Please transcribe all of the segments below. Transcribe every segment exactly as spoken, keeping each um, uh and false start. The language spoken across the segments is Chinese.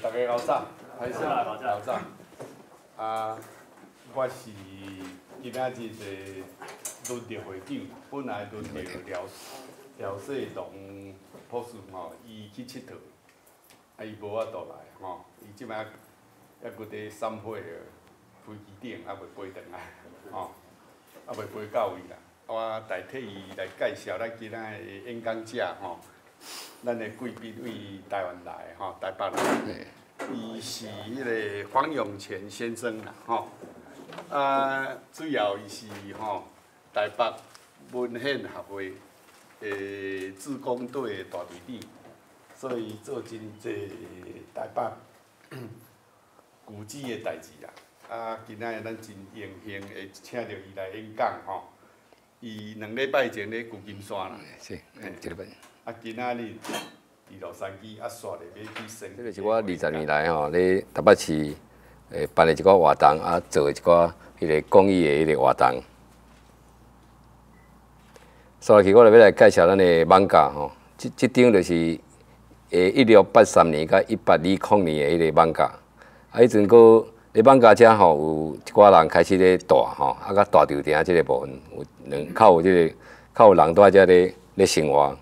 大家好早， 开始啦， 好早。啊，我是今仔日的轮值会长，本来轮值廖廖世同博士吼，伊去佚佗，啊伊无法度来吼，伊即摆还搁伫散伙的飞机顶，还袂飞转来，吼，还袂飞到位啦。我代替伊来介绍咱今仔的演讲者吼。 咱的贵宾为台湾来吼，台北来，伊是迄个黄永泉先生啦吼，啊，主要伊是吼台北文献协会诶志工队的大队长，所以做真济台北古迹的代志啦。啊，今仔日咱真荣幸会请到伊来演讲吼，伊两礼拜前咧旧金山啦， 是，一礼拜。 啊，今仔日伫洛杉矶啊，煞咧要去升。 这个是我二十年来吼，咧台北市诶办的一个活动，啊，做的一个迄个公益的迄个活动。所以，我就要来介绍咱的艋舺吼，即即张就是诶一六八三年甲一八二零年的迄个艋舺。啊，迄阵个咧艋舺遮吼，有一寡人开始咧大吼，啊，甲大稻埕即个部分有两较有即、這个较有人在遮咧咧生活。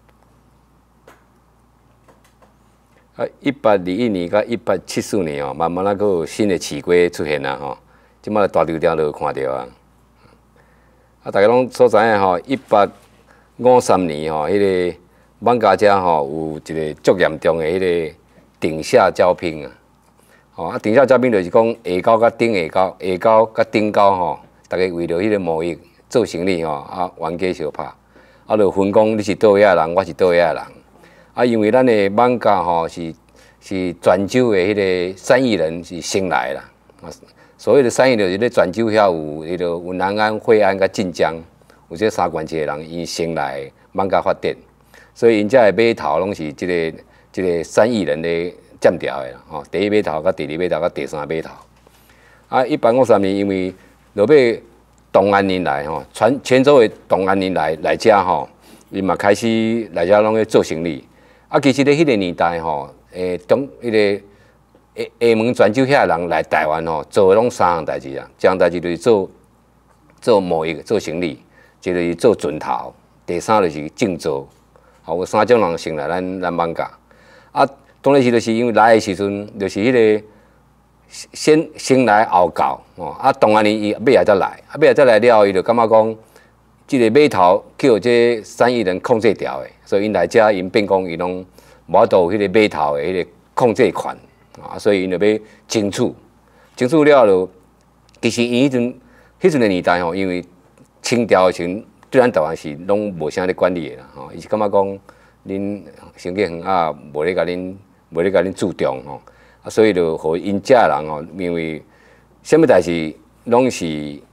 啊，一八二一年到一八七四年哦，慢慢啊，佫有新的市规出现啦吼。即摆大稻埕都有看到啊。啊，大家拢所知影吼，一八五三年吼，迄、那个艋舺遮吼有一个足严重的迄个顶下交拼啊。吼啊，顶下交拼就是讲下高甲顶下高，下高甲顶高吼，大家为了迄个贸易做生意吼，啊，冤家相拍，啊，就分讲你是倒遐人，我是倒遐人。 啊，因为咱的艋舺吼是是泉州的迄个产业人是先来啦。啊，所谓的产业就是咧泉州遐有迄个有南安、惠安甲晋江，有这三县市的人因先来艋舺发展，所以因遮的码头拢是即、這个即、這个产业人咧占条的啦。吼，第一码头、甲第二码头、甲第三码头。啊，一八五三年因为落尾东安人来吼，泉泉州的东安人来来遮吼，伊嘛开始来遮拢咧做生意。 啊，其实咧，迄个年代吼，诶，中迄个下下门泉州遐人来台湾吼，做诶拢三项代志啊。一项代志就是做做贸易、做生意，一个是做船头，第三就是种植。吼，有三种人先来咱咱艋舺。啊，当然是就是因为来诶时阵，就是迄个先先来后到吼。啊，东安人伊尾仔才来，啊尾仔才来了后，伊就感觉讲。 即个码头叫这产业人控制掉的，所以因来遮因变讲伊拢无法度有迄个码头的迄个控制权啊，所以因就要争取，争取了就其实因迄阵迄阵的年代吼，因为清朝的时阵对咱台湾是拢无啥咧管理的啦吼，伊是感觉讲恁生计远啊，无咧甲恁无咧甲恁注重吼，啊，所以就互因遮人吼，因为啥物代志拢是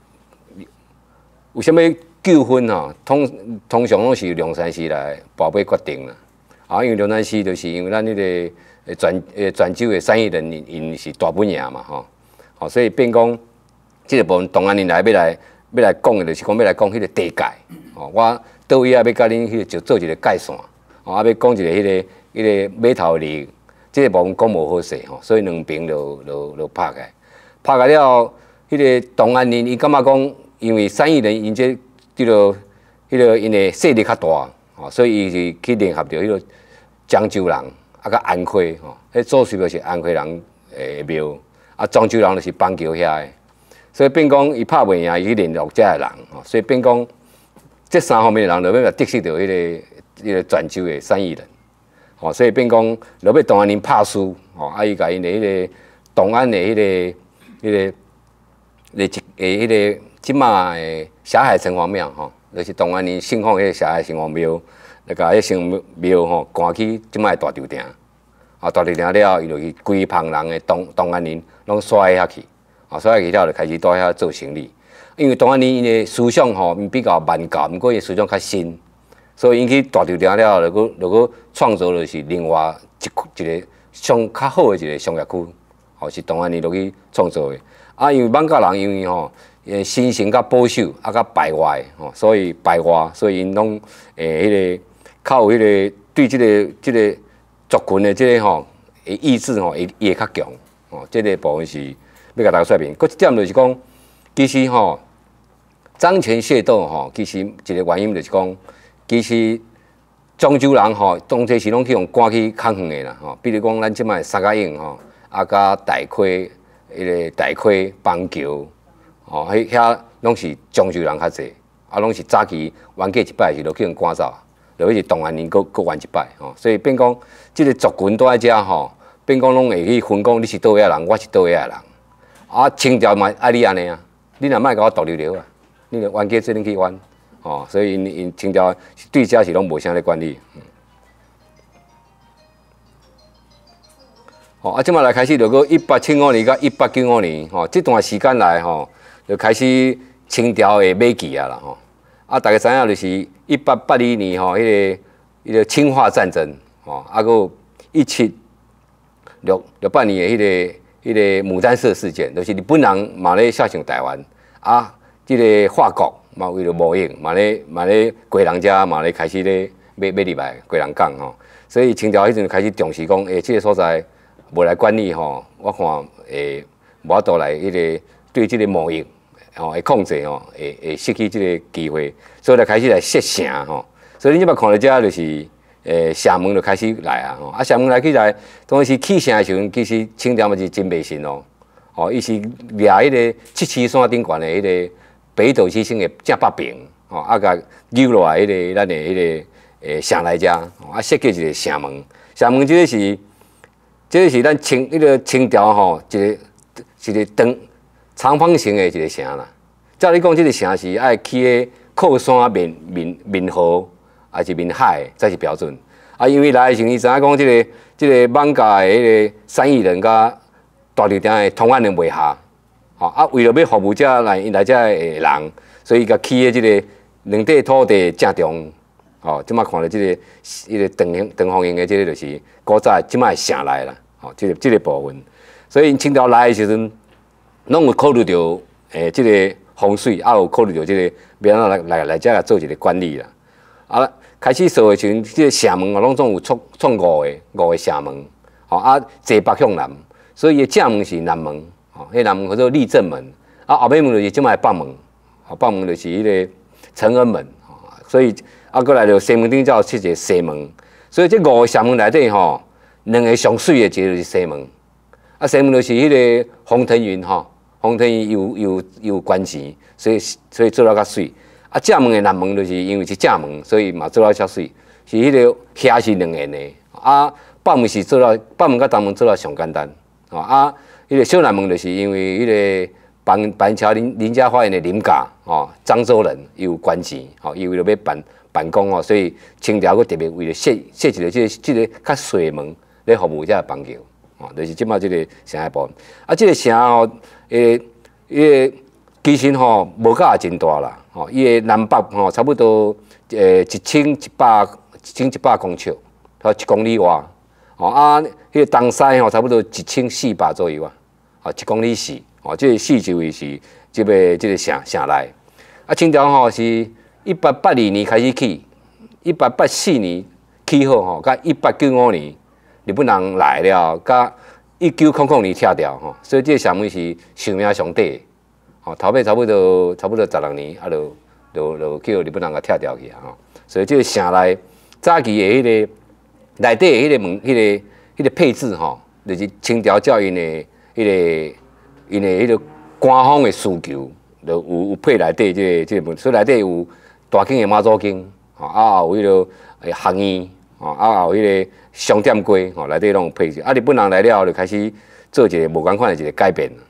有啥物。 纠纷吼，通通常拢是由梁山市来报备决定啦。啊，因为梁山市就是因为咱迄个泉诶泉州诶产业人因因是大本营嘛吼，吼所以变讲即个部分东安人来要来要来讲诶，就是讲要来讲迄个地界。吼，我倒位啊要甲恁迄个就做一个界线，吼啊要讲一个迄个迄个码头利益，即个部分讲无好势吼，所以两边就就就拍开，拍开了，迄个东安人伊感觉讲，因为产业人因这 迄落、迄落，因诶势力较大，吼，所以伊是去联合着迄落漳州人，啊，甲安徽，吼，迄祖师就是安徽人诶庙，啊，漳州人就是邦桥遐诶，所以变讲伊拍袂赢，伊去联络遮诶人，吼，所以变讲这三方面诶人，落尾来得失着迄个、迄个泉州诶产业人，吼，所以变讲落尾东安人拍输，吼，啊，伊甲因诶迄个东安诶迄个、迄个、迄诶、迄个。 即马诶霞海城隍庙吼，就是东安人信奉迄个霞海城隍庙，来甲迄城庙吼赶去即马大稻埕，啊大稻埕了后，伊就去规旁人诶东东安人拢刷遐去，啊刷遐去了就开始在遐做生意。因为东安人因诶思想吼比较慢教，毋过伊思想较新，所以因去大稻埕了后，就搁就搁创造就是另外一一个上较好诶一个商业区，吼是东安人落去创造诶。啊，因为艋舺人因为吼。 诶，新城甲保守，啊，甲排外吼，所以排外，所以因拢诶，迄个较有迄个对即个即个族群的即个吼，下会意志吼，会会较强。哦，这个部分是要甲大家说明。搁一点就是讲，其实吼，张权械斗吼，其实一个原因就是讲，其实漳州人吼，当初是拢去用赶去较远的啦吼。比如讲，咱即摆三角影吼，啊，甲大溪，迄个大溪邦桥，吼，迄遐拢是漳州人较济，啊，拢是早期冤家一摆是落去用赶走，落去是动员人搁搁冤一摆吼。所以变讲，即个族群都在遮吼。变讲拢会去分讲，你是倒位人，我是倒位人。啊，清朝嘛爱你安尼啊，你若莫甲我独立了啊，你着冤家做恁去冤，哦，所以因因清朝对遮是拢无啥咧管理。嗯、哦，啊，即马来开始，就个一八七五年到一八九五年，吼、哦，这段时间来吼，就开始清朝的尾期啊啦，吼。啊，大家知影就是一八八二年吼，迄、那个迄、那个侵华战争，吼、哦，啊个一七。六六八年的迄、那个迄、那个牡丹社事件，就是日本人嘛咧下向台湾，啊，即、这个法国嘛为了贸易，嘛咧嘛咧贵人遮嘛咧开始咧买买入来贵人港吼，所以清朝迄阵开始重视讲，诶、欸，即、这个所在无来管理吼，我看诶无法度来迄个对即个贸易吼会控制吼，会会失去即个机会，所以来开始来设城吼，所以你即摆看到遮就是。诶，厦门就开始来啊！吼，啊，厦门来起来，当时起城的时阵，其实清朝嘛是真袂信哦。吼，伊是掠迄个七七山顶悬的迄个北斗七星的正北边，吼，啊，甲扭落来迄个咱的迄个诶城内遮，啊，设计一个城门。城门即个是，即个是咱清迄个清朝吼，一个一个长长方形的一个城啦。照你讲，即个城是爱起个靠山面面面河。还是面海才是标准啊！因为来的时候，伊知影讲，即个即个艋舺的迄个三义人甲大稻埕的通案人袂下，吼啊，为了要服务遮来来遮的人，所以甲起的即个两块土地正中，吼，即摆看到即个迄个长形长方形的，即个就是古早即摆城来啦，吼，即个即个部分。所以清朝来的时阵，拢有考虑到诶，即个风水，啊有考虑到即个要安怎来来来遮来做一个管理啦，啊。开始做的时阵，即个城门啊，拢总有创创五个五个城门，吼啊，坐北向南，所以伊正门是南门，吼，迄南门叫做立正门，啊后尾门就是即摆北门，吼北门就是迄个承恩门，吼，所以啊过来就西门顶才有设一个西门，所以这五个城门内底吼，两个上水的一个就是西门，啊西门就是迄个洪腾云吼，洪腾云有有有官钱，所以所以做了较水。啊，正门的南门就是因为是正门，所以嘛做了较水，是迄个遐是两沿的。啊，北门是做了北门甲东门做了上简单。吼啊，迄个小南门就是因为迄个板板桥林林家花园的林家，吼漳州人有官钱，吼伊为了要办办公哦，所以清朝佫特别为了设设一个即个即个较细门来服务遮邦桥，吼就是即摆即个城的部分。啊，即个城吼，诶，伊个其实吼无甲也真大啦。吼，伊个南北吼差不多诶一千一百一千一百公尺，吼一公里外。吼啊，迄个东西吼差不多一千四百左右啊，吼一公里四。吼，即个四周围是即个即个城城内。啊，清朝吼是一八八二年开始起，一八八四年起好吼，甲一八九五年日本人来了，甲一九空空年拆掉吼，所以即个城门是寿命上短。吼，头尾差不多差不多十六年，啊，就就就叫日本人甲拆掉去啊！吼，所以即个城内早期的迄个内底的迄个门、迄个、迄个配置吼，就是清朝教因的迄个因的迄个官方的需求，就有有配内底即个即个门，所以内底有大间的妈祖经，吼，啊有迄个诶学院，吼，啊有迄个商店街，吼，内底拢有配置。啊，日本人来了后就开始做一个无共款的一个改变。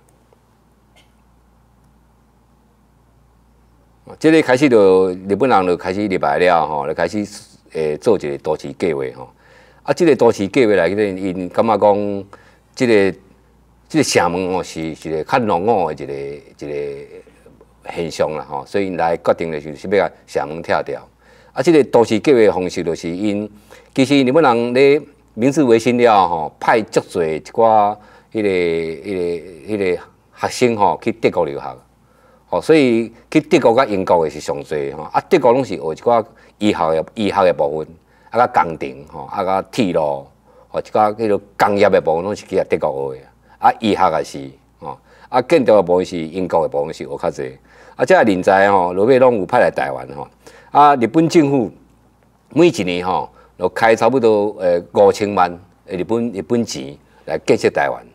即个开始就日本人就开始入来了吼，就开始诶做一个都市计划吼。啊，即个都市计划来个，因感觉讲，即个即个城门吼是是一个较浓厚的一个一个现象啦吼，所以因来决定的就是要甲城门拆掉。啊，即个都市计划方式就是因其实日本人咧明治维新了吼，派足侪一寡迄个迄个迄个学生吼去德国留学。哦，所以去德国甲英国的是上侪吼，啊，德国拢是学一寡医学的医学的部分，啊，甲工程吼，啊，甲铁路、 哦，即个叫做工业的部分拢是去啊德国学的，啊医学也是，哦，啊建筑的部分是英国的部分是学较济，啊，这人才吼落尾拢有派来台湾吼，啊日本政府每一年吼，就开差不多诶五千万诶日本日本钱来建设台湾。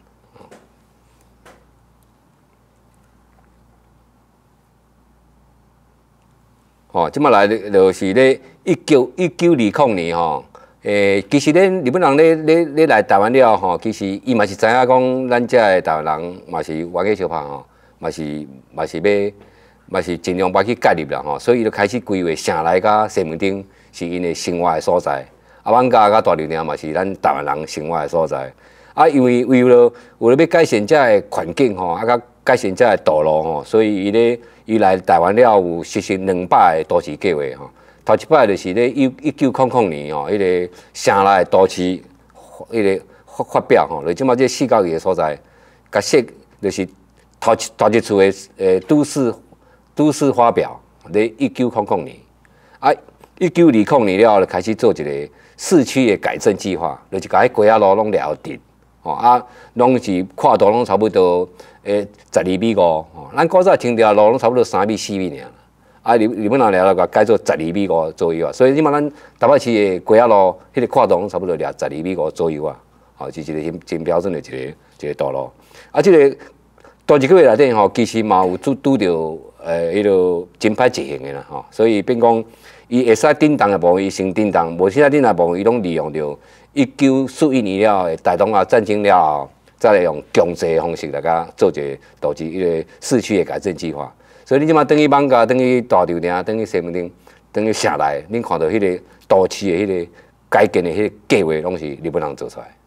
吼，即马来就是咧一九一九二零年吼，诶，其实咧日本人咧咧咧来台湾了吼，其实伊嘛是知影讲咱遮诶台湾人嘛是冤家相拍吼，嘛是嘛是要嘛是尽量把去介入啦吼，所以伊就开始规划城内甲西门町是因诶生活诶所在，啊，万家甲大流量嘛是咱台湾人生活诶所在，啊，因为为了为了要改善遮诶环境吼，啊，甲改善遮诶道路吼，所以伊咧。伊来台湾了有实行两摆的都市计划吼，头一摆就是咧一一九空空年吼，迄个城内的都市迄个发发表吼，就即马这四角个所在，甲设就是头头一次的诶都市都市发表，咧一九空空年，啊一九二零年了后就开始做一个市区的改正计划，就是甲迄街仔路拢了直，吼啊，拢是跨度拢差不多。诶，十二米五，吼，咱古早清条路拢差不多三米四米尔，啊，日日本人了个改做十二米五左右啊，所以即马咱台北市的街仔路，迄个跨度拢差不多掠十二米五左右啊，吼，是一个真真标准的一个一个道路。啊，即个多一个月内底吼，其实嘛有拄拄着诶，迄个真歹执行的啦，吼，所以变讲伊会使震动的部分，伊先震动，无其他震动部分，伊拢利用着一九四一年了后，大东亚战争了后。再来用强制的方式来甲做一个导致一个市区的改正计划，所以你即马等于艋舺、等于大稻埕、等于西门町、等于城内，恁看到迄个都市的迄个改建的迄个计划，拢是日本人做出来。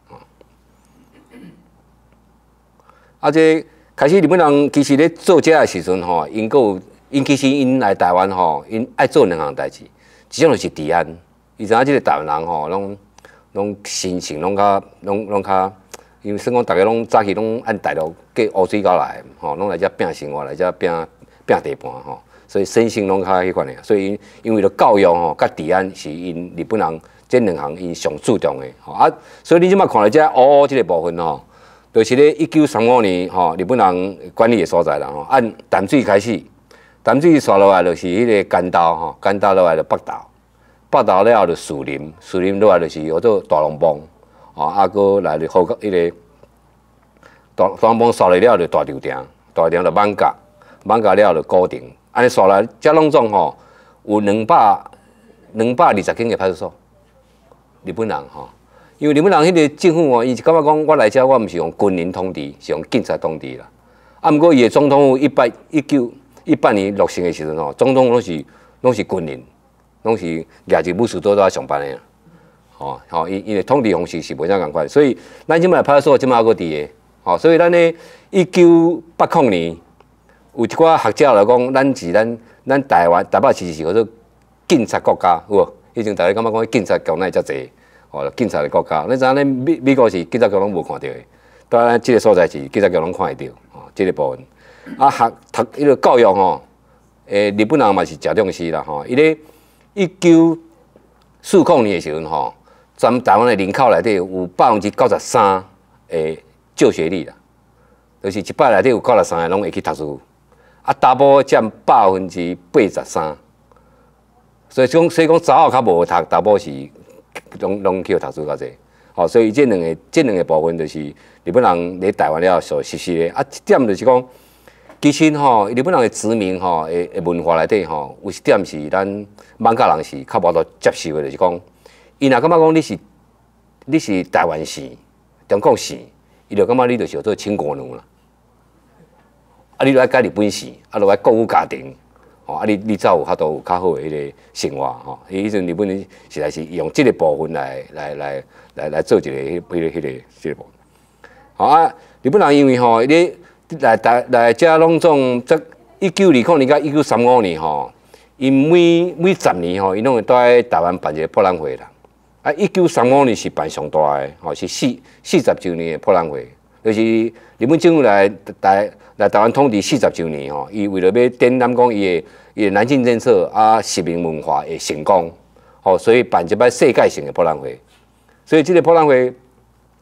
啊，这开始日本人其实咧做这的时阵吼，因有因其实因来台湾吼，因爱做两项代志，一种就是治安，伊知影即个台湾人吼，拢拢心情拢较拢拢较。因为算讲，大家拢早起拢按大陆过乌水沟来，吼，拢来遮拼生活，来遮拼拼地盘，吼，所以身心拢较迄款的。所以因为着教育吼，甲治安是因日本人这两项因上注重的，吼啊。所以你即马看到遮乌乌即个部分吼，就是咧一九三五年吼，日本人管理的所在啦，吼，按淡水开始，淡水刷落来就是迄个干道，吼，干道落来就北道，北道了后就树林，树林落来就是叫做大龙帮。哦，啊，搁来就好个迄个大大帮刷来了就大稻埕，大稻埕就艋舺，艋舺了就古亭，安尼刷来，遮拢总吼有两百两百二十间个派出所。日本人吼，因为日本人迄个政府吼，伊是感觉讲我来遮我毋是用军人统治，是用警察统治啦。啊，毋过伊的总统一八一九一八年落成的时阵吼，总统拢是拢是军人，拢是廿一武士都在上班的。哦，吼，因因为统治方式是袂啥共款，所以咱即摆派出所即摆还佫伫个，吼，所以咱咧一九八零年有一寡学者来讲，咱是咱咱台湾台北市是叫做警察国家，有无？以前大家感觉讲警察局哪遮济，哦，警察的国家，你知影咧美美国是警察局拢无看到的，当然即个所在是警察局拢看会到，哦，即个部分。啊，学读迄个教育吼，诶，日本人嘛是诚重视啦，吼，伊咧一九四零年的时阵吼。咱台湾的人口内底有百分之九十三的就学率啦，就是一百内底有九十三个拢会去读书，啊，查某占百分之八十三，所以讲，所以讲查某较无读，查某是拢拢去读书较济，吼，所以这两个这两个部分就是日本人来台湾了所实施的。啊，一点就是讲，其实吼，日本人的殖民吼，诶诶文化内底吼，有一点是咱艋舺人是较无多接受的，就是讲。伊若感觉讲你是你是台湾市、中国市，伊就感觉你就是做清官奴啦。啊，你著爱改日本市，啊，著爱国有家庭，吼，啊，你你才有法度有较好的迄个生活，吼。伊迄阵日本人实在是用即个部分来来来来来做一个迄个迄个即个部分。吼啊，日本人因为吼，你来来来遮拢总则一九二零年到一九三五年吼，因每每十年吼，因拢会在台湾办一个博览会啦。啊，一九三五年是办上大个，吼是四四十周年的博览会，就是日本政府来台来台湾统治四十周年吼，伊为了要展览讲伊的伊的南进政策啊、殖民文化的成功，吼，所以办一摆世界性的博览会。所以这个博览会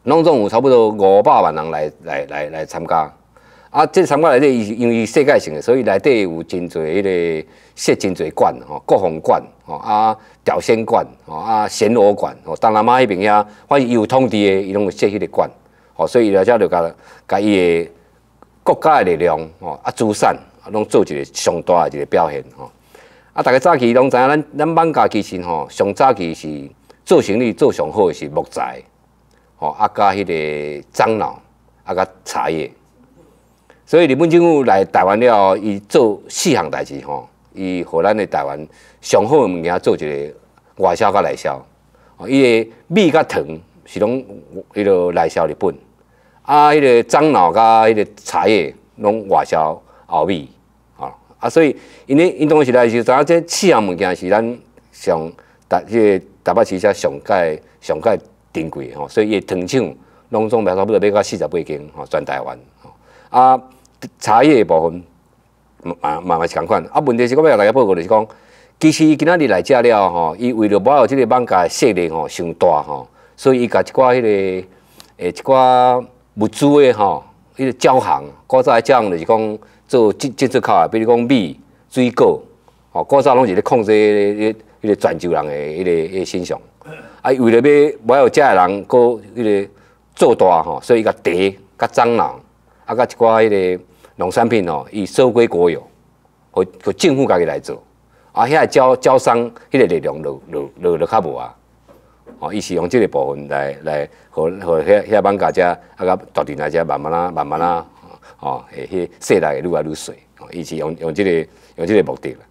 拢总有差不多五百万人来来来来参加。啊，这参加内底伊因为世界性的，所以内底有真侪迄个设真侪馆吼，国风馆吼啊，调仙馆吼啊，暹罗馆吼，东南亚迄边遐，反正伊有统治的，伊拢有设迄个馆吼，所以来遮就甲甲伊的国家的力量吼啊，资产啊，拢做一个上大的一个表现吼。啊，大家早期拢知影，咱咱艋舺其实吼，上早期是做生意做上好的是木材吼，啊甲迄个樟脑啊甲茶叶。所以日本政府来台湾了后，伊做四项代志吼，伊互咱的台湾上好的物件做一个外销甲内销。哦，伊个米甲糖是拢迄个内销日本，啊，迄个樟脑甲迄个茶叶拢外销欧美，哦，啊，所以因咧因当时来是知影这四项物件是咱上台迄个台北市遮上界上界珍贵吼，所以伊糖厂拢总差不多要到四十八间吼，全台湾吼啊。茶叶的部分嘛嘛嘛是共款，啊问题是我要甲大家报告就是讲，其实今仔日来遮了吼，伊为了保护即个艋舺势力吼伤大吼，所以伊甲一寡迄、那个诶一寡物资的吼，迄、那个交行，古早的交行就是讲做进进出口啊，比如讲米、水果，吼古早拢是咧控制迄、那个泉州人的迄、那个迄、那个形象，啊为了要保佑遮的人，搁迄个做大吼，所以伊甲茶、甲樟脑。啊，甲一寡迄个农产品吼，伊收归国有，互互政府家己来做。啊，遐招招商迄个力量就就就就较无啊。哦，伊是用即个部分来来，互互遐遐艋舺遮啊，甲大田来遮慢慢啊慢慢啊，哦，诶，迄势力会愈来愈细。哦，伊是用用即、這個用即个目的啦。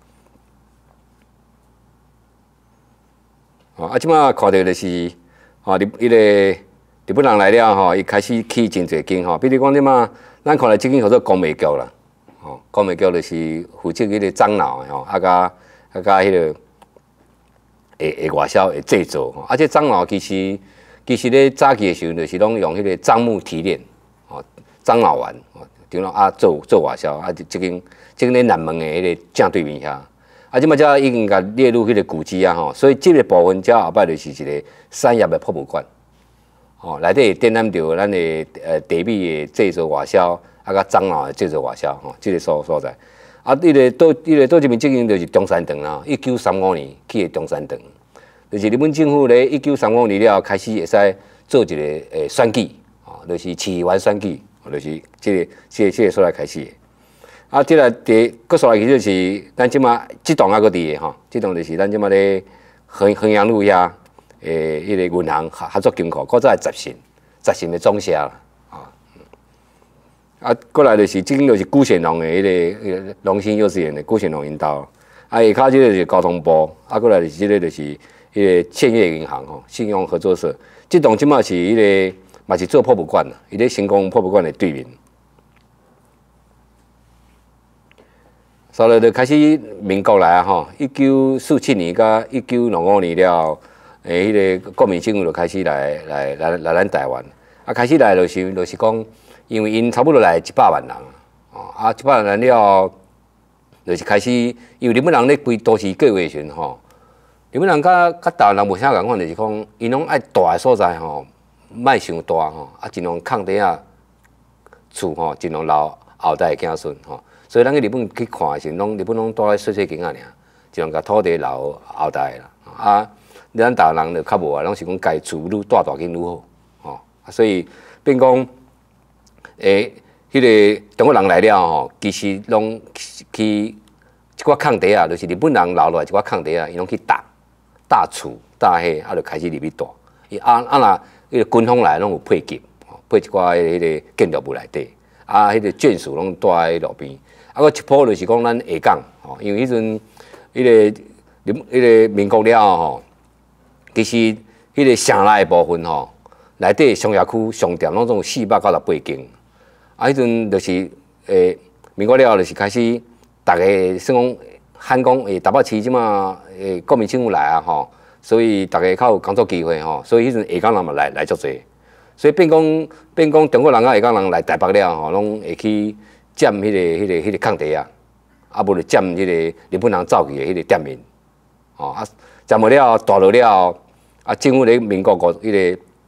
哦，啊，即摆看到就是，哦，你迄个。日本人来了吼，伊开始起真侪间吼，比如讲你嘛，咱看来即间叫做光美局啦，吼，光美局就是负责迄个樟脑吼，啊甲啊甲迄个会会外销会制作吼，啊这樟脑其实其实咧早期的时候就是拢用迄个樟木提炼，吼，樟脑丸，吼，对咯啊做做外销，啊即间即间咧南门的迄个正对面遐，啊即摆遮已经甲列入迄个古迹啊吼，所以即个部分遮后摆就是一个产业的博物馆。哦，内底展览着咱的呃茶米的制作外销，啊，甲樟脑的制作外销，吼，即个所所在。啊，迄个倒，迄个倒这边经营就是中山堂啦，一九三五年起的中山堂，就是日本政府咧一九三五年了开始会使做一个诶选举，哦，就是市议员选举，就是即个即个即个所在开始的。啊，即个第搁所来其实就是咱即马即栋啊，搁伫的吼，即栋就是咱即马咧衡衡阳路遐。诶，迄、那个银行合合作金库，古早的十信，十信的总社啦，啊，啊，过来就是即间就是辜显龙的迄、那个迄个龙兴幼稚园的辜显龙引导，啊，下骹即个就是交通部，啊，过来就是即个就是迄个建业银行吼，信用合作社，即栋即马是迄、那个嘛是做博物馆啦，伊咧成功博物馆的对面。sau来就开始民国来啊吼，一九四七年甲一九六五年了。诶，迄个国民政府就开始来来来来咱台湾，啊，开始来就是就是讲，因为因差不多来一百万人，哦，啊，一百万人了，就是开始，因为日本人咧规都市计划时阵吼，日本人甲甲台湾人无啥共款，就是讲，因拢爱大诶所在吼，莫伤大吼，啊，尽量空地啊厝吼，尽量留后代诶子孙吼，所以咱去日本去看诶时，拢日本拢住咧细细间仔尔，尽量甲土地留后代啦，啊。咱台湾人就较无啊，拢是讲家厝愈大大间愈好，吼，所以变讲，诶，迄个中国人来了吼，其实拢去一寡空地啊，就是日本人留落来一寡空地啊，伊拢去搭搭厝搭迄，啊，就开始入去住。伊啊啊若迄个军方来拢有配给，配一寡迄个建筑物内底，啊，迄个眷属拢住喺路边，啊，个一铺就是讲咱下港，吼，因为迄阵迄个日迄个民国了吼。其实，迄个城内部分吼，内底商业区、商店拢总有四百九十八间。啊，迄阵就是诶，民国了后就是开始，逐个算讲喊讲诶，台北市即马诶国民政府来啊吼，所以逐个较有工作机会吼，所以迄阵下港人嘛来来足济，所以变讲变讲中国人甲下港人来台北了吼，拢会去占迄、那个迄、那个迄、那个空地啊，啊无就占迄个日本人走去诶迄个店面，吼啊。占无了，大落了，啊，政府咧民国五迄个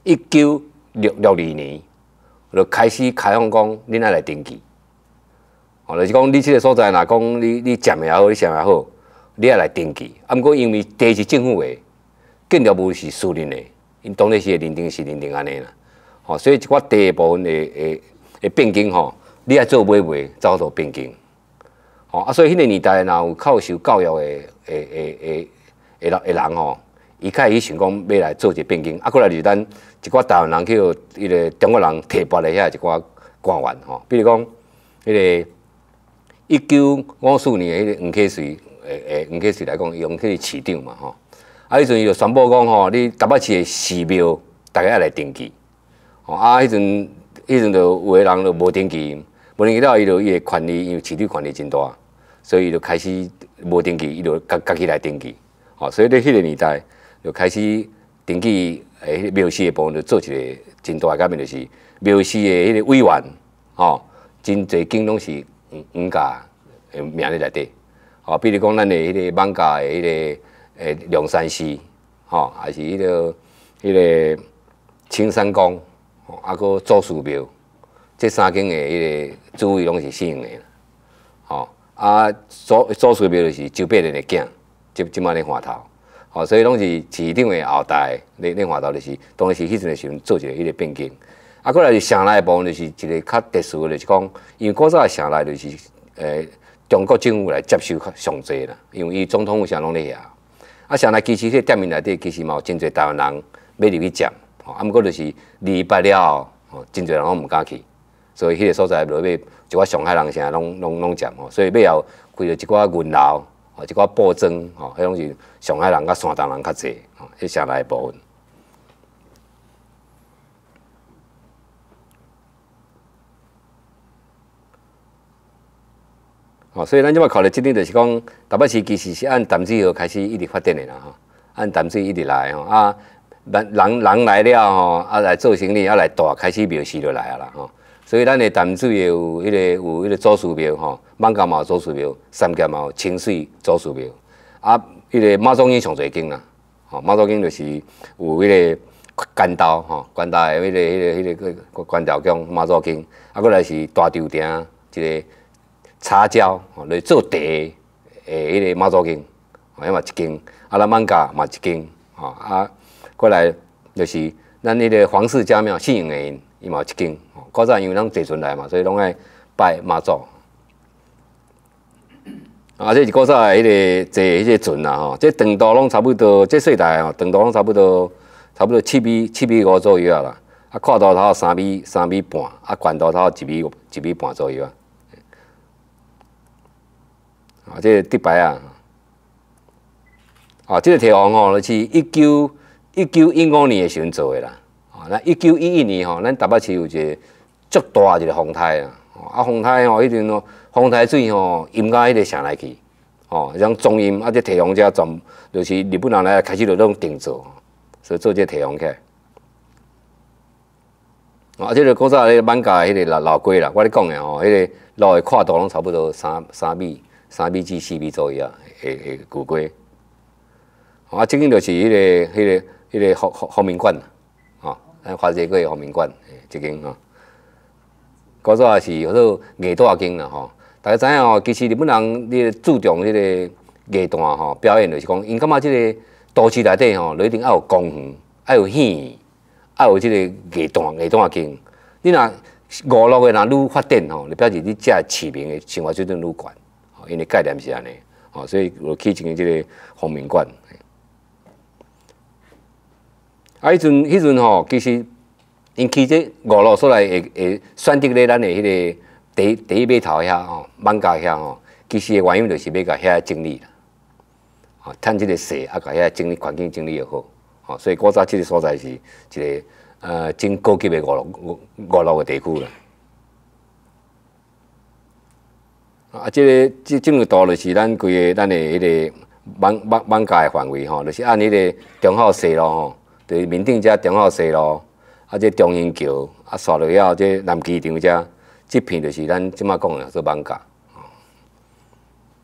一九六六二年就开始开放讲，恁爱来登记。哦，就是讲你即个所在，若讲你你占也好，你啥也好，你爱来登记。啊，毋过因为地是政府的，建筑物是私人的，因当然是会认定是认定安尼啦。吼、哦，所以一寡地的部分的的的变更吼，你爱做买卖，才做变更。吼、哦、啊，所以迄个年代若有靠受教育的的的的的人的人吼，伊开始想讲要来做一个变更。啊，过来就是咱一寡台湾人去互迄个中国人提拔的遐一寡官员吼，比如讲迄个一九五四年的迄个黄启瑞，诶诶，黄启瑞来讲，伊用去市长嘛吼。啊，迄阵伊就宣布讲吼，你台北市的寺庙，大家要来登记。吼啊，迄阵迄阵就有个人就无登记，无登记了，伊就伊个权利，因为市长权利真大，所以伊就开始无登记，伊就家家己来登记。吼，所以咧迄个年代就开始登记诶，庙事的部分就做一个真大改变，就是庙事的迄个委员，吼，真侪间拢是黄黄家诶名咧内底。吼，比如讲咱的迄个艋舺的迄个诶梁山寺，吼，还是迄个迄个青山宫，吼，啊个祖师庙，这三间的迄个主位拢是姓的，吼，啊祖祖师庙就是周伯伦的囝，即即摆咧换头，吼，所以拢是市长的后代，咧咧换头就是当然是迄阵的时阵做一个迄个变更。啊，过来是城内的部分就是一个较特殊的，就是讲，因为古早城内就是诶。中国政府来接收较上济啦，因为伊总统府啥拢咧遐。啊，城内其实迄店面内底其实嘛有真侪台湾人要入去占，吼，啊，毋过就是礼拜了，吼，真侪人拢毋敢去，所以迄个所在落尾一寡上海人啥拢拢拢占，吼，所以尾后开了一寡云楼，吼，一寡布庄，吼，迄拢是上海人甲山东人较济，吼，迄城内部分。哦，所以咱即摆考虑即点，就是讲台北市其实是按淡水河开始一直发展的啦，吼，按淡水一直来吼，啊，人人人来了吼，啊来做生意，啊来大开始庙事就来啊啦，吼，所以咱的淡水有迄个有迄个祖师庙吼，艋舺嘛有祖师庙，三峡嘛有清水祖师庙，啊，迄个妈祖经上侪间啦，吼，妈祖经就是有迄个关刀吼，关刀的迄个迄个迄个关刀宫妈祖经，啊，过来是大洲埕一个。茶椒吼来做茶诶，迄个妈祖经，吼，迄嘛一间，啊，咱艋舺嘛一间，吼，啊，过来就是咱迄个黄氏家庙信营的因，伊嘛有一间，吼，古早因为咱坐船来嘛，所以拢爱拜妈祖。啊，这是古早的迄个坐迄个船啦，吼，这长度拢差不多，这岁代吼，长度拢差不多，差不多七米七米五左右啊啦，啊，宽度头三米三米半，啊，宽度头一米一米半左右啊。啊，这个迪牌啊，啊，这个堤防吼，就是一九一九一五年的时阵做的啦。啊，那一九一一年吼，咱台北市有一个足大一个风台啊，啊，风台吼，迄阵吼，风台水吼淹到迄个城内去，吼，像中淹啊，这堤防遮全就是日本人来开始就拢定做，所以做这堤防起来。啊，这个古早迄个艋舺迄个老老街啦，我咧讲的吼，迄个路的宽度拢差不多三三米。三米至四米左右啊，诶诶，旧街。啊，这间就是迄、那个、迄、那个、迄个福福福民馆啊，咱花街街福民馆，这间吼。古早也是叫做艺大间啦吼。大家知影吼，其实日本人咧注重迄个艺段吼表演，就是讲，因感觉即个都市内底吼，一定要有公园，要有戏，要有即个艺段艺段间。你若娱乐的若愈发展吼，就表示你遮市民的生活水准愈悬。因为概念是安尼，哦，所以我起一个即个福民馆。啊，迄阵迄阵吼，其实因起这娱乐所来会会选择咧咱的迄个第第一码头遐吼，艋舺遐吼，其实的原因就是要甲遐整理啦，哦，趁即个势啊，甲遐整理环境整理又好，哦，所以古早即个所在是一个呃真高级的娱乐娱乐的地区啦。啊，即、这个即这个图就是咱规个咱的迄个艋艋艋舺的范围吼，就是按迄个中孝西路吼，就是面顶遮中孝西路，啊，这中兴桥，啊，刷落了这南机场遮，这片就是咱即马讲的做艋舺。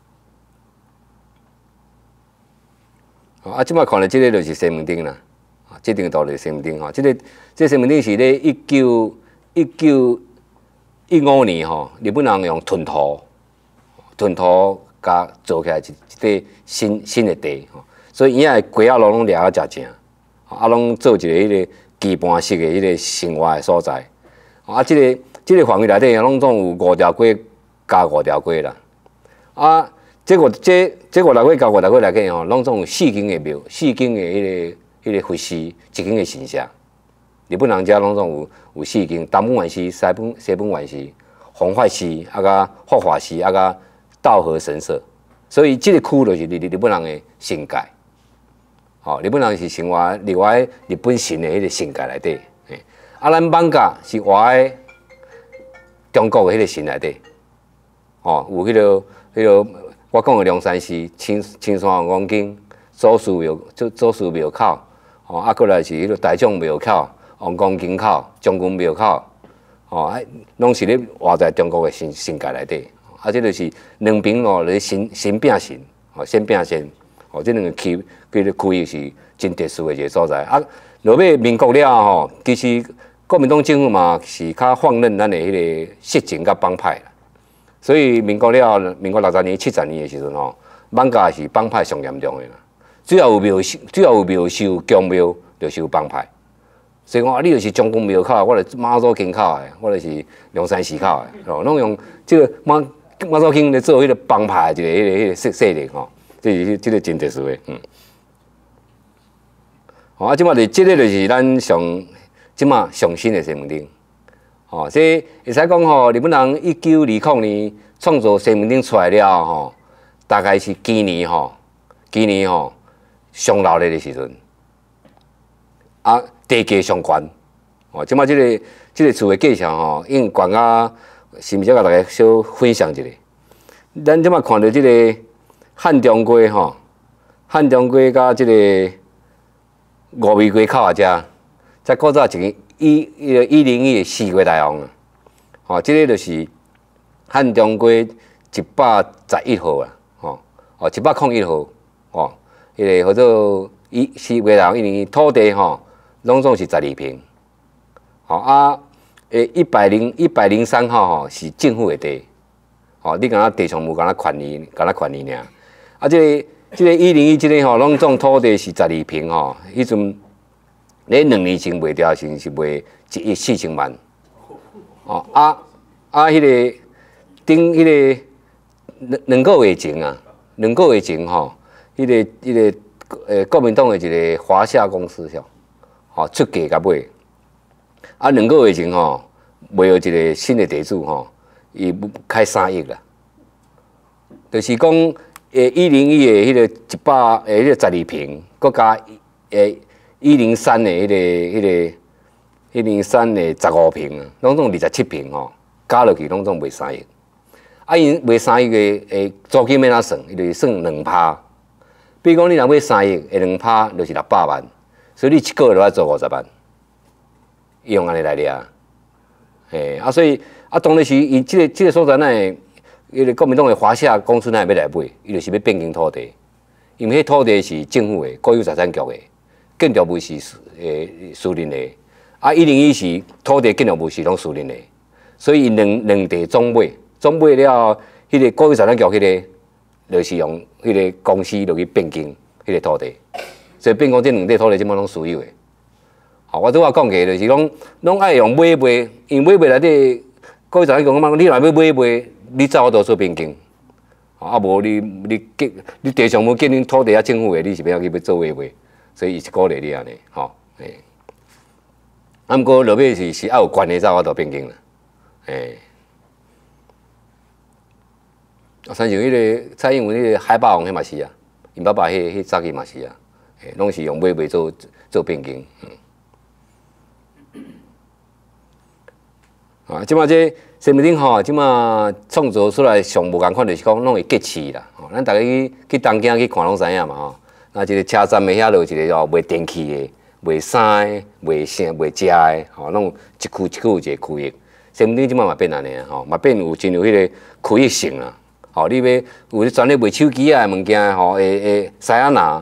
啊，即马看的即个就是西门町啦， 这张图就是身份证吼，这个这身份证是咧一九一九一五年吼，日本人用吞吐吞吐甲做起来一一块新新的地吼，所以伊个鸡仔肉拢掠啊食正，啊拢做一个迄个基本式的迄个生活的所在。啊，即、這個即、這個範圍內底，攏總有五條街加五條街啦。啊，即個即即五條街加五條街內底吼，攏總有四間嘅廟，四間嘅迄個迄、那個佛寺，一間嘅神社。日本人遮攏總有有四間，東本願寺、西本西本願寺、弘法寺、啊甲法華寺、啊甲道和神社。所以即個區就是日日本人嘅神界。吼，日本人是生活另外日本神嘅迄個神界內底。啊，咱艋舺是活喺中國嘅迄個神內底，哦，有迄、那個、迄、那個我講嘅龍山寺、青青山王公經、祖師廟、祖祖師廟口，哦，啊，過來是迄個大眾廟口、王公經口、將軍廟口，哦，啊，攏是咧活在中國嘅神神界內底，啊，這就是兩邊哦，咧神神並神，哦，神並神，哦，這兩個區佢個區域是真特殊嘅一個所在，啊，落尾民國了吼，其實。國民黨政府嘛是較放任咱的迄個色情甲幫派啦，所以民國了，民國六十年、七十年的時陣吼，艋舺是幫派上嚴重的啦。只要有廟，只要有廟收宮廟，就收幫派。所以講啊，你就是將軍廟口，我就是媽祖經口的，我就是龍山寺口的，哦，攏用這個媽媽祖經來做迄個幫派的一個迄個迄個勢勢力吼，這是這個真特殊的，嗯。好啊，即馬就這個就是咱上。即馬上新的身份證，吼，所以會使講吼，日本人一九二零年創造身份證出來了吼，大概是今年吼，今年吼上鬧熱的時陣，啊，地價上懸，哦，即馬即個即個厝的價錢吼，已經懸啊，是毋是甲大家小分享一下？咱即馬看到即個漢中街吼，漢中街甲即個五味街口啊遮。在古早一個一一個一零一四月大王啊，吼，即、這個就是漢中街一百十一號啊，吼，哦一百零一號，哦，迄個叫做一四月大王一零一土地吼，攏總是十二坪，吼啊，誒一百零一百零三號吼是政府的地，吼，你敢若地上無敢若權利，敢若權利爾，啊，即、這個即、這個一零一即個吼，攏總土地是十二坪吼，迄陣。咧兩年前賣掉是是賣一億四千萬，哦啊啊！迄、那個頂迄個兩兩個月前啊，兩個月前吼，迄、那個迄、那個誒國民黨的一個華夏公司吼，吼出價甲買，啊兩個月前吼，賣咗一個新的地主吼，伊開三億啦，就是講誒一零一的迄個一百誒迄個十二坪，佮加誒。一零三的迄、那個、迄、那個、一零三的十五坪啊，攏總二十七坪吼，加落去攏總賣三億。啊，因賣三億的誒租金要哪算？伊就是算兩趴。比如講你若買三億，誒兩趴就是六百萬，所以你一個月就要做五十萬，伊用安尼來掠。誒，啊，所以啊，當然是伊即、這個即、這個所在，咱誒迄個國民黨的華夏公司，咱會要來買，伊就是要變更土地，因為迄土地是政府的，國有財產局的。建築物是誒私人的，啊一零一是土地建築物是攏私人的，所以兩兩地總買，總買了，迄個國有財產局迄個，就是用迄個公司落去變更迄個土地，所以變講這兩地土地即滿攏私有的。好，我拄仔講過就是講，攏愛用買賣，因為買賣內底國有財產局講，你若要買賣，你走我度做變更，啊無你你建你地上無建恁土地啊政府的，你是要去要做買賣。所以伊是鼓勵你安尼，吼，誒，啊，毋過落尾是是愛有權的才有法度變更啦，誒，啊，像像迄個蔡英文迄個海霸王迄嘛是啊，因爸爸迄迄早期嘛是啊，誒，攏是用買賣做做變更，嗯，啊，即馬這身份證吼，即馬創造出來上無共款就是講攏會結刺啦，吼，咱逐個去去東京去看攏知影嘛，吼。啊，即個車站的遐落一個哦，賣電器的、賣衫的、賣啥、賣食的，吼，攏一區一區有一個區域。身份證即馬嘛變安尼啊，吼，嘛變有真有迄個區域性啦。吼，你要有咧專咧賣手機啊物件，吼，誒誒，塞亞拿，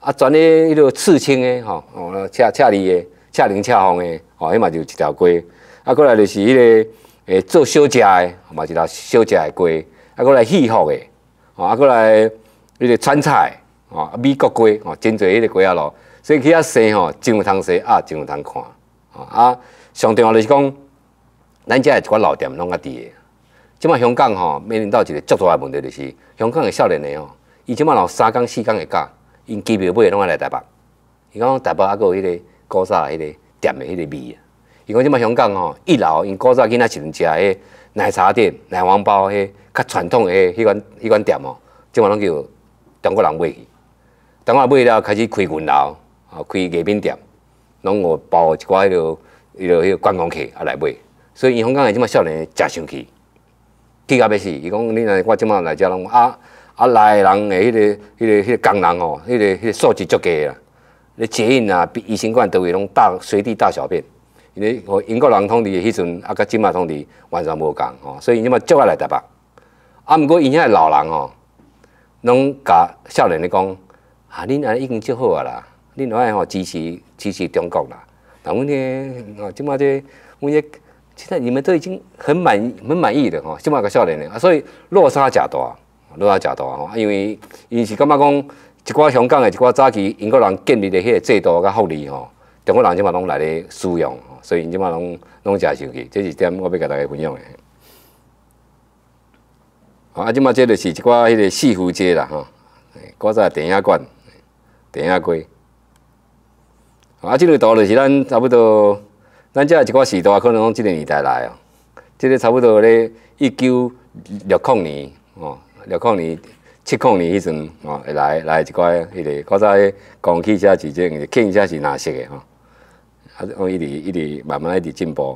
啊，全咧迄个刺青的吼，哦，赤赤里的、赤灵赤红的，吼，迄嘛就一条鸡。啊，过来就是迄、那个诶做小食的，嘛一条小食的鸡。啊，过来戏服的，吼，啊，过来迄个川菜，吼，美国鸡，吼，真侪迄个鸡啊咯。所以去遐生吼，真有通生，啊，真有通看。吼，啊，上重要就是讲，咱遮的一寡老店拢较低的。即马香港吼面临到一个足大的问题，就是香港的少年的吼，伊即马有三工四工的假，因机票买拢爱来台北。伊讲台北还佫有迄个古早迄个店的迄个味啊。伊讲即马香港吼，一楼因古早囡仔时阵食迄奶茶店、奶黄包迄较传统的迄款迄款店吼，即马拢叫中国人买去。中国人买了开始开云楼，吼开艺品店，拢有包一寡迄个迄个迄个观光客啊来买。所以因香港的即马少年食生气。气到要死！伊讲，你若我即马来遮拢啊啊来的人的迄、那个、迄、那个、迄、那个工人吼，迄、那个、迄、那个素质足低啦。咧捷运啊、医生馆都位拢大随地大小便，因为英国人统治的迄阵啊，甲即马统治完全无共吼，所以即马足爱来台北。啊，毋过因遐老人吼，拢甲少年咧讲，啊，恁安尼已经足好啊啦，恁拢爱吼支持支持中国啦。但阮呢，即马这阮这。现在你们都已经很满很满意的吼，即马个少年的啊，所以落差真大，落差真大吼。因为因是感觉讲一寡香港的一寡早期英国人建立的迄个制度甲福利吼，中国人即马拢来咧使用，所以因即马拢拢真生气，这是点我要甲大家分享的。啊，即马这就是一寡迄个四福街啦吼，古早电影馆、电影街。啊，这个图就是咱差不多。咱遮一寡时代可能拢即个年代来哦，即个差不多咧一九六零年哦，六零年、七零年迄阵哦，会来来一寡迄个古早迄公汽车是即个轻车是蓝色的吼，啊，哦一直一直慢慢一直进步。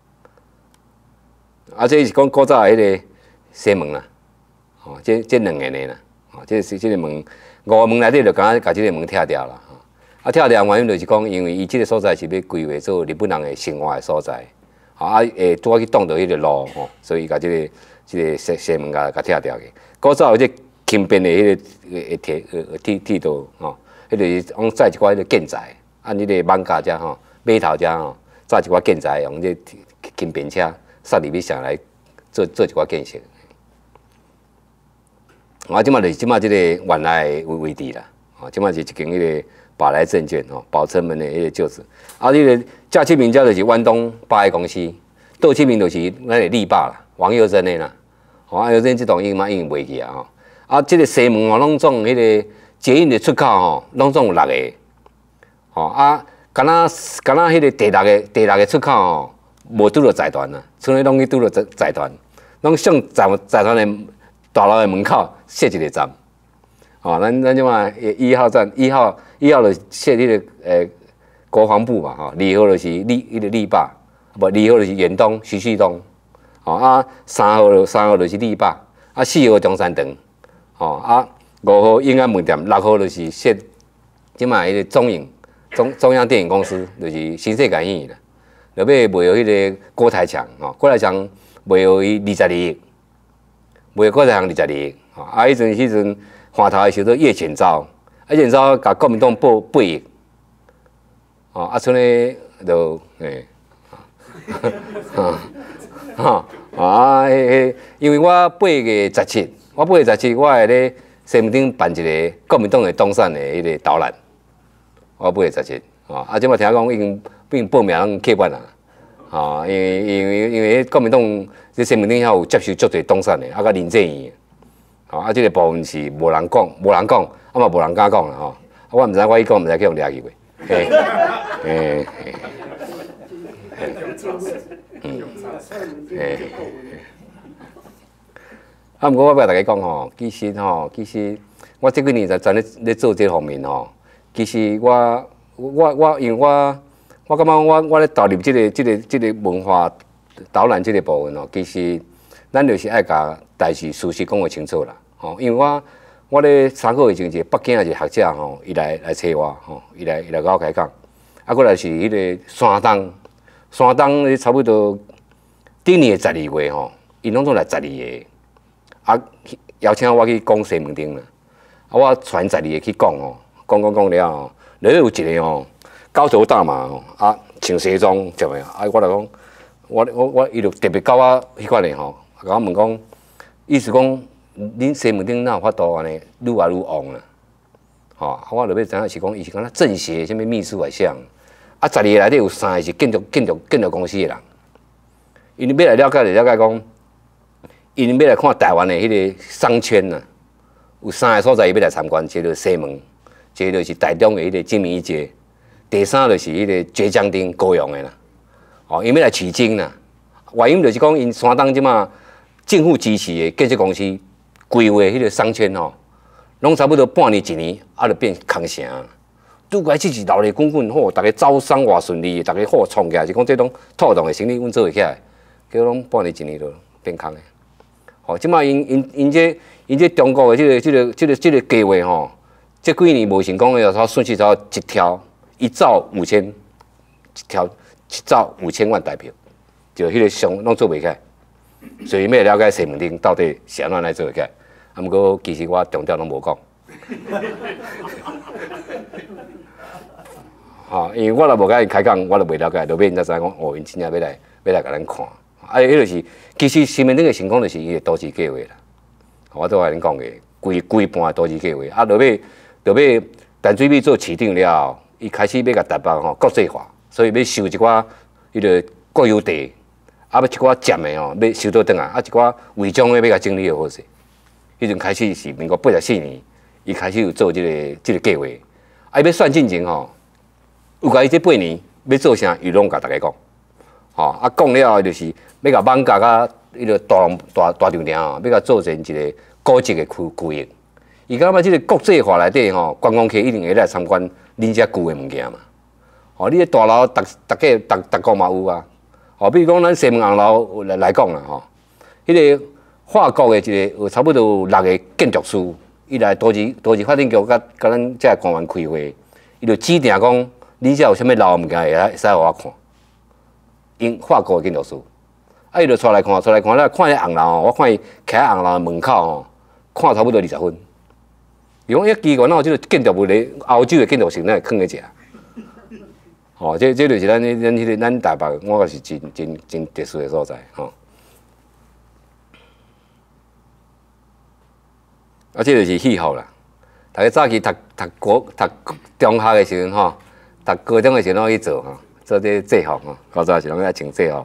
啊，这是讲古早迄个西门啦，哦，这这两个呢啦，哦，这是这个门五个门内底就敢甲即个门拆掉啦。啊，跳梁原因就是讲，因为伊即个所在是要规划做日本人的生活的所在，啊，诶，拄好去挡到迄个路吼，所以伊甲即个即个西西门甲甲拆掉去。古早有即轻便的迄个诶铁呃铁铁道吼，迄就是往载一寡迄个建材，按迄个艋舺遮吼，码头遮吼，载一寡建材用即轻便车塞入去上来做做一寡建设。啊，即马就是即马即个原来的位置啦，啊，即马是一间迄个。宝来证券吼，宝城门的迄个旧址，啊，迄个驾起名叫就是湾东八 A 公司，倒起名就是咱个力霸啦，王佑珍的啦，吼，王佑珍即栋已经嘛已经袂去啊吼，啊，即个西门吼，拢总迄个捷运的出口吼，拢总有六个，吼啊，敢若敢若迄个第六个第六个出口吼，无拄着财团啊，剩个拢去拄着财财团，拢向财财团的大楼的门口设一个站。哦，咱咱即嘛一号站，一号一号就设迄个诶国防部嘛，吼，二号就是立迄个立霸，无二号就是远东徐旭东，吼啊三号就三号就是立霸，啊四号中山堂，吼啊五号永安门店，六号就是设即嘛迄个中影中中央电影公司，就是新世界影业啦，落尾卖互迄个郭台强，吼郭台强卖互伊二十二亿，卖郭台强二十二亿，吼啊迄阵迄阵。换头的时候叶显昭，啊叶显昭甲国民党报八亿，哦啊剩咧就诶，哈哈啊迄迄，因为我八月十七，我八月十七我会咧西门町办一个国民党的东山的迄个导览，我八月十七，哦啊即马听讲已经已经报名拢客满啦，哦因为因为因为国民党伫西门町遐有接受足侪东山的，啊甲林正英。吼啊！即、这个部分是无人讲，无人讲，啊嘛无人敢讲啦吼。啊，我毋知我伊讲，毋知去互掠去袂。嘿，嘿，嗯，嘿，啊，毋过我要大家讲吼，其实吼，其实我即几年在在咧咧做这方面吼，其实我我我因为我我感觉我我咧投入即、这个即、这个即、这个文化导览即个部分吼，其实咱就是爱甲。代志事实讲会清楚啦，吼，因为我我咧三个月前一个北京的一个学者吼，伊来来找我吼，伊来伊来甲我开讲，啊，过来是迄个山东，山东咧差不多顶年的十二月吼，因拢总来十二个，啊，邀请我去讲西门町啦，啊，我传十二个去讲吼， 讲讲讲了吼，里有一个吼高头大马吼啊，穿西装怎么样？啊，我来讲，我我我伊就特别教我迄款的吼，甲我问讲，意思讲恁西门町哪有法度安尼愈来愈旺啦？吼、啊，我落要知影是讲，伊是讲政协什物秘书来想，啊，十二个内底有三个是建筑建筑建筑公司的人，因要来了解就了解讲，因要来看台湾的迄个商圈呐，有三个所在伊要来参观，一个就是西门，一个就是台中的迄个金明街，第三就是迄个倔强町高雄的啦，哦，因要来取经啦，原因就是讲因山东即马政府支持的建设公司规划迄个商圈吼。拢差不多半年一年，啊，就变空城。拄过只是闹热滚滚，吼，大家招商偌顺利，大家好创起来，是讲这种拓动的生意，阮做会起来，结果拢半年一年就变空的。吼，即马因因因这因这中国的这个这个这个这个计划吼，这几年无成功的，他顺势才一条一兆五千，一条一兆五千万台票，就迄个商拢做袂起来，所以要了解西门町到底是安怎来做起来。啊，毋过其实我重点拢无讲，啊，因为我若无甲伊开讲，我就袂了解，就要因才知影讲，哦，因真正要来要来甲咱看，啊，迄就是其实西门町的成功就是伊的都市计划啦，我都甲恁讲嘅，规规半都市计划，啊，落尾落尾淡水美做市长了后，伊开始要甲台北吼国际化，所以要收一寡迄个国有地，啊，要一寡占的吼要收倒转来，啊，一寡违章的要甲整理好势。迄阵开始是民国八十四年，伊开始有做即、這个即、這个计划。啊，要算进前吼，有甲伊这八年要做啥，伊拢甲大家讲。吼、哦，啊讲了就是要甲艋舺甲迄个大大大场店吼，要甲做成一个高级的区区域。伊感觉即个国际化内底吼，观光客一定会来参观恁遮旧的物件嘛。吼、哦，你个大楼，逐逐个逐逐个嘛有啊。吼、哦，比如讲咱西门红楼来来讲啦，吼、哦，迄、那个。法国的一个有差不多有六个建筑师，伊来都市都市发展局甲甲咱遮官员开会，伊就指定讲，你遮有啥物老物件会会使互我看。因法国的建筑师，啊，伊就出来看，出来看了，看迄红楼，我看伊徛喺红楼的门口吼，看差不多二十分。伊讲，迄奇怪，哪有即个建筑物咧？欧洲的建筑师哪会囥咧遮？吼，这这就是咱咱迄个咱台北，我个是真真真特殊的所在，吼。啊，这就是气候啦。大家早期读读国读中学的时阵吼，读高中的时阵去做吼，做这制服吼，高早时拢爱穿制服。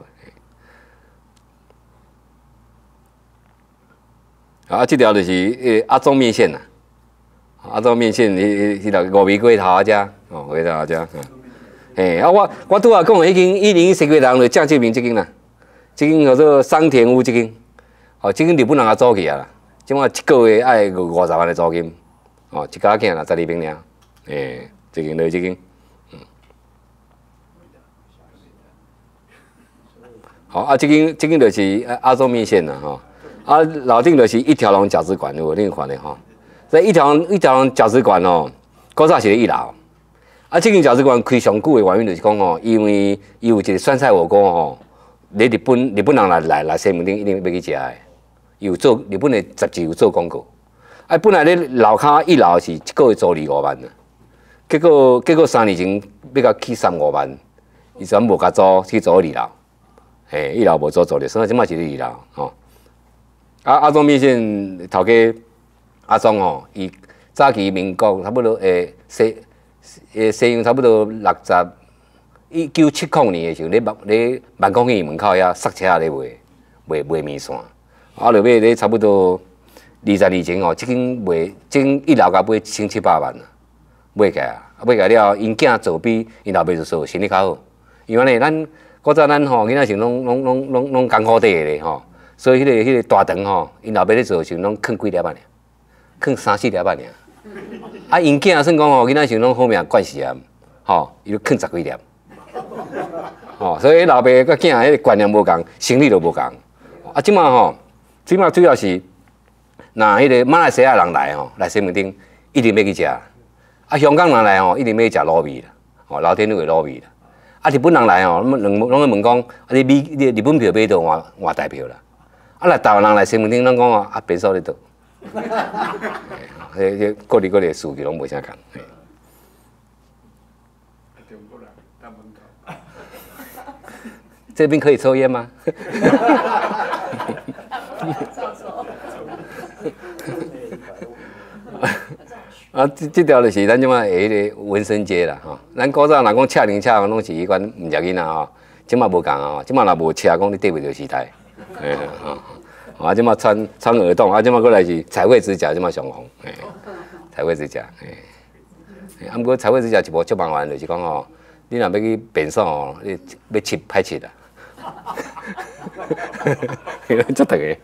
啊，这条就是诶阿中面线啦，阿中面线迄迄条五味龟头啊只，哦，龟头啊只。嘿，啊我我拄仔讲的迄间一零一设计人就郑志明这间啦，这间叫做桑田屋这间，哦，这间日本人也做起啊啦。即马一个月爱五十万的租金，哦，一家囝啦，十二平尔，诶，一间就一间，嗯，好啊，这间这间就是阿中面线啦，吼，啊，楼顶就是一条龙饺子馆，有无？你有看咧吼？这一条一条龙饺子馆哦，古早是咧一楼，啊，这间饺子馆开上久的原因就是讲哦，因为伊有一个酸菜火锅吼，咧日本日本人来来来西门町一定要去食的。有做日本的杂志有做广告，啊，本来咧楼骹一楼是一个月租二五万的，结果结果三年前要甲起三五万，伊全无甲租去租二楼，嘿，一楼无租租着，所以即摆是咧二楼吼。啊，阿中面线头家阿中吼，伊早期民国差不多诶西诶西洋差不多六十一九七零年的时候，咧万咧万公园门口遐塞车咧卖卖卖面线。啊，落尾咧差不多二十年前哦，即间卖，即间一楼甲买一千七百万啦，买起来啊，买起来了，因囝做比因老爸就做生意较好，因为呢，咱古早咱吼，囡仔时拢拢拢拢拢艰苦底的咧吼，所以迄、那个迄、那个大肠吼，因老爸咧做的时候拢囥几粒啊尔，囥三四粒啊尔，啊，因囝算讲吼，囡仔时拢好命惯势啊，吼，伊就囥十几粒，吼，所以老爸甲囝迄个观念无共，生理都无共，啊，即马吼。即马主要是，那迄个马来西亚人来吼，来西门町一定要去食。啊，香港人来吼，一定要食卤味啦，吼，老天路的卤味啦。啊，日本人来吼，拢拢拢会问讲，啊，你美你日本票买倒换换台票啦。啊，来台湾人来西门町，咱讲啊，啊，便所咧倒。迄迄各地各地的数据拢无啥共。 中国人在门口。 这边可以抽烟吗？啊，这这条就是咱即马下迄个纹身节啦，吼。咱古早若讲恰零恰红，拢是迄款毋食囡仔吼。即马无共啊，即马若无车，讲你对袂着时代。哎吼，啊，即马穿穿耳洞，啊，即马过来是彩绘指甲，即马上红。哎，彩绘指甲，哎。啊，毋过彩绘指甲一部足麻烦，就是讲吼，你若要去变爽吼，你要切歹切啦。足长个。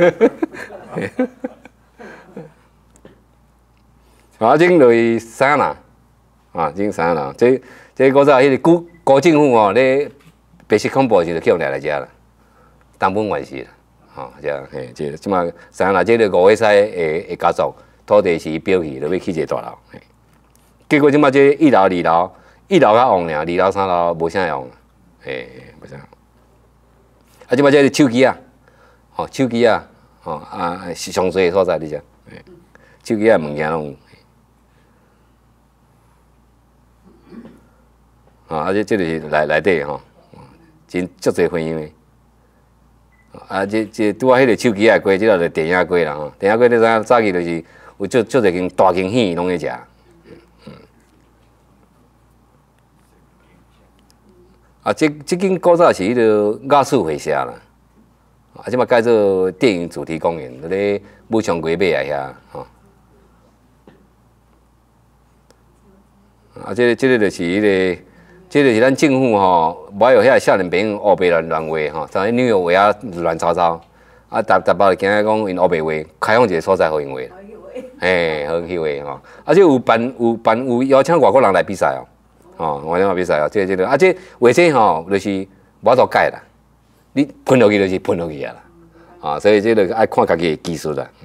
啊，种就是啥啦？啊，种啥啦？这这古早迄个古古政府吼，咧白色恐怖时就叫来来遮啦，当本完事啦。吼，遮嘿，这即马啥啦？这个五尾西的的家族土地是标起，就要起一个大楼。嘿，结果即马这一楼、二楼，一楼较旺尔，二楼、三楼无啥用。嘿，无啥。啊，即马这个手机啊，吼，手机啊，吼啊，是上侪所在伫遮。嘿，手机啊物件拢。啊，啊，这这就是内内底吼，真足侪花样的。啊，这这拄啊，迄个手机啊过，即个就电影过啦吼。电影过你知影，早期就是有足足侪间大间戏拢咧食。嗯。啊，这这间古早是迄个雅士会社啦。啊，即马改做电影主题公园，伫咧武昌街尾啊遐吼。啊，这这个就是迄个。这就是咱政府吼，无爱有遐少年朋友乌白乱乱画吼，像纽约画啊乱糟糟，啊，逐逐包惊讲因乌白画，开放一个所在互因画，嘿，好去画吼。啊，这有办有办有邀请外国人来比赛哦，吼，外国人比赛哦，这这个啊，这画这吼就是无多改啦，你喷落去就是喷落去啊啦，啊，所以这个爱看家己的技术啦，嗯。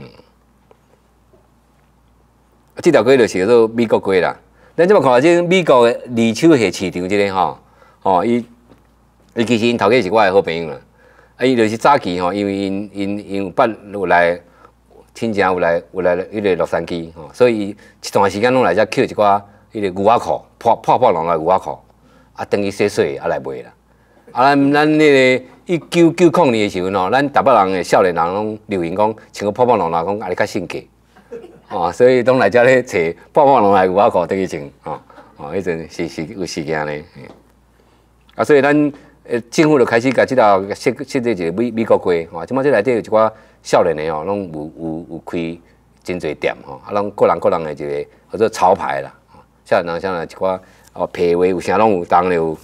这条街就是叫做美国街啦。咱即马看即美国的二手鞋市场即个吼，吼伊伊其实因头家是我的好朋友啦。啊，伊就是早期吼，因为因因因有捌有来亲情有来有来迄个洛杉矶吼，所以一段时间拢来遮捡一寡迄个牛仔裤，破破破烂烂牛仔裤，啊，等于洗洗啊来卖啦。啊，咱咱迄个一九九零年的时阵吼，咱台北人的少年人拢流行讲穿个破破烂烂，讲啊你较性格。哦，所以拢来遮咧找破破烂烂牛仔裤等去穿，哦哦，迄阵是是有事件咧，啊，所以咱呃政府就开始甲即条设设置一个美美国街，吼，即摆即内底有一寡少年的吼，拢有有有开真侪店吼，啊，拢个人个人的一个或者潮牌啦，少年人少年一寡哦皮鞋有啥拢有，当然有，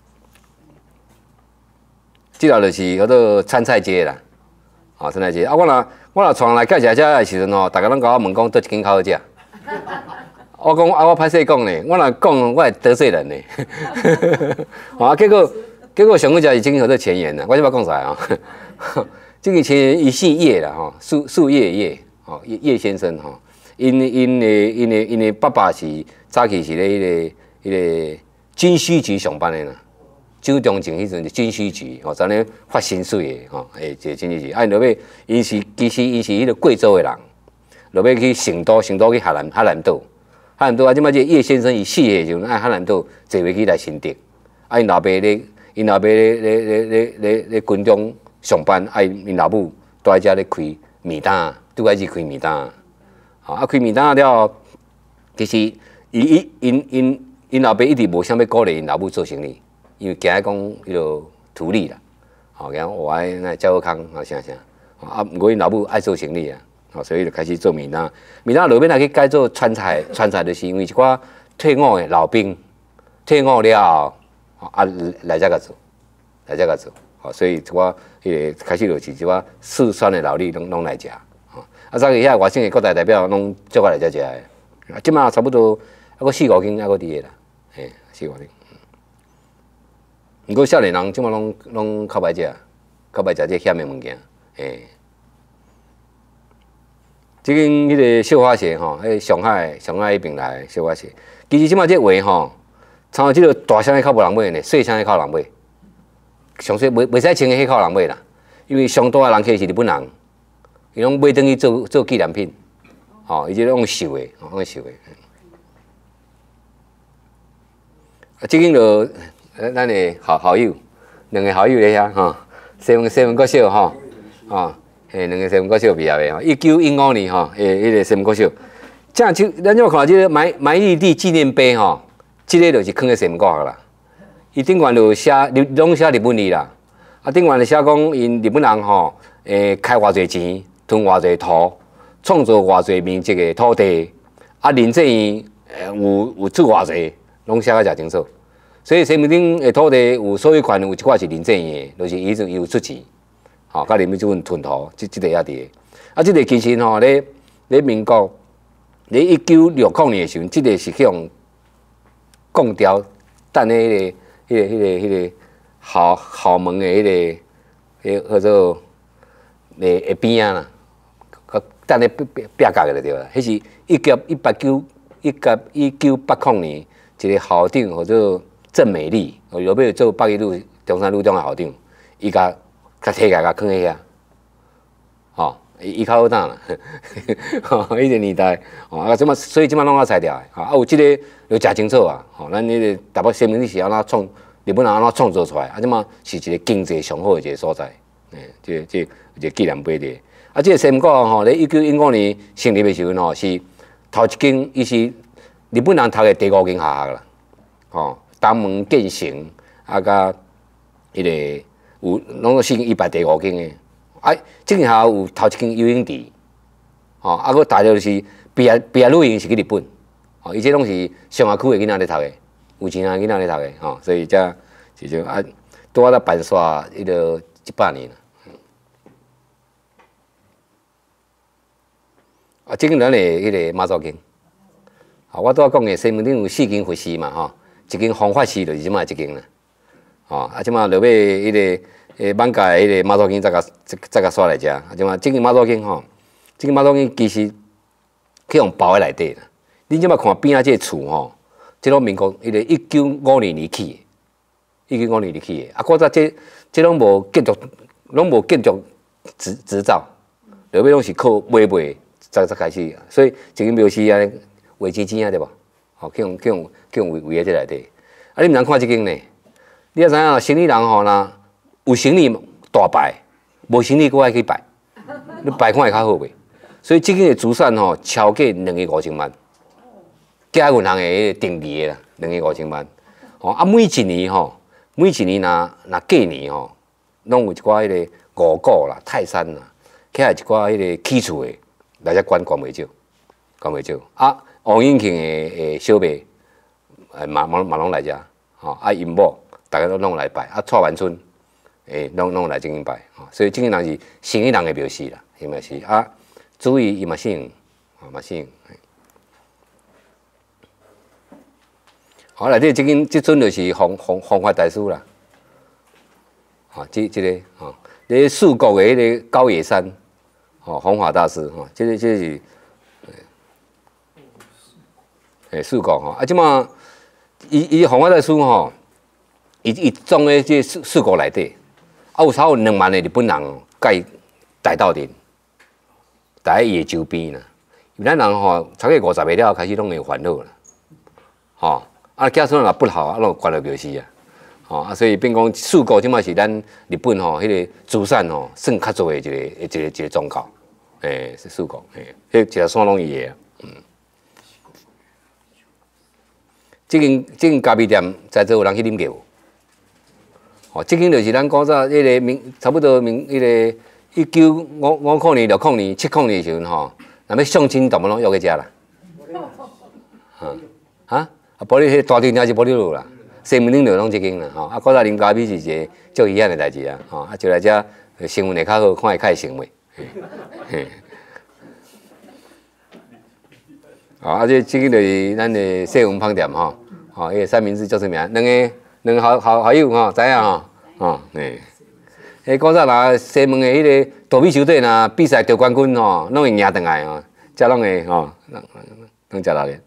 即条就是叫做川菜街啦，哦，川菜街，啊，我若我若创来介绍遮的时阵吼，大家拢甲我问讲，倒一间较好食。我讲啊，我歹势讲呢，我若讲我会得罪人呢。啊，结果结果上好食是真叫做前言啦，我即摆讲出来吼。这个前言伊姓叶啦吼，树树叶叶，吼叶叶先生吼，因因的因的因的爸爸是早期是咧迄个迄个军需局上班的啦。蒋中正迄阵是军需局，吼，昨咧发薪水的，吼，诶，一个军需局。啊，落尾因是其实因是迄个贵州的人，落尾去成都，成都去海南海南岛，海南岛啊，即摆即叶先生伊死的时阵，爱海南岛坐飞机来新竹，啊，因老爸咧，因老爸咧咧咧咧咧咧军中上班，啊，因老母住喺遮咧开面摊，拄开始开面摊，吼，啊，开面摊了，其实伊伊因因因老爸一直无想要鼓励因老母做生意。因为惊讲迄个图利啦，吼，惊我爱那照康啊啥啥，啊，毋过因老母爱做生意啊，吼，所以就开始做面摊。面摊落尾来去改做川菜，川菜就是因为一寡退伍的老兵，退伍了后，啊来遮个做，来遮个做，吼，所以一寡迄个开始就是一寡四川的老李拢拢来食，吼，啊，早期遐外省的国大代表拢叫我来遮食的，啊，即马差不多还佫四五间还佫伫个啦，嘿，四五间。毋过少年人即马拢拢较歹食，较歹食这险的物件，诶。即间迄个绣花鞋吼，迄上海上海迄边来绣花鞋，其实即马这话吼，像即个大箱的较无人买呢，细箱的较有人买。上细袂袂使穿的迄较有人买啦，因为上大的人客是日本人，伊拢买转去做做纪念品，吼，伊即种绣的，吼，用绣的。 啊，即间就咱的好好友，两个好友咧遐吼，西门西门国小吼，吼，嘿，两个西门国小毕业的吼，一九一五年吼，诶，迄个西门国小，这样就咱就看即个埋埋义地纪念碑吼，即个就是囥在西门国啦。伊顶悬就写日拢写日本字啦，啊，顶悬就写讲因日本人吼，诶，开偌济钱，囤偌济土，创造偌济面积的土地，啊，林正英诶有有出偌济，拢写甲诚清楚。所以西门町的土地有所有权有一寡是林正英的，就是伊就有出钱，吼，甲林美这份囤土，即即个也伫。啊，即个其实吼咧咧民国咧一九六九年的时阵，即个是去用拱雕等迄个、迄个、迄个、迄个校校门的迄个迄叫做诶下边啊啦，等咧壁壁壁角的就对啦。迄是一九一八九一九一九八零年一个校长或者郑美丽，后尾做北一路中山路中的校长，伊甲甲摕起来甲囥喺遐，吼，伊较好当啦，吼，迄个年代，吼，啊，即马所以即马拢啊拆掉的，啊，有即个就诚清楚啊，吼，咱迄个台北西门町是安怎创，日本人安怎创造出来，啊，即马是一个经济上好的一个所在，诶，即个即个一个纪念碑伫，啊，即个西门国吼，咧一九一五年成立的时阵吼，是头一间，伊是日本人读的第五间学校啦，吼。东门建成啊，甲迄个有拢是一百第五间的，啊，这间学校有头一间游泳池，吼，啊，佮大了就是毕业毕业旅行是去日本，吼，伊这拢是上下区的囡仔咧读的，有钱啊囡仔咧读的，吼，所以遮是就啊，拄啊咧办煞迄个一百年啦。啊，这间咱的迄个妈祖经，啊，我拄啊讲的西门町有四间佛寺嘛，吼。一间弘法寺就是即卖一间啦，吼啊！即卖落尾迄个诶满甲迄个妈祖经再甲再甲刷来遮，啊！即卖即间妈祖经吼，即间妈祖经其实去用包喺内底啦。恁即卖看边仔即个厝吼，即拢民国迄个一九五年而起的，一九五年而起的。啊，古早即即拢无建筑，拢无建筑执执照，落尾拢是靠买卖才才开始。所以一间庙是安尼画青青啊，对无？吼，去用去用去用围围喺这内底。啊，你毋通看即间呢？你也知影，生理人吼，若有生理大拜，无生理搁爱去拜，你拜看会较好袂？所以即间的资产吼，超过两个五千万，加银行的迄个定义啦，两个五千万。吼啊，每一年吼，每一年若若过年吼，拢有一寡迄个五谷啦、泰山啦，起来一寡迄个起厝的来遮管管袂少，管袂少啊。王永庆的诶小妹，诶嘛嘛嘛拢来遮，吼啊因某，大家都拢来拜，啊蔡万春，诶拢拢来这间拜，吼，所以这间人是生意人的庙事啦，是嘛是啊，主意伊嘛信，啊嘛信。好，内底这间这尊就是弘弘弘法大师啦，吼，这这个吼，咧四国的迄个高野山，吼弘法大师，吼，这个这个是。诶，四国吼，啊，即马伊伊弘法大师吼，伊伊种咧即四四国内底，啊有差有两万个日本人盖大斗阵，在伊的周边啦。咱人吼，差个五十个了开始拢会烦恼啦，吼，啊，假使若不好，啊，拢关了庙寺啊，吼，啊，所以变讲四国即马是咱日本吼，迄个资产吼算较多的一个一个一个宗教，诶，是四国，诶，迄一个山拢伊的啊，嗯。即间即间咖啡店在座有人去啉过无？哦，即间就是咱古早迄个明差不多明迄个一九五五零年、六零年、七零年的时阵吼，若要相亲，大部分拢约去遮啦。哈啊，啊，玻璃迄大店也是玻璃路啦，西门町就拢即间啦。吼，啊，古早啉咖啡是一个足遗憾的代志啊。吼，啊，就来遮新闻会较好，看会较会成袂。嘿。哦，啊，这即间就是咱的西文芳店吼。吼，伊个三明治叫出名，两个两个好好好友吼，知影吼，吼，诶，迄古早若西门的迄个躲避球队若比赛得冠军吼，拢会赢转来吼，遮拢会吼，拢食落去。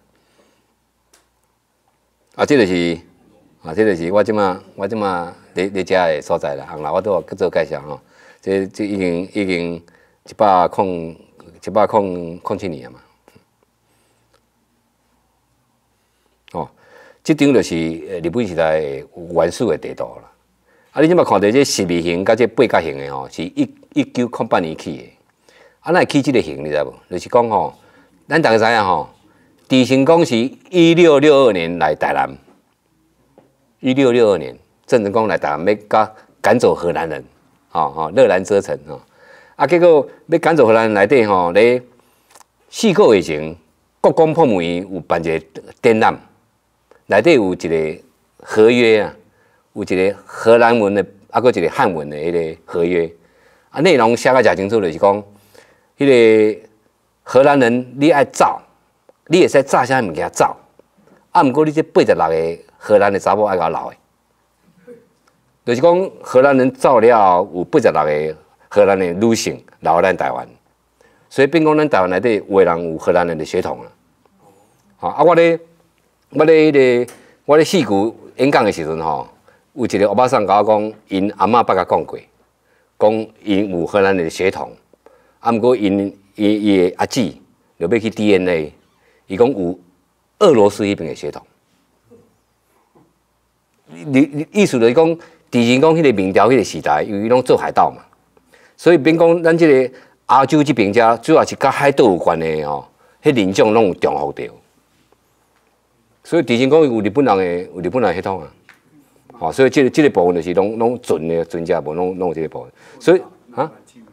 啊，这就是啊，这就是我即马我即马咧咧遮的所在啦，后来我都有去做介绍吼，这这已经已经一百空一百空空七年啊嘛。哦， 这张就是日本时代原始的地图啦。啊，你即摆看到这十二型甲这八角形的吼，是一一九零八年起的。啊，哪会起这个型你知无？就是讲吼，咱大家知影吼，郑成功是一六六二年来台南，一六六二年郑成功来台南要甲赶走荷兰人，吼吼，热兰遮城吼。啊，结果要赶走荷兰人内底吼，咧四个月前，国光破门有办一个展览，内底有一个合约啊。有一个荷兰文的，啊，搁一个汉文的迄个合约，啊，内容写甲诚清楚，就是讲，迄个荷兰人你爱走，你会使炸啥物件走，啊，毋过你这八十六个荷兰的查某爱甲留的，就是讲荷兰人走了有八十六个荷兰的女性留咱台湾，所以变讲咱台湾内底有的人有荷兰人的血统啊，吼啊，我咧我咧迄个我咧四股演讲的时阵吼。有一个欧巴桑甲我讲，因阿嬷捌甲讲过，讲因有荷兰人的血统，啊，毋过因伊伊的阿姊就要去 D N A， 伊讲有俄罗斯迄边的血统。你意思就是讲，之前讲迄个明朝迄个时代，因为拢做海盗嘛，所以变讲咱即个亚洲这边遮，主要是甲海盗有关的吼，迄人种拢有重复着。所以之前讲有日本人的有日本人的血统啊。哦，所以这个这个部分就是拢拢准的准家无拢拢有这个部分，所以啊，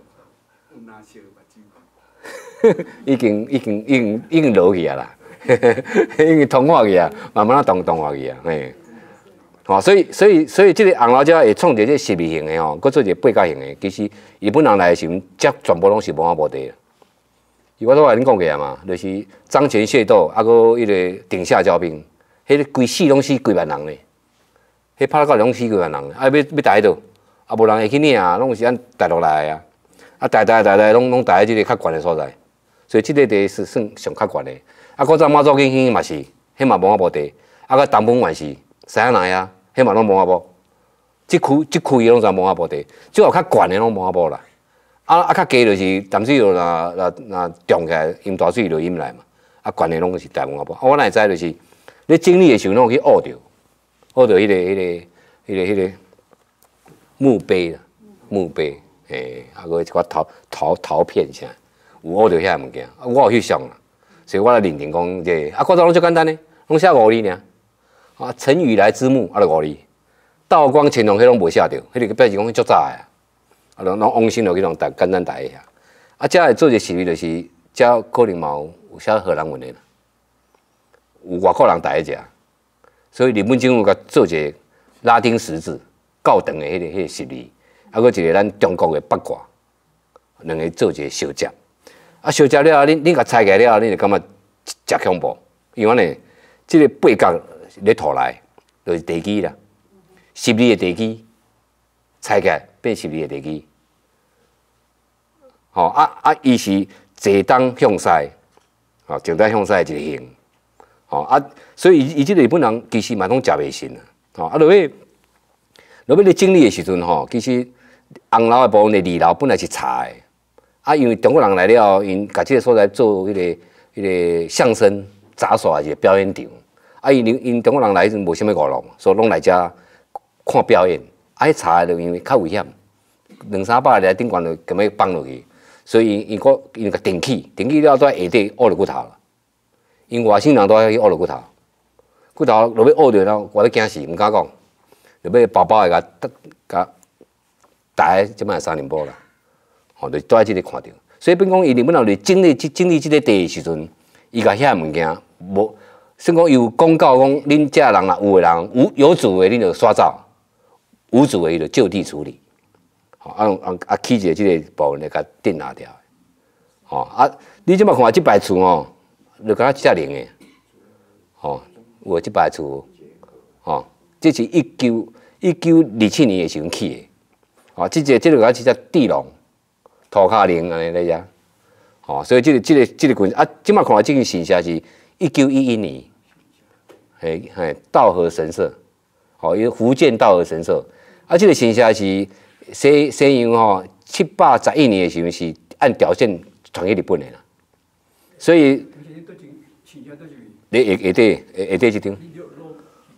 已经已经已经已经落去啊啦，已经同化去啊，慢慢啊同同化去啊，嘿，哦，所以所以所以这个红老椒会创一个十二型的吼，佮做一个八角形的，其实日本人来的时阵，这全部拢是文化部地的。伊我都甲恁讲过啊嘛，就是张权械斗，啊，佮迄个顶下交兵，迄个规死拢死几万人咧。迄拍到拢死几万人，啊要要逮倒，啊无人会去领啊，拢是按逮落来啊，啊逮逮逮逮，拢拢逮喺即个较悬的所在，所以即个地是算上较悬的。啊，古早马祖景乡嘛是，迄嘛文化部地，啊个东本院是西仔内啊，迄嘛拢文化部。即区即区拢是文化部地，最后较悬的拢文化部啦。啊啊较低就是淡水路若若若涨起来，淹大水就淹来嘛。啊悬的拢是大文化部。啊我哪会知就是咧整理的时候拢去学着。学着迄个、迄个、迄个、迄个墓碑啦，墓碑，诶，啊，个一寡陶陶陶片啥，有学着遐物件，啊，我有翕相啦，所以我来认定讲这个，啊，古早拢最简单呢，拢写五字尔，啊，陈宇来之墓，啊，就五字，道光乾隆迄拢无写着，迄个表示讲足早诶，啊，拢拢往新落去拢简单答一下，啊，遮会做一个实例就是，遮可能嘛有写荷兰文的啦，有外国人答一下。所以日本政府甲做一个拉丁十字较长的迄个迄个实例，啊，搁一个咱中国的八卦，两个做一个相接。啊，相接了后，恁恁甲拆开了后，恁就感觉真恐怖，因为呢，即个八角咧吐来，就是地基啦，十二个地基，拆开变十二个地基。吼、哦、啊啊，伊是坐东向西，吼、哦，正东向西一个形。哦啊，所以伊伊即个日本人其实嘛拢食袂信啊，吼啊，落尾落尾咧整理的时阵吼，其实红楼的部分的二楼本来是茶的，啊，因为中国人来了，因甲即个所在做迄、那个迄、那个相声杂耍一个表演场，啊，因因中国人来时阵无啥物娱乐，所以拢来遮看表演，啊，迄茶就因为较危险，两三百个顶悬就咁要放落去，所以因因个因个定起，定起了在下底挖落骨头啦。因外省人都爱去挖落骨头，骨头落尾挖着了，我咧惊死，毋敢讲，落尾包包会甲甲大个即摆三零波啦，吼，就都喺即个看着。所以变讲，伊日本人咧整理整理即个地的时阵，伊甲遐物件无，算讲有公告讲，恁遮人啦，有个人有有主的，恁就刷走；无主的，伊就就地处理。吼，啊啊啊，起一个即个部分来甲定下掉。吼啊，你即摆看即排厝吼。就敢若遮灵诶，吼、哦，有即排厝，吼、哦，这是一九一九二七年诶时阵起诶，吼、哦，即、这个即、這個敢是只地龙涂骹灵安尼咧遮，吼、哦，所以即、這个即、這个即、這个群啊，即摆看即个神社是一九一一年，嘿嘿，道和神社，吼、哦，伊福建道和神社，啊，即、這个神社是西西洋吼七百十一年诶时阵是按条件传去日本诶啦，所以。你下下底下下底即张，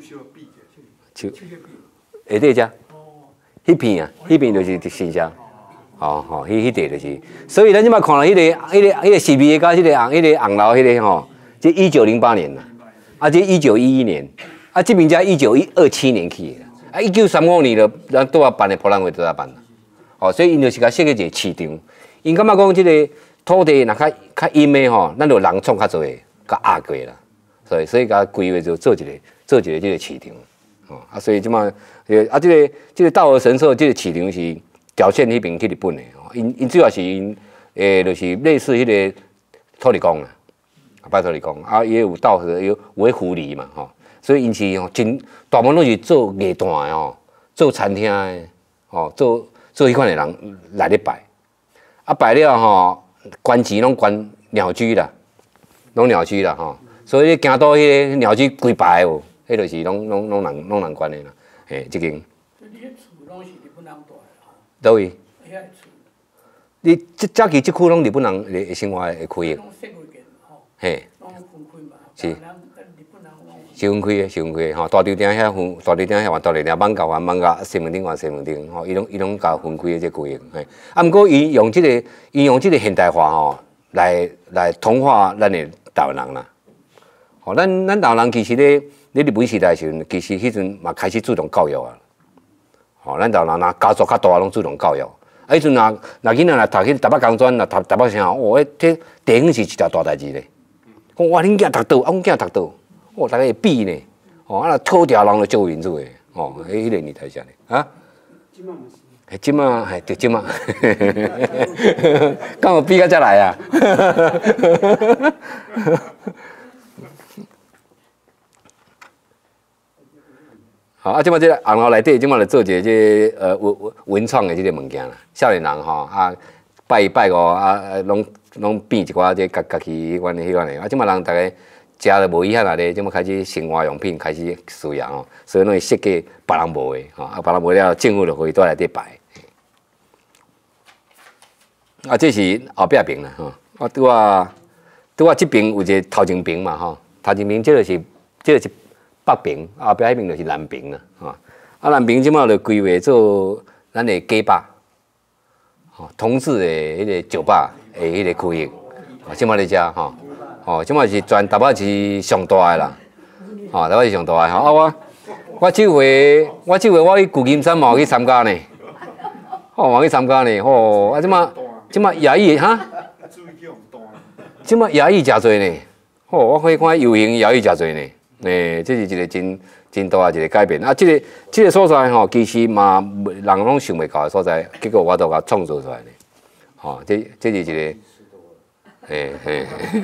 手下底只，迄片啊，迄片就是新疆。哦吼，迄迄块就是，所以咱即摆看到迄个、迄个、迄个视频甲迄个红、迄个红楼迄个吼，即一九零八年啦，啊，即一九一一年，啊，即边才一九一二七年去的，啊，一九三五年就咱拄啊办的博览会拄啊办啦，哦，所以因就是甲设计一个市场，因感觉讲即个土地若较较阴的吼，咱就人创较侪，甲压过啦，所以所以甲规划就做一个做一个即个市场，哦，啊，所以即摆啊，即个即个道和神社即个市场是。条线迄边去日本的，因因主要是因诶，就是类似迄个土地公啦，拜土地公，啊，也有道和有有迄狐狸嘛，吼，所以因是吼真大部分拢是做艺坛的吼，做餐厅的，吼，做做迄款的人来咧拜，啊拜了吼，关钱拢关鸟居啦，拢鸟居啦吼，所以行到迄个鸟居规排哦，迄就是拢拢拢人拢人关的啦，嘿，即间。倒位？你即早期即区拢日本人诶生活会开的，嘿，是，是分开的，是分开的吼。大潮店遐分，大潮店遐换大潮店，艋舺换艋舺，西门町换西门町，吼，伊拢伊拢甲分开的这规划，嘿。啊，毋过伊用即个，伊用即个现代化吼，来来同化咱的台湾人啦。吼，咱咱台湾人其实咧，咧日本时代时阵，其实迄阵嘛开始注重教育啊。吼，咱台湾人若家族较大，拢注重教育。啊，迄阵若若囡仔若读去台北工专，若读台北啥，哦，迄地方是一条大代志咧。讲哇，恁囝读倒，啊，阮囝读倒，哦，大家会比呢。哦，啊，土条人就做民主诶。哦，迄迄个年代啥咧？啊？哎，即马哎，对，即马，敢有比较才来啊？好啊，即摆即个红楼内底，即摆就做一个即呃文文文创的即个物件啦。少年人吼啊，拜一拜五啊，拢拢变一寡即家家己迄款迄款的。啊，即摆人逐个食了无遗憾啊咧，即摆开始生活用品开始需要吼，所以拢会设计别人无的吼，啊别人无了，政府就可以倒来底摆。啊，这是后壁边啦吼，啊拄啊拄啊即边有一个头前边嘛吼，头前边即个是即个是。北边后壁迄边就是南边啦，吼啊南边即马就规划做咱的假吧，吼同志的迄个酒吧的迄个区域，吼即马咧遮吼，吼即马是全台北是上大的啦，吼台北是上大的吼啊我我即回我即回我去旧金山嘛有去参加呢，吼我去参加呢，吼啊即马即马亚裔哈，即马亚裔诚侪呢，吼我可以看游行亚裔诚侪呢。诶，这是一个真真大的一个改变啊！这个这个所在吼，其实嘛人拢想袂到的所在，结果我都甲创造出来呢。吼，这这是一个，嘿嘿，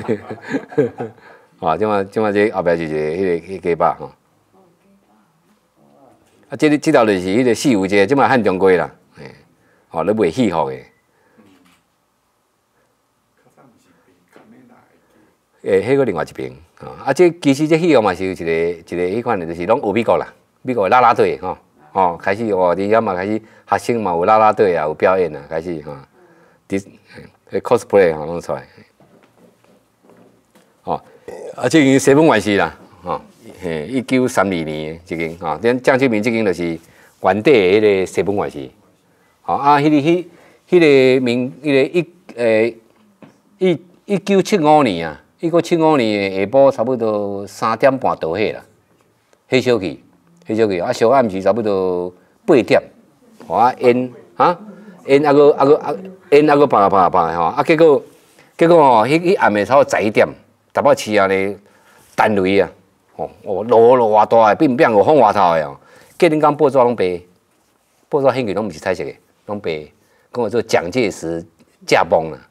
啊，即马即马这后壁就是迄个迄个吧吼。啊，这这条就是迄个四五街，即马汉中街啦，嘿，吼，咧卖戏服的。诶，迄个另外一边。啊，这其实这戏服嘛是有一个一个迄款的，就是拢学美国啦，美国啦啦队吼，吼开始哦，伫遐嘛开始学生嘛有啦啦队啊，有表演啊，开始吼，啲 cosplay 吼弄出来，哦，啊，这间西本愿寺啦，吼，嘿，一九三二年这间吼，咱江泽民这间就是原地的迄个西本愿寺，吼啊，迄个迄迄个明迄个一诶一一九七五年啊。一九七五年下晡差不多三点半倒下啦，迄小去，迄小去啊，小暗时差不多八点，吼啊烟哈烟啊个啊个啊烟啊个拍拍拍吼，啊结果结果吼，迄迄暗暝差不多十一点，台北市啊咧弹雷啊，吼哦落落偌大个，变变有风外头个哦，隔恁讲报纸拢白，报纸显起拢毋是彩色个，拢白，讲做蒋介石驾崩啦。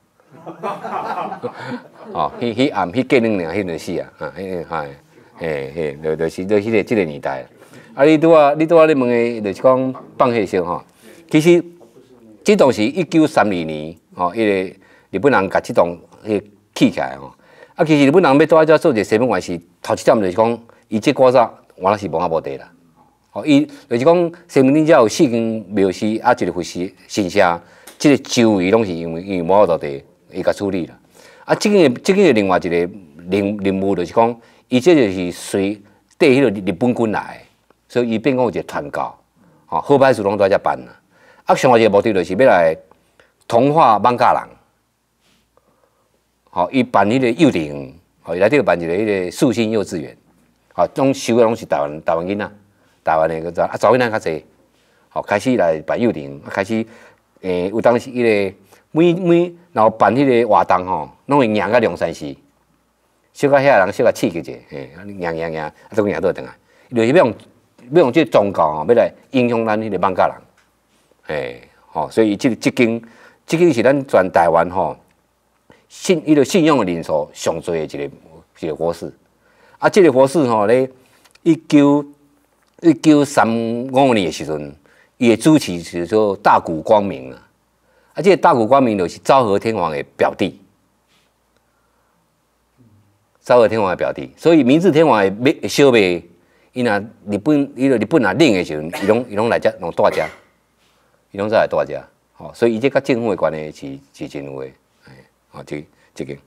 哦，迄迄暗迄过两年，迄阵死啊，哈，迄嗨，嘿嘿，就就是就迄个即个年代。啊，你拄啊，你拄啊，你问的，就是讲放火烧吼。其实，这栋是一九三二年，吼，迄个日本人甲这栋迄起起来吼。啊，其实日本人要拄啊遮做一个西本愿寺，头一点就是讲，伊这古早原来是无啊无地啦。哦，伊就是讲西门町遮有四间庙寺，啊，一个佛寺神社，即个周围拢是因为因为无啊无地。伊甲处理啦，啊，即个即个另外一个任任务就是讲，伊这就是随缀迄个日本军来的， 所以伊变讲有一个团购，吼、哦，好歹事拢在遮办啦。啊，上一个目的就是要来同化艋舺人，吼、哦，伊办迄个幼稚园，吼、哦，伊内底办一个迄个树新幼稚园，吼、哦，拢收的拢是台湾台湾囡仔，台湾的个查啊查某囡仔较济，吼、哦，开始来办幼稚园，啊，开始诶、欸、有当时迄、那个每每然后办迄个活动吼，拢会赢到两三时。小可遐人小可刺激者，嘿，赢赢赢，啊，总赢倒转来，就是要用要用这宗教吼，要来影响咱迄个艋舺人，嘿，吼，所以即即间即间是咱全台湾吼信伊个信用的人数上侪的一个一个佛寺，啊，即、這个佛寺吼咧，一九一九三五年的时阵，伊的主持是做大谷光明啊，啊，即、這個大谷光明就是昭和天皇的表弟。昭和天皇的表弟，所以明治天皇的小妹，伊若日本，伊个日本若领的时阵，伊拢伊拢来遮，拢住遮，伊拢再来住遮，吼，所以伊这甲政府的关系是是真有诶，哎，吼，即即个，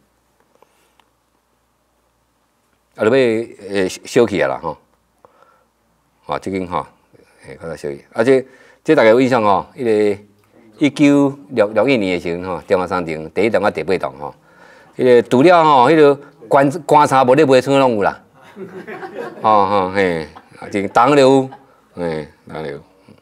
啊，落尾诶小气啊啦，吼，吼，即间吼，诶，较小气，啊，这这大家有印象吼，迄个一九六六一年的时阵吼，中华商场第一栋啊第八栋吼，迄个除了吼，迄个。棺棺材无咧卖厝拢有啦，吼吼嘿，真当了有，嘿当了有。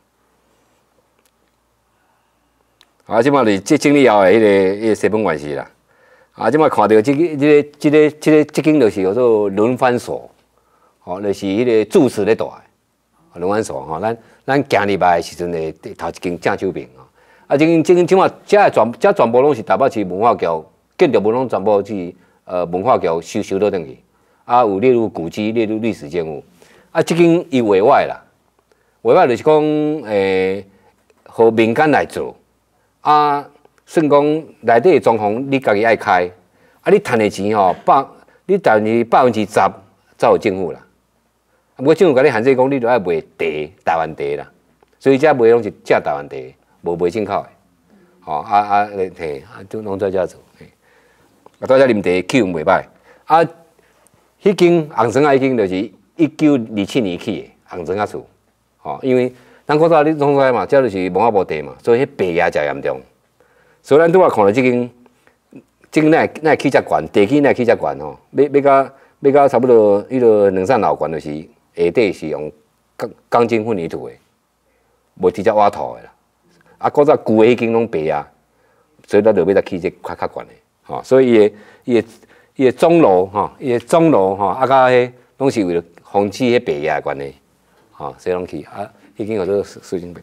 啊，即马是即整理后的迄个迄个西本院士啦。啊，即马看到即个即个即个即个即间就是叫做轮番所，吼，就是迄个住持咧住的，轮番所吼，咱咱行入来的时阵的头一间正手边吼。啊，即间即间即马遮全遮全部拢是台北市文化局建筑物拢全部是。呃，文化局收收倒转去，啊，有列入古迹，列入历史建物。啊，即间伊委外啦，委外就是讲，诶、欸，互民间来做。啊，算讲内底装潢你家己爱开，啊，你赚的钱吼，百你赚是百分之十才有政府啦。啊，不过政府甲你限制讲，你著爱卖茶，台湾茶啦。所以遮卖拢是正台湾茶，无卖进口的。吼、哦，啊啊，嘿，啊，都拢在遮做。啊，在遮啉茶气氛袂歹。啊，迄间红砖啊，迄间就是一九二七年起的红砖啊厝。吼，因为咱古早你拢知嘛，遮就是文化部地嘛，所以迄白牙真严重。所以咱拄仔看到即间，即间哪哪起遮悬，地基哪起遮悬吼？要要到要到差不多迄个两三楼悬，就是下底是用钢钢筋混凝土的，无直接挖土的啦。啊，古早旧的迄间拢白牙，所以咱就要再起这较较悬的。吼、哦，所以伊个伊个伊个钟楼吼，伊个钟楼吼，啊，甲迄拢是为了防止迄白牙关系，吼、哦，所以拢去啊，已经有做事情白。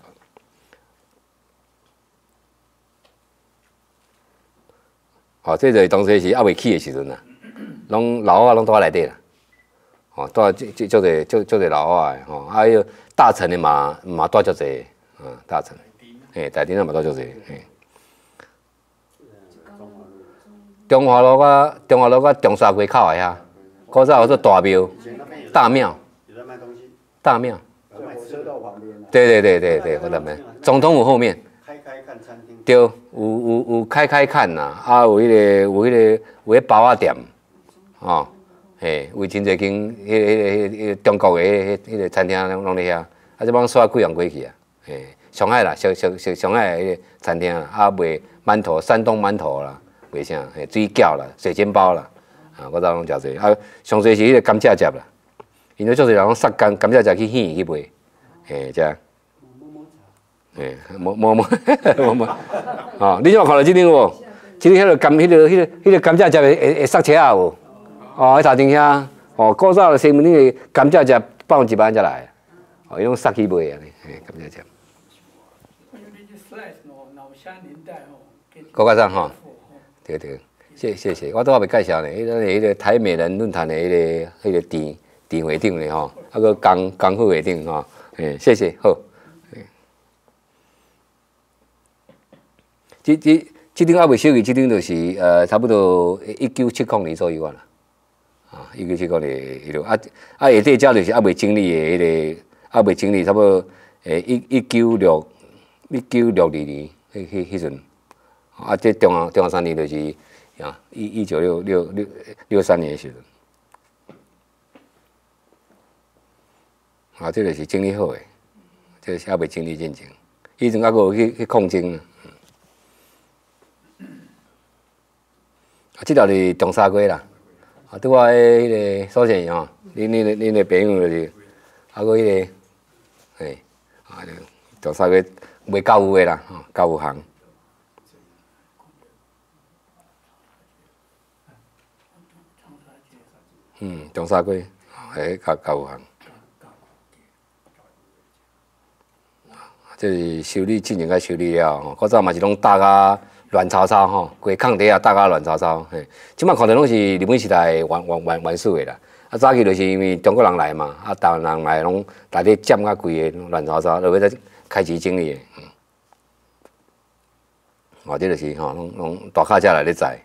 吼、哦，这就是当时是还未起的时阵啦，拢老啊拢住喺内底啦，吼、哦，住即即足侪足足侪老啊的吼，啊，迄个大城的嘛嘛住足侪，啊，大城，嘿，大城啊嘛住足侪，嘿。中华路甲中华路甲中沙街口的遐，古早有做大庙、大庙、大庙。对对对对对，我那边总统府后面。开开看餐厅。对，有有有开开看呐，啊有迄、那个有迄、那个有迄包仔店，哦，嘿，有真侪间迄、那个迄、那个中国的迄、那个餐厅拢拢咧遐，啊这帮煞贵样过去啊，嘿，上海啦，上上上上海的迄个餐厅啦，啊卖馒头，山东馒头啦。卖啥？嘿，水饺啦，水煎包啦，啊，我早拢食侪。啊，上侪是迄个甘蔗汁啦，因为做侪人拢杀甘甘蔗汁去县去卖，嘿，遮。嘿，摸摸摸摸摸，哦，你怎看到即张无？即张迄个甘，迄个迄个迄个甘蔗汁会会会刹车啊无？哦，喺头前遐，哦，古早西门町个甘蔗汁百分之百才来，哦，伊拢刹去卖啊，嘿，甘蔗汁。高家长吼。对对，谢谢谢，我都还未介绍呢。迄个迄个台美人论坛的迄个迄个店店会长咧吼，啊个江江副会长吼，诶，谢谢好。这这这张还未收去，这张就是呃差不多一九七零年左右啊啦，啊一九七零年迄落啊啊下底遮就是还未整理的迄个，还未整理差不多诶一一九六一九六二年迄迄迄阵。啊，这中华中华三年就是啊，一一九六六六六三年的时阵， 啊，这就是整理好诶，这是还未整理进前，以前还佫有去去控精啊。啊，这条是中沙龟啦，啊，拄我迄个所见吼，恁恁恁个朋友就是，啊，佫迄个，嘿，啊，中沙龟卖教务诶啦，吼，教务行。嗯，中沙龟，迄教教务行。这是修理进前甲修理了吼，较早嘛是拢搭啊乱糟糟吼，规空地啊搭啊乱糟糟，嘿，即摆看到拢是日本时代原原原原始的啦。啊，早期就是因为中国人来嘛，啊，台湾人来拢内底占啊规个乱糟糟，落尾再开始整理的。嗯，哦，这就是吼，拢拢大卡车来咧载。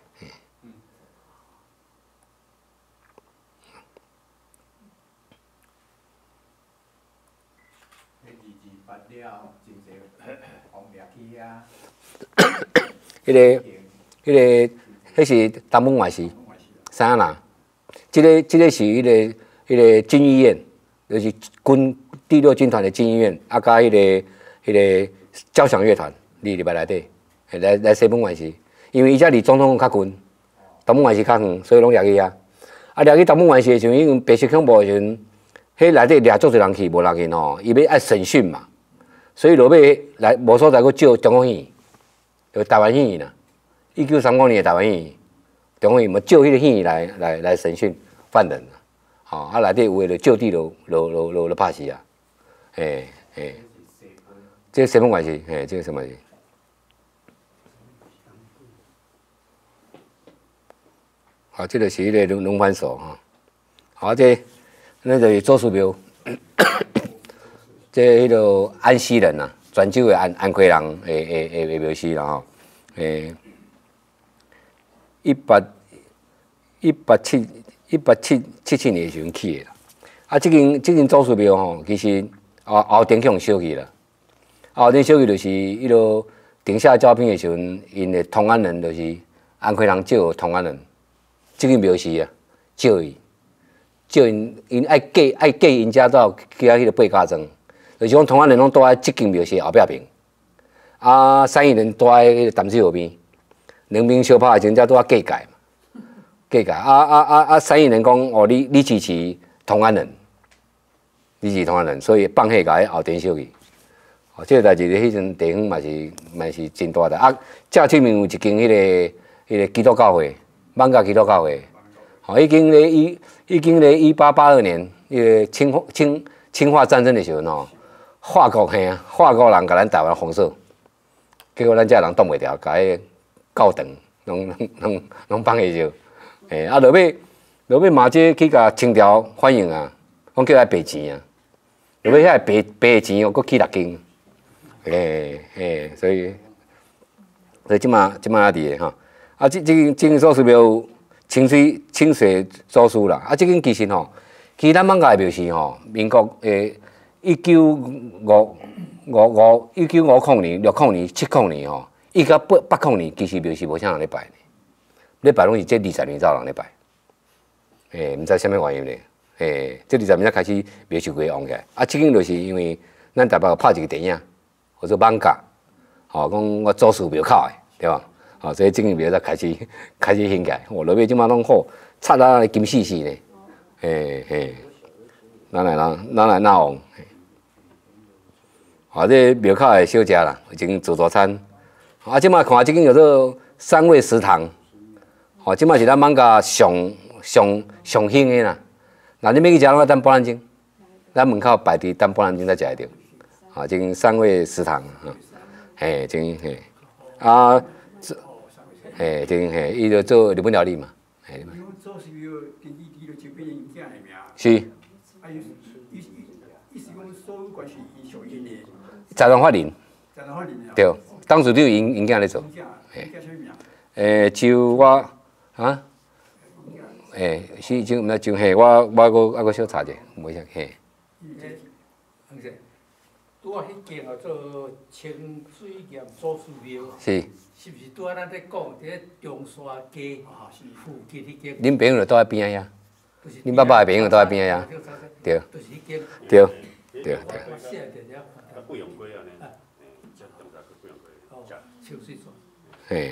迄个、迄个、迄是东门外市，啥啦？即个、即个是迄个、迄个军医院，就是军第六军团的军医院，啊，甲迄个、迄个交响乐团，伫入来内底，来来西门外市，因为伊遮离总统较近，东门外市较远，所以拢掠去遐。啊，掠去东门外市的时阵，因为白色恐怖的时阵，迄内底掠足侪人去，无人去吼，伊要爱审讯嘛，所以落尾来无所在，佫借中国戏。就台湾戏啦，一九三五年的台湾戏，中国戏嘛借迄个戏来来来审讯犯人啦，吼、哦，啊内底有诶就就地就就就就就拍死啊，嘿嘿，这身份关系，嘿，这个什么？好，这个是迄个龙龙番所哈，好，这那就是祖师庙，这迄个安溪人呐、啊。泉州的安安溪人诶诶诶诶庙寺啦吼，诶，一八一八七一八七七七年时阵起的啦。啊，即间即间祖师庙吼，其实后后顶去用烧去啦。后顶烧去就是迄落顶下照片的时阵，因的同安人就是安溪人借同安人，即间庙寺啊，借伊借因因爱嫁爱嫁因家到去啊迄个八家庄。就是讲，同安人拢住在即间庙寺后壁边，啊，三义人住在迄个淡水河边，两边相拍的时阵，才拄啊隔界嘛，隔界。啊啊啊啊！三义人讲，哦，你你支持同安人，你支持同安人，所以放火甲伊后顶烧去。哦，这个代志咧，迄阵地方嘛是嘛是真大的。啊，正出面有一间迄、那个迄、那个基督教会，万家基督教会，哦，已经咧一已经咧一八八二年，迄个清清清化战争的时候吼。法国嘿啊，法国人甲咱台湾封锁，结果咱遮人挡袂牢，甲迄教堂拢拢拢拢放下烧，诶，啊落尾落尾马姐去甲清朝反映啊，讲叫伊赔钱啊，落尾遐赔赔钱哦，佫起六斤，诶诶，所以所以即马即马伫诶吼，啊，即即间即间祖师庙清水清水祖师啦，啊，即间其实吼，其实咱艋舺庙是吼，民国诶。一九五五五一九五零年、六零年、七零年吼，伊到八八零年，其实庙是无啥人咧拜的，咧拜拢是这二十年才有人咧拜。诶、欸，毋知啥物原因咧？诶、欸，这二十年才开始庙是规旺起来。啊，即间就是因为咱台北有拍一个电影，叫做《艋舺》，吼，讲我祖师庙口的，对吧？吼，所以即间庙才开始开始兴起来。哦，落尾即马拢好，插啊金细细咧，诶、欸、诶，哪来哪哪来哪旺？啊，这庙口的小食啦，有一间自助餐。啊，即摆看即间叫做三味食堂。哦，即摆是咱艋舺上上上兴的啦。那你要去食，拢要等半点钟。咱门口排队等半点钟才食得到。啊，即间三味食堂，哈，嘿，即间嘿，啊，嘿，即间嘿，伊就做日本料理嘛，嘿。是。财团法人，对，当时就有因因囝咧做，诶，就我啊，诶，是就毋知就嘿，我我搁还搁小查者，袂晓嘿。拄啊，迄间叫做清水岩祖师庙，是，是毋是拄啊？咱咧讲伫中山街附近迄间？恁朋友就住喺边啊呀？恁爸爸的朋友住喺边啊呀？对，对。 对对。 啊，不用过安尼，食动作佮不用过食。超水爽。 嘿。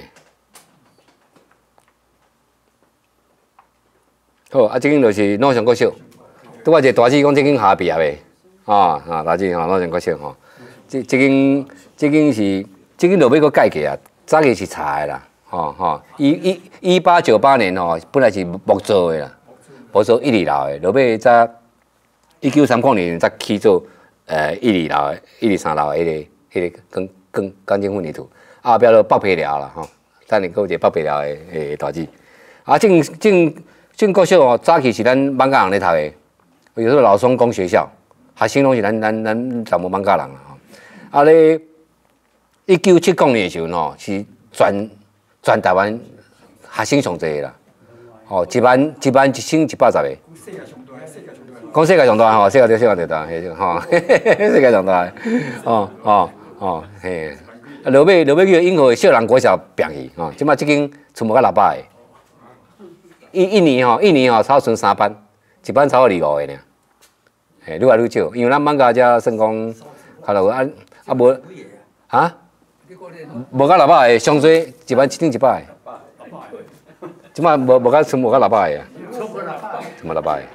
好，啊，这间就是弄上国小，拄我一个大姊讲这间下毕业的，啊啊，大姊吼弄上国小吼，这这间这间是这间落尾搁改过啊，早期是茶的啦，吼吼，一一一八九八年吼，本来是木造的啦，木造一二楼的，落尾才一九三五年才起做呃一二楼的、一二三楼的迄个迄个钢钢钢筋混凝土，啊后壁就北皮寮啦吼，等下搁有一个北皮寮的诶大姊，啊正正。正国小哦，早期是咱闽家人咧读的，有时候老松工学校，学生拢是咱咱咱全部闽家人啦吼。啊咧，一九七九年的时候吼，是全全台湾学生上侪啦，哦，一万一万一千一百十个。世界上大，世界上大。讲世界上大吼，世界对世界对大，嘿吼，世界上大，哦哦哦，嘿。啊，落尾落尾叫英和小人国小并去，吼，即摆即间出门到六百个。一一年吼，一年吼，差不多剩三班，一班差不多二五个尔，嘿，愈来愈少，因为咱闽家遮算讲，较落啊啊无，啊，无到六百个，上最一班一顶一百个，即摆无无到剩无到六百个啊，剩无六百个，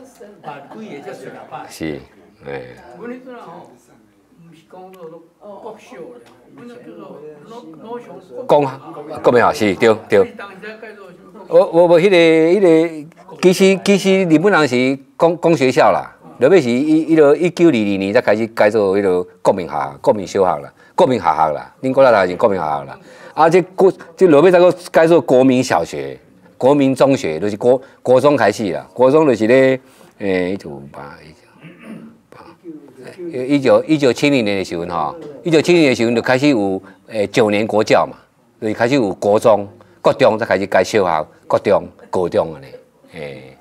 是，诶。讲国民校是对对。我我我迄个迄个，其实其实日本人是公公学校啦，落尾是一迄个一九二二年才开始改做迄个国民学、国民小学啦、国民学校啦，恁国内来是国民学校啦。啊，这国这落尾再个改做国民小学、国民中学，就是国国中开始啦。国中就是咧，诶，一九五八、一九一九七零年的时候吼，一九七零年的时候就开始有诶九年国教嘛，就是开始有国中。国中才开始改小学，国中、高中安尼，诶。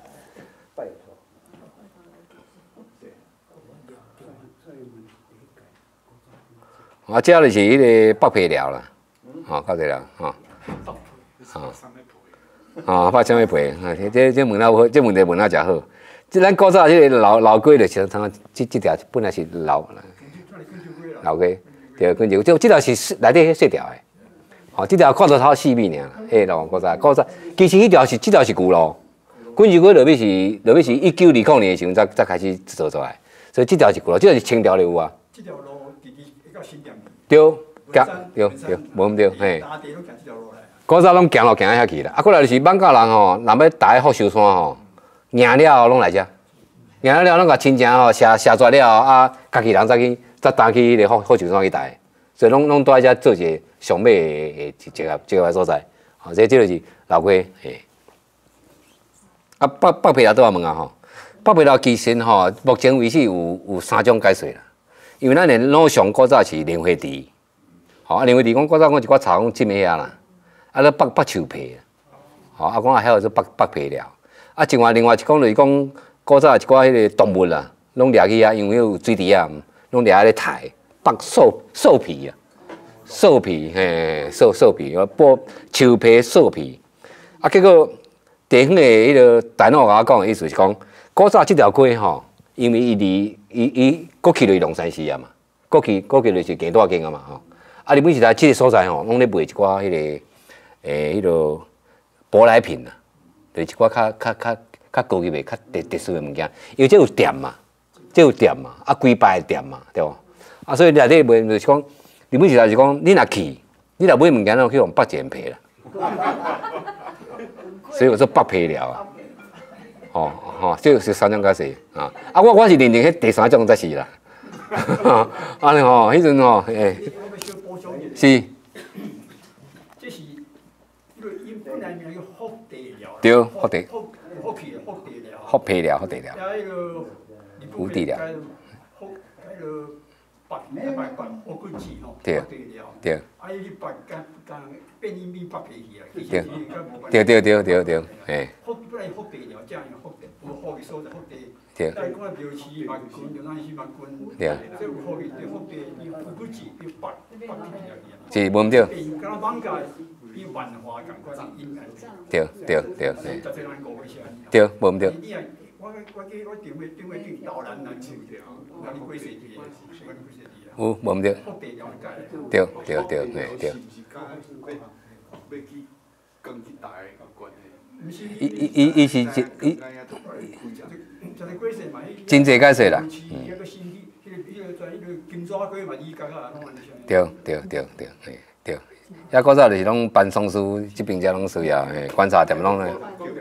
啊，这就是迄个北皮寮啦，吼，到这啦，吼，吼，吼，北什么皮？这这问啊，这问题问啊，真好。即咱古早迄个老老龟就像像即即条本来是老老龟，对，跟住这这条是内底细条诶。哦，这条看着超细密尔，迄路古早古早，其实迄条是这条是旧路，滚石龟落尾是落尾是一九二九年的时候才才开始做出来，所以这条是旧路，这条是清朝的有啊。这条路直直到新店对，行对对，无毋对，嘿。古早拢行路行到遐去啦，啊，过来就是闽家人吼，若要打福寿山吼，赢了后拢来遮，赢了了拢甲亲情吼写写绝了后啊，家己人再去再搭去迄个福福寿山去打，所以拢拢蹛喺遮做一个。上尾诶一个一个所在，吼，这这就是老龟诶。啊，北北皮寮倒来问啊吼，北皮寮其实吼，目前为止有有三种解说啦。因为咱连路上古早是莲花池，吼啊莲花池讲古早讲一寡草讲浸喺遐啦，啊咧北北树皮，吼啊讲啊还有做北北皮寮，啊另外另外一讲就是讲古早一寡迄个动物啦，拢掠去啊，因为有水池啊，拢掠咧刣北兽兽皮啊。兽皮，嘿，兽兽皮，我剥树皮、兽皮，啊，结果地方的迄个大脑甲我讲的意思是讲，古早这条街吼，因为伊离伊伊过去就龙山寺啊嘛，过去过去就是行大径啊嘛吼，啊，日本时代这个所在吼，拢咧卖一寡迄个诶，迄个舶来品啊，就是一寡较较较较高级的、较特特殊的物件，因为这有店嘛，这有店嘛，啊，规排的店嘛，对无？啊，所以内底卖就是讲。日本时代是讲，你若去，你若买物件，拢去用北剪皮啦。所以我说北皮寮啊，吼吼，这是三种解释啊。啊，我我是认定迄第三种才是啦。安尼吼，迄阵吼，诶，是。这是因为因本来名叫福地寮。对，福地。福福皮福地寮。福皮寮，福地寮。还有迄个福地寮。福迄个。北北北福滚子吼，对对，啊伊北干干变因变北皮去啊，其实对对对对对，嘿。福本来福地了，这样福地，有福的所在福地。对。但讲啊，庙市万军，就咱是万军。对。所以有福的，对福地，伊福滚子比北北皮啊去。是，无毋对。变敢若网家比万华共款，应该。对对对，嘿。对，无毋对。我我我记我顶位顶位顶导览南树条，那你几世纪的？我几世纪啊？ 有，无毋对？ 福地了解。 对对对对对。 是毋是甲要要去讲去大个有关系？ 伊伊伊伊是一伊。真济解释啦。 嗯。 对对对对，嘿对。遐古早就是拢办丧事，即边遮拢需要，嘿，观察店拢诶。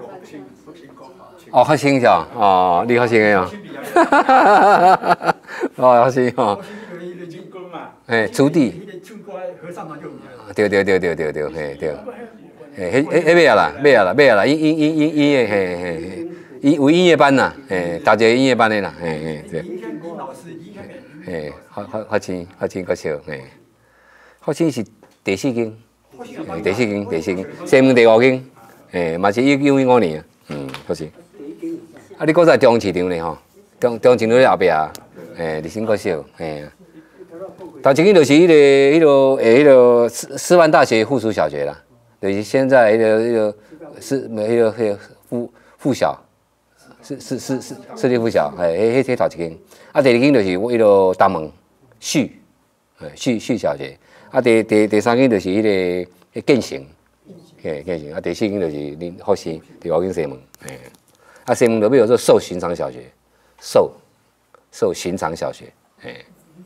哦，发生是哦，哦，你发生诶哦。哈哈哈哈哈哈！哦，发生哦。嘿，锄地。对对对对对对，嘿对。嘿，迄迄迄尾啊啦，尾啊啦，尾啊啦，音音音音音乐，嘿嘿嘿，音有音乐班啦，嘿，大家音乐班诶啦，嘿嘿对。嘿，发发发生发生较少，嘿，发生是第四间，第四间第四间，西门第五间，嘿，嘛是一九一五年啊，嗯，发生。啊，你搁在中市场咧吼，中中市场咧后壁啊，诶，日新较少，嘿。头一间就是迄个迄个诶，迄个师师范大学附属小学啦，就是现在迄个迄个是迄个迄个附附小，是是是是私立附小，诶，迄迄头一间。啊，第二间就是迄个东门旭，诶，旭旭小学。啊，第第第三间就是迄个迄建成，嘿，建成。啊，第四间就是林福生，第五间西门，嘿。啊，西门就要做寿寻常小学，寿寿寻常小学，嘿。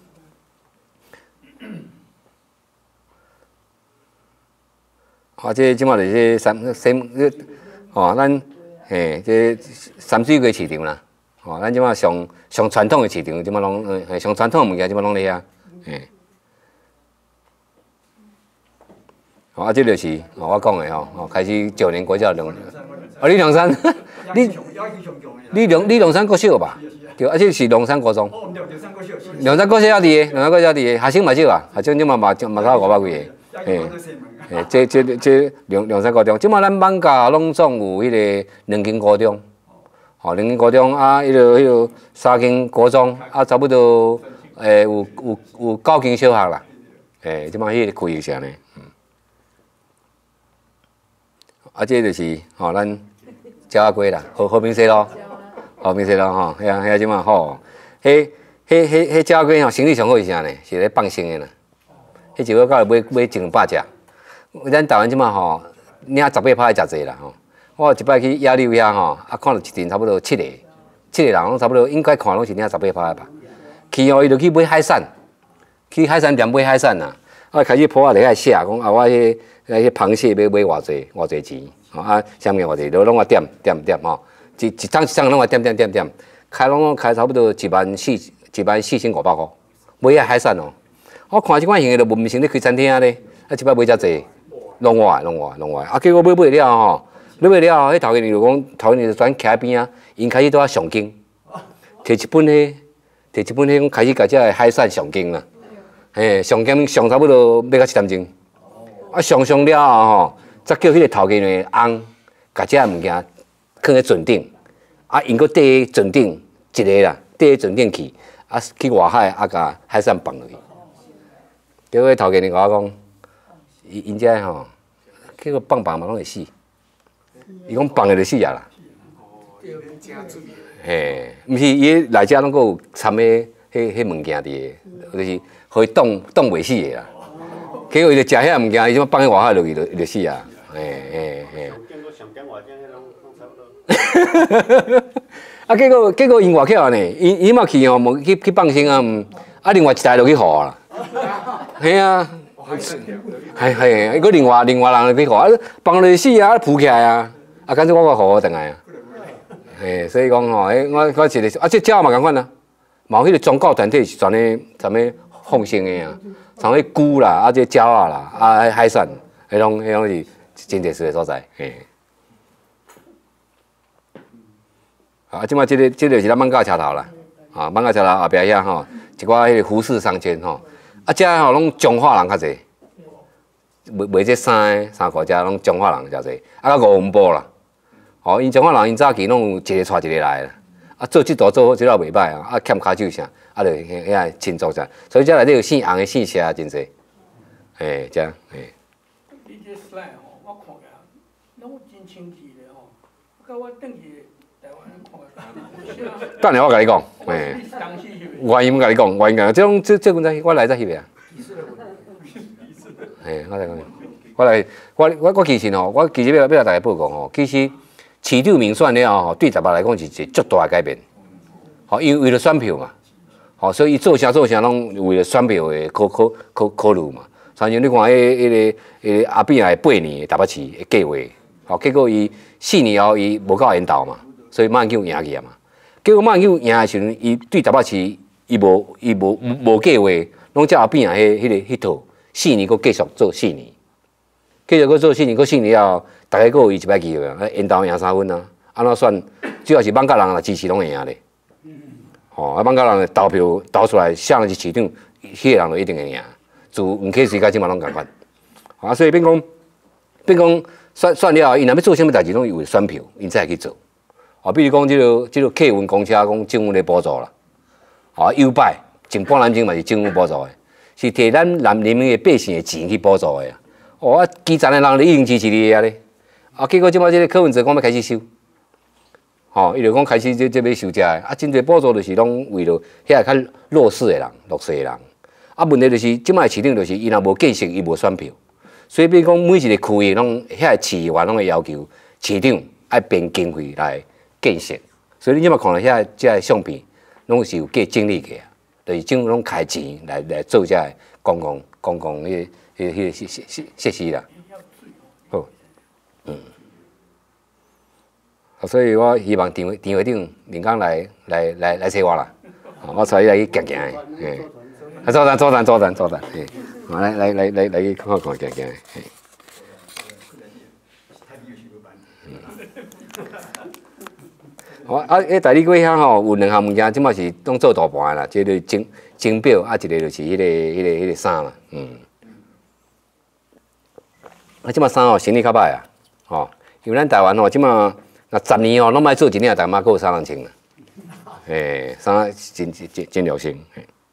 啊，这即马就是三西门，哦，咱嘿，这三水街市场啦。哦，咱即马上上传统的市场，即马拢呃上传统的物件，即马拢咧遐，嘿。哦，啊，这就是哦我讲的吼，哦开始九年国教两，哦你梁山，你你梁你梁山国小吧？对，啊这是梁山国中。哦，梁山国小。梁山国小伫个，梁山国小伫个，学生嘛少啊，学生即马嘛嘛到五百几个，嘿。嘿，这这这梁梁山国中，即马咱艋舺拢总有迄个两间高中。哦，两间高中啊，迄个迄个三间国中啊，差不多诶有有有九间小学啦，诶，即摆迄个开是安尼，嗯，啊，这就是吼咱鸟仔街啦，和和平西路，和平西路吼，遐遐即摆好，迄迄迄迄鸟仔街吼，生意上好是啥呢？是咧放生的啦，迄一个到买买一两百只，咱台湾即摆吼，领十八拍会诚济啦吼。我一摆去野柳遐吼，啊看到一阵差不多七个，七个人拢差不多应该看拢是领十八拍吧。去哦，伊就去买海产，去海产店买海产啦。啊，开始铺啊，伫遐写讲啊，我迄迄螃蟹要买偌济偌济钱，吼啊，啥物偌济，都拢我点点点吼，一一张一张拢我点点点点，开拢开差不多一万四一万四千五百箍，买遐海产哦。我看即款型的，就无毋成咧开餐厅咧，啊，一摆买遮济，拢我拢我拢我，啊，结果买买了吼。买买了后，迄头家就讲，头家就转徛边啊，因开始拄啊上经，摕一本迄，摕一本迄，讲开始甲遮海产上经啦，嘿，上经上差不多要到七点钟，啊上上了后吼，则叫迄个头家呢翁，甲遮物件放喺船顶，啊因搁缀喺船顶一个啦，缀喺船顶去，啊去外海啊甲海产放落去，结果头家呢甲我讲，因因遮吼，结果放放嘛拢会死。伊讲放的就死啊啦，嘿，毋是伊内遮拢阁有掺迄迄迄物件伫个，就是互伊冻冻袂死的啦。结果伊就食遐物件，伊即摆放喺外海落去就就死啊，嘿嘿嘿。啊，结果结果因外口呢，伊伊嘛去吼，无去去放生啊，毋啊另外一台落去互啦，嘿啊。系系，伊个另外另外人去互啊，放落去死啊，浮起来啊，啊，干脆我我互我转来啊，嘿，所以讲吼，诶，我我一个啊，这鸟嘛共款啊，嘛有迄个宗教团体是专咧专咧放生的啊，像迄龟啦，啊，这鸟啊啦，啊，海产，迄种迄种是真特殊的所在，嘿。啊，即摆即个即个是咱艋舺车头啦，啊，艋舺车头后壁遐吼，一寡迄个服饰商圈吼。啊，遮吼拢中华人较济，卖卖这衫衫裤遮拢中华人较济，啊，甲五文埔啦，吼，因中华人因早期拢有一个带一个来啦，啊，做即道做好即了袂歹啊，啊，欠骹手啥，啊，就遐亲族啥，所以遮内底有姓洪的姓谢真济，嘿，遮嘿。 你这 slide 吼，我看起来拢真清气的吼，甲我转去等下我甲你讲，诶，原因我甲你讲，原因讲，这种这这阮在我来在翕的啊。嘿，我来讲，我来，我我我其实吼，我其实要要甲大家报告吼，其实市长民选了吼，对台北来讲是一个足大的改变。吼，因为为了选票嘛，吼，所以做啥做啥拢为了选票的考考考考虑嘛。像像你看，迄迄个迄个阿扁的八年的台北市的计划，吼，结果伊四年后伊无够缘投嘛，所以马英九赢去啊嘛。结果马英九赢的时阵，伊对台北市伊无伊无无计划，拢照阿扁啊迄迄个迄套。四年，佮继续做四年，继续佮做四年，佮四年了，大家佮有伊一摆机会啊！缘投赢三分啊，安怎选？主要是邦家人来支持拢会赢咧。吼、哦，啊，邦家人投票投出来，谁人是市长，迄个人就一定会赢。自吴启时甲即马拢共款。啊，所以变讲，变讲选选了后，伊若要做啥物代志，拢为选票，因才会去做。哦，比如讲，即、這个即、這个客运公车，讲政府咧补助啦。哦，优摆前半年前嘛是政府补助的。是摕咱南人民的百姓的钱去补助的啊！哦，啊，基层的人咧已经支持你啊咧，啊，结果即摆即个柯文哲讲要开始收，吼、哦，伊就讲开始即即要收遮的，啊，真侪补助就是拢为了遐较弱势的人、弱势的人，啊，问题就是即摆市长就是伊若无建设，伊无选票，所以比如讲每一个区域拢遐市议员拢会要求市长爱编经费来建设，所以你即摆看到遐遮相片，拢是有计整理起啊。就是政府拢开钱来来做遮个公共公共迄迄迄设设设施啦。好，嗯，所以我希望张会张会长林刚来来来来找我啦，我带你来去行行的，嘿，啊，坐等坐等坐等坐等，嘿，来来来来来去看看行行的，嘿。我啊，迄大理街遐吼有两项物件，即马是拢做大盘啦，一个钟钟表，啊，一个就是迄、那个、迄、那个、迄、那个衫啦，嗯。啊，即马衫吼生意较歹啊，吼，因为咱台湾吼即马若十年吼拢莫做一领，大妈够有衫人穿啦，诶，衫真真真流行。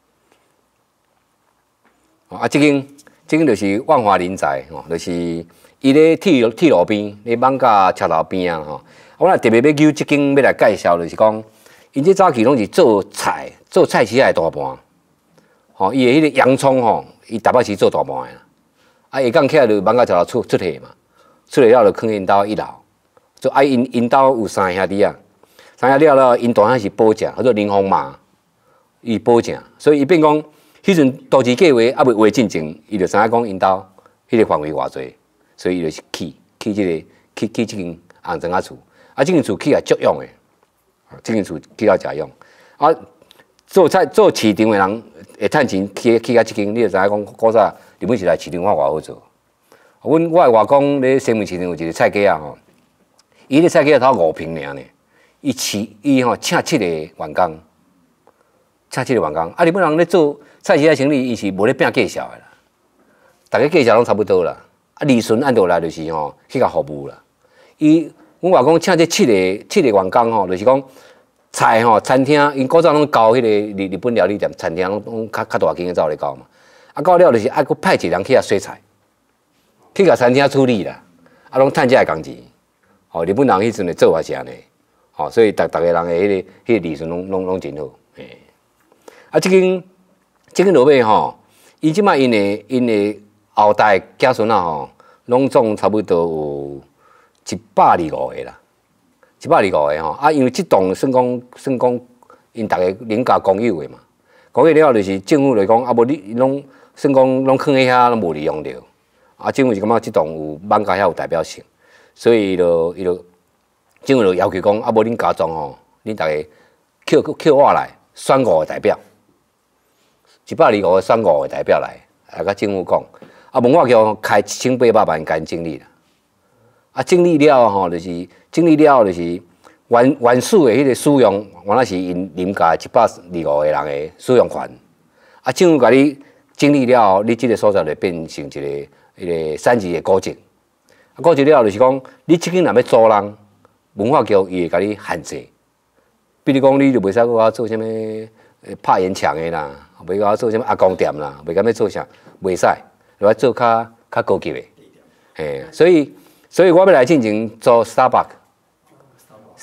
啊，即间即间就是万华人才吼，就是伊咧铁路铁路边，咧艋舺车头边啊吼。我若特别要求即间要来介绍，就是讲，因这早期拢是做菜，做菜市仔的大盘，吼，伊的迄个洋葱吼，伊台北市做大盘的啦，啊，下港起来就艋舺桥头出出货嘛，出货了就囥因兜一楼，就啊因因兜有三兄弟啊，三兄弟了，因大兄是保证，叫做林凤嘛，伊保证，所以伊变讲，迄阵都市计划还未划进前，伊就知影讲因兜迄个范围偌济，所以伊就是起起即、這个起起即间红砖仔厝。啊，这间厝起来足用诶，这间厝起了诚用。啊，做菜做市场诶人会趁钱起起到这间，你就知影讲古早日本时代市场法偌好做。阮我诶外公咧西门市场有一个菜价啊吼，伊咧菜价头五平尔呢，伊饲伊吼请七个员工，请七个员工。啊，日本人咧做菜市仔生意，伊是无咧拼计数诶啦，逐个计数拢差不多啦。啊，利润按倒来就是吼去甲服务啦，伊。阮外公请这七个七个员工吼，就是讲菜吼餐厅，因古早拢交迄个日日本料理店餐厅拢拢较较大间个走咧交嘛。啊，到了就是爱佫派一个人去遐洗菜，去甲餐厅处理啦，啊，拢趁遮个工钱。吼，日本人迄阵的做法是安尼，吼，所以逐逐个人的迄、那个迄、那个利润拢拢拢真好。嘿，啊，即间即间落尾吼，伊即摆因的因的后代子孙啊吼，拢总差不多有。一百二五个啦，一百二五个吼，啊，因为即栋算讲算讲，因逐个邻家公有的嘛，公有了后就是政府来讲，啊无你拢算讲拢囥喺遐拢无利用着，啊，政府是感觉即栋有艋舺遐有代表性，所以伊就伊就政府就要求讲，啊无恁家庄吼，恁逐个扣扣我来选五个代表，一百二五个选五个代表来，来甲政府讲，啊文化局开一千八百万间整理啦。啊，整理了吼，就是整理了就是原原始的迄个使用，原来是因林家一百二五个人的使用权。啊，政府甲你整理了后，你即个所在就变成一个迄个三级的古迹。啊，古迹了就是讲，你即间若要租人，文化局伊会甲你限制。比如讲，你就袂使搁做啥物拍烟墙的啦，袂搁做啥物阿公店啦，袂敢要做啥，袂使，就要做较较高级的。嘿，所以。所以我要来进前做 Starbucks，Starbucks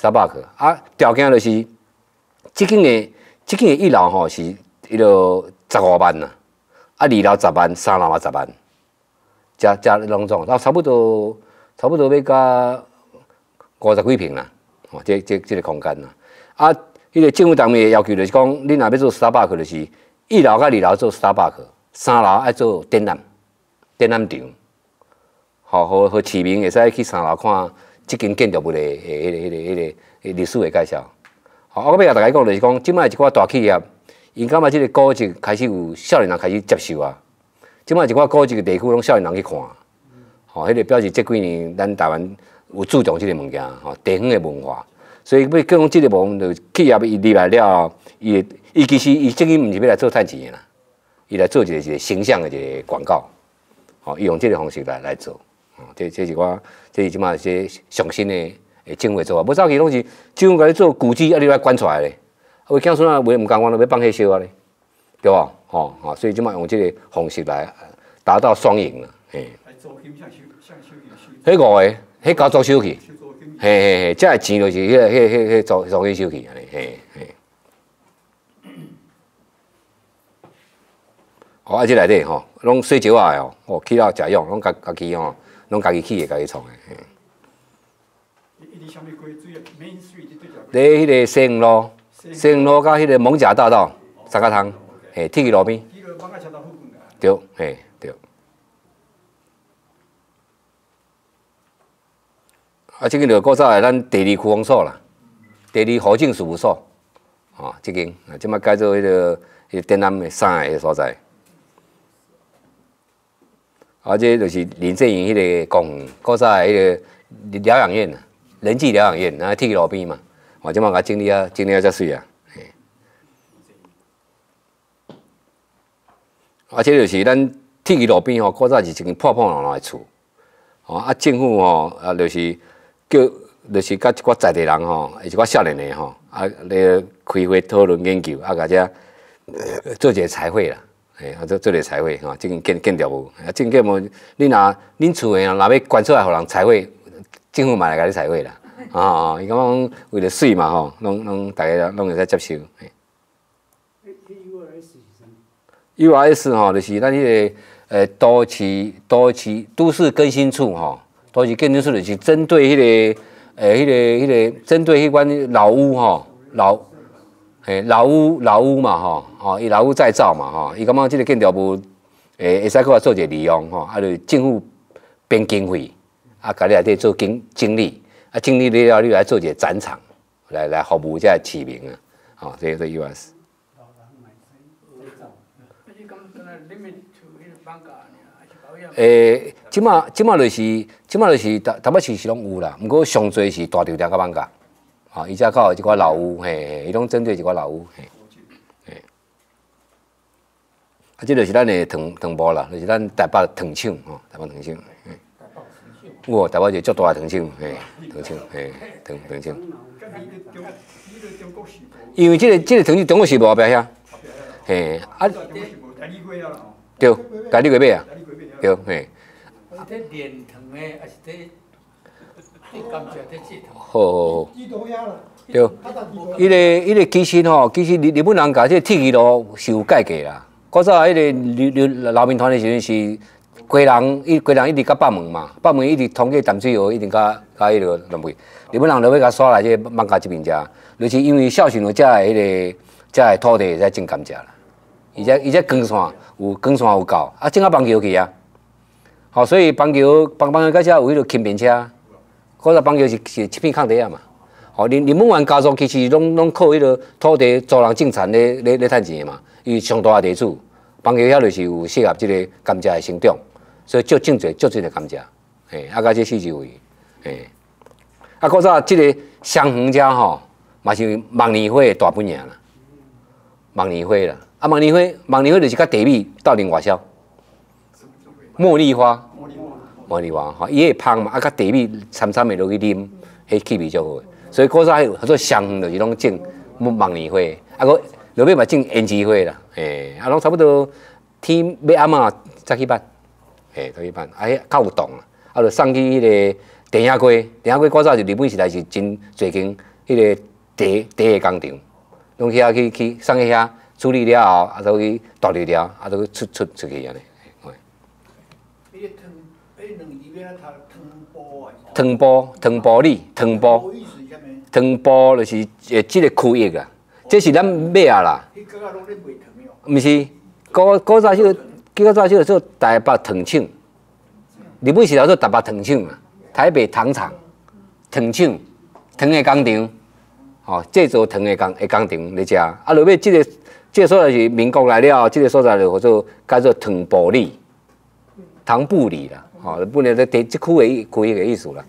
三百克，啊，条件就是，即间的即间的一楼吼是迄落十五万呐，啊，二楼十万，三楼嘛十万，加加拢总，啊，差不多差不多要加五十几平啦，哦，这这这个空间啦，啊，迄个政府单位的要求就是讲，恁若要做三百克，就是一楼甲二楼做三百克，三楼爱做展览展览场。好，和和市民会使去三楼看即间建筑物的诶，迄个、迄个、迄个历史的介绍。好，我要甲大家讲就是讲，即摆一寡大企业，因感觉即个古迹开始有少年人开始接受啊。即摆一寡古迹的地区，拢少年人去看。吼，迄个表示这几年咱台湾有注重即个物件，吼，地方的文化。所以要讲即个部分，就企业伊入来了，伊伊其实伊这个毋是要来做趁钱的啦，伊来做一个一个形象的一个广告。吼，伊用即个方式来来做。哦，这这是我，这是即马些上新的诶政府做法。无早期拢是政府甲你做古迹，啊，你来管出来咧。啊，为囝孙啊，为毋甘愿，就要放火烧啊咧，对无？吼吼，所以即马用即个方式来达到双赢啦，嘿。迄五个，迄交租收去，嘿嘿嘿，这个钱就是迄个、迄个、迄个租租金收去安尼，嘿嘿。哦，啊，这内底吼，拢水石啊哦，哦，起到食用，拢家家己吼。拢家己起的，家己创的。咧，迄个西园路，西园路甲迄个艋舺大道三角通，嘿，铁轨路边。对，嘿，对。啊，即间就古早的咱第二区公所啦，第二河境事务所，哦，即间啊，即摆改做迄个迄个展览的衫的迄个所在。啊，这就是林正英迄个公园，古早迄个疗养院啊，仁济疗养院，然后铁路边嘛，我即摆甲整理啊，整理啊遮水啊。啊，这就是咱铁路边吼，古早是一间破破烂烂的厝，哦啊，政府吼啊，就是叫，就是甲一寡在地人吼，一寡少年的吼，啊，咧开会讨论研究，啊，甲遮做一个彩绘啦。诶，啊，做做个彩绘吼，即间建建筑物，啊，建建物，恁若恁厝诶，若要捐出来互人彩绘，政府嘛来甲你彩绘啦，啊，伊感觉讲为了水嘛吼，拢拢大家拢会使接受。U R S 吼，就是咱迄个诶都市都市都市更新处吼，都市更新处就是针对迄个诶迄个迄个针对迄款老屋吼老。嘿，老屋老屋嘛吼，吼伊老屋再造嘛吼，伊感觉即个建筑物，诶会使搁来做一个利用吼，啊就政府编经费，啊家己内底做经经理，啊经理了你来做一个展场，来来服务遮市民啊，吼，这个是 U S。诶，即马即马就是即马就是台台北市是拢有啦，毋过上侪是大条条甲放假。啊，伊遮较有一寡老屋，嘿，伊拢针对一寡老屋，嘿，嘿。啊，这就是咱的糖糖包啦，就是咱台北糖厂吼，台北糖厂，嘿。哇，台北就足大的糖厂，嘿，糖厂，嘿，糖糖厂。因为这个这个糖厂中国时报后壁遐，嘿，啊，对，家己过买啊，对，嘿。这炼糖的还是这？好好好，对，伊个伊个其实吼，其实日日本人甲这个铁轨路是有改革啦。古早迄个流流劳民团的时阵是，规人一规人一直甲北门嘛，北门一直通过淡水河，一直甲甲迄个南北。日本人就要甲刷来这个艋舺这边遮，就是因为孝顺有遮个迄个遮个土地会使种甘蔗啦，而且而且光线有光线有够，啊种啊棒球去啊，好，所以棒球棒棒球到遮有迄个轻便车。古早棒球是是一片空地啊嘛，吼，林林本湾家族其实拢拢靠迄个土地租人种田咧咧咧趁钱的嘛，伊上大地主，棒球遐就是有适合即个甘蔗的生长，所以足种侪足侪的甘蔗，嘿，啊，甲这四周围，嘿，啊，古早即个双园遮吼，嘛是梦年花的大本营啦，梦年花啦，啊，梦年花梦年花就是甲地米斗阵外销，茉莉花。茉莉花吼，伊会芳嘛，啊，甲地米掺掺的落去啉，迄气味足好。所以古早迄合作香园就是拢种梦年花，啊，个落尾嘛种胭脂花啦，嘿，啊，拢差不多天要暗啊才去办，嘿，才去办，啊，迄较有动啊，啊，就送去迄个电影街，电影街古早是日本时代是真侪间迄个茶茶的工厂，拢去遐去去送去遐处理了后，啊，都去倒流了，啊，都出出出去安尼。 迄个汤，迄两字要读汤煲啊。 汤煲，汤煲里，汤煲。汤煲就是诶，即个区域啊，这是咱买啊啦。迄个拢咧卖汤哟。毋是，古古早就，古早就做台北糖厂，日本时代做台北糖厂啊，台北糖厂，糖厂，糖的工厂，吼，制作糖的工的工厂咧食。啊，落尾即个即个所在是民国来了，即个所在就叫做叫做糖布里，糖布里啦，吼，本来咧地即区的区域的意思啦。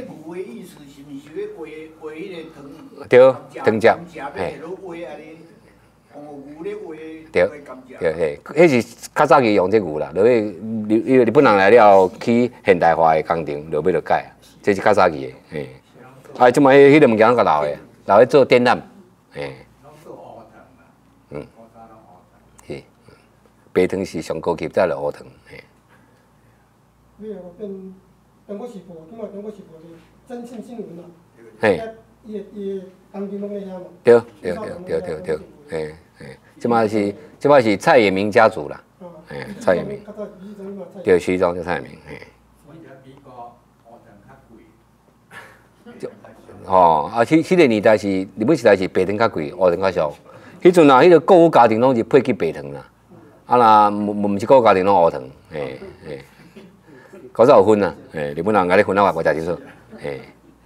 对，汤汁，嘿，对，对嘿，迄是较早期用这牛啦，落尾日日本人来了，去现代化的工厂，落尾就改，这是较早期的，嘿。啊，即摆迄个物件较老的，老的做电缆，嘿。嗯，是，白糖是上高级，再来乌糖，嘿。 你有变中国时报，今嘛中国时报是真信新闻嘛？ 嘿。 伊个伊个工厂拢咧遐嘛？ 对对对对对对，嘿嘿，即摆是即摆是蔡衍明家族啦，嘿，蔡衍明，对，徐庄就蔡衍明，嘿。吼，啊，迄迄个年代是日本时代是白糖较贵，乌糖较俗。迄阵啊，迄个购物家庭拢是配去白糖啦，啊若毋毋是购物家庭拢乌糖，嘿嘿。古早有分啊，嘿，日本人甲你分啊，我食清楚，嘿。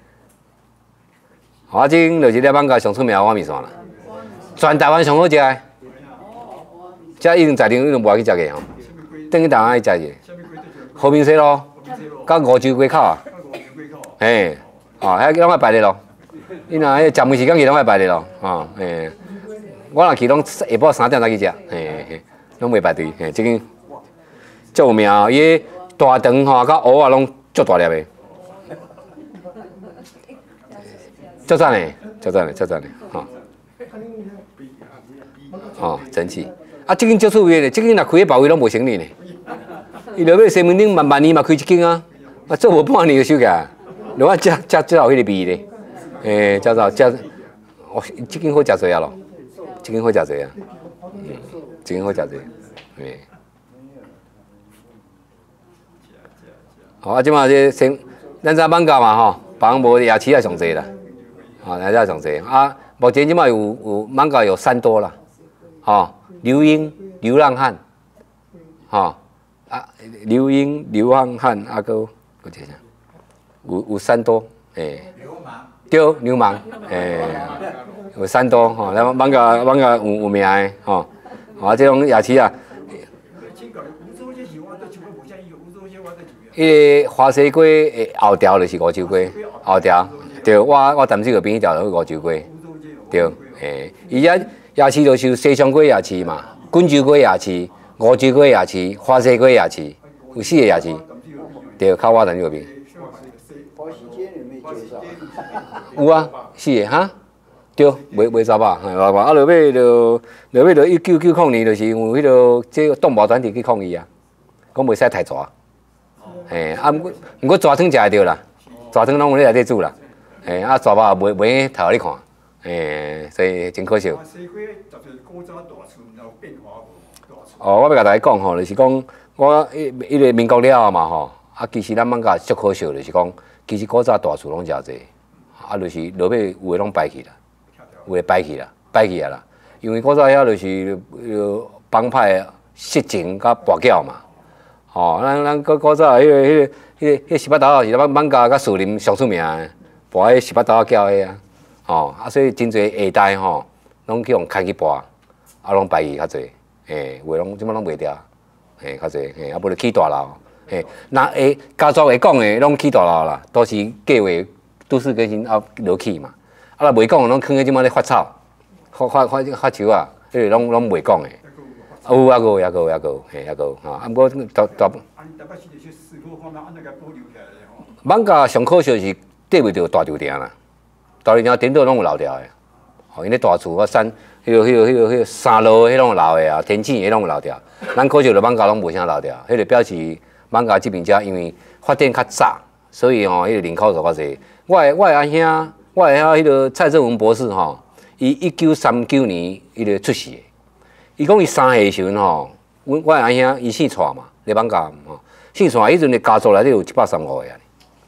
我今就是咧艋舺上出名的碗面线啦，全台湾上好食的，这已经在场已经无爱去食个吼，等去台湾去食者。和平西路，甲五洲街口啊，嘿，哦，遐拢爱排咧咯。你若迄食饭时间去拢爱排咧咯，吼，嘿，我若去拢下晡三点才去食，嘿嘿，拢袂排队，嘿，即间足有名哦，伊大肠吼甲蚵仔拢足大粒的。足赞嘞，足赞嘞，足赞嘞，吼，哦，真气。啊，即间足趣味嘞，即间若开个别位拢无成立呢。伊落尾西门町万万年嘛开一间啊，啊做无半年就收起来，落啊食食食到迄个味咧，诶，食到食，哦，即间好食侪啊咯，即间好食侪啊，嗯，即间好食侪，诶。好啊，即马这先，咱在艋舺嘛吼，别人无夜市啊上济啦。啊，来遮上济啊！目前即摆有有艋舺有三多啦，吼，刘英、流浪汉，吼啊，刘英、流浪汉啊，搁搁一个啥？有有三多，诶，对，流氓，诶，有三多吼，咱艋舺艋舺有有名诶，吼，啊，即种夜市啊。迄个花西街诶后条就是五洲街，后条。对，我我淡水个边迄条就是五洲街，对，嘿，伊遐夜市就是西双街夜市嘛，滚洲街夜市、五洲街夜市、花西街夜市，有四个夜市，对，靠我淡水个边。 花西街有没有介绍？ 有啊，四个哈，对，卖卖沙巴，卖沙巴，啊，落尾就落尾就一九九零年，就是有迄个即个动保团体去抗议啊，讲袂使太蛇，嘿，啊，毋过毋过蛇汤食会着啦，蛇汤拢有咧内底煮啦。诶，啊，蛇肉也袂袂头你看，诶，所以真可惜。哦，我要甲大家讲吼，就是讲我迄迄个民国了嘛吼，啊，其实咱艋舺足可惜，就是讲，其实古早大厝拢诚济，啊，就是落尾有诶拢败去啦，有诶败去啦，败去啊啦，因为古早遐就是呃帮派失情甲跋筊嘛，吼，咱咱古古早迄个迄个迄个迄十八刀是咱艋舺甲树林上出名诶。跋迄十八刀叫的啊，吼啊，所以真侪下代吼，拢去用开去跋，啊，拢败去较侪，嘿，话拢即摆拢袂掉，嘿，较侪，嘿，啊，无就起大楼，嘿，那会家族会讲的拢起大楼啦，都是计划都市更新啊落去嘛，啊，若袂讲拢囥喺即摆咧发草，发发发发球啊，迄个拢拢袂讲的，有啊有，也有也有，嘿，也有，吼，啊，毋过大大。艋舺上可惜是。对袂着大酒店啦，大酒店顶多拢有留条的，吼，因咧大厝啊山，迄个、迄个、迄个、迄个三路迄种留的啊，天井迄种有留条，咱可惜着艋舺拢无啥留条，迄个表示艋舺这边遮因为发展较早，所以吼，迄个人口就较济。我的我的阿兄我会晓迄个蔡正文博士吼，伊一九三九年迄个出世的。伊讲伊三岁时阵吼，阮我阿兄伊姓蔡嘛，咧艋舺吼，姓蔡迄阵的家族内底有一百三五个人。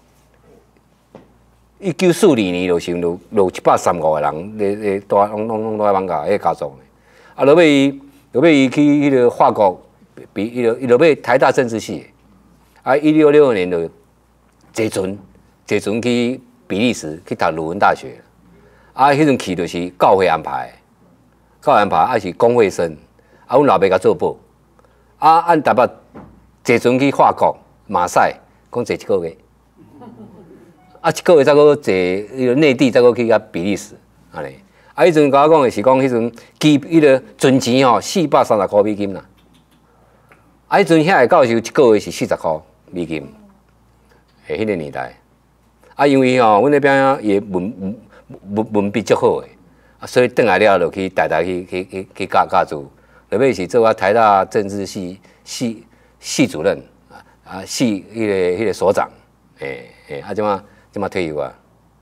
一九四二年就成就就一百三五个人，咧咧住拢拢拢住喺艋舺迄个家族。啊，落尾伊落尾伊去迄个法国，比迄个伊落尾台大政治系。啊，一六六二年就坐船，坐船去比利时去读鲁文大学。啊，迄阵去就是教会安排，教会安排还是公会生，啊，阮老爸甲做保。啊，按台北坐船去法国、马赛，讲坐一个月。啊，一个月再搁坐迄个内地，再搁去甲比利时，安尼。啊，迄阵甲我讲的是讲，迄阵机迄个船钱吼四百三十块美金啦。啊，迄阵遐个教授一个月是四十块美金，诶，迄个年代。啊，因为吼，阮那边也文文文笔足好诶，啊，所以转来了就去台大去去去去教教书，落尾是做啊台大政治系系系主任，啊系迄个迄个所长，诶诶，啊，即马即马退休啊。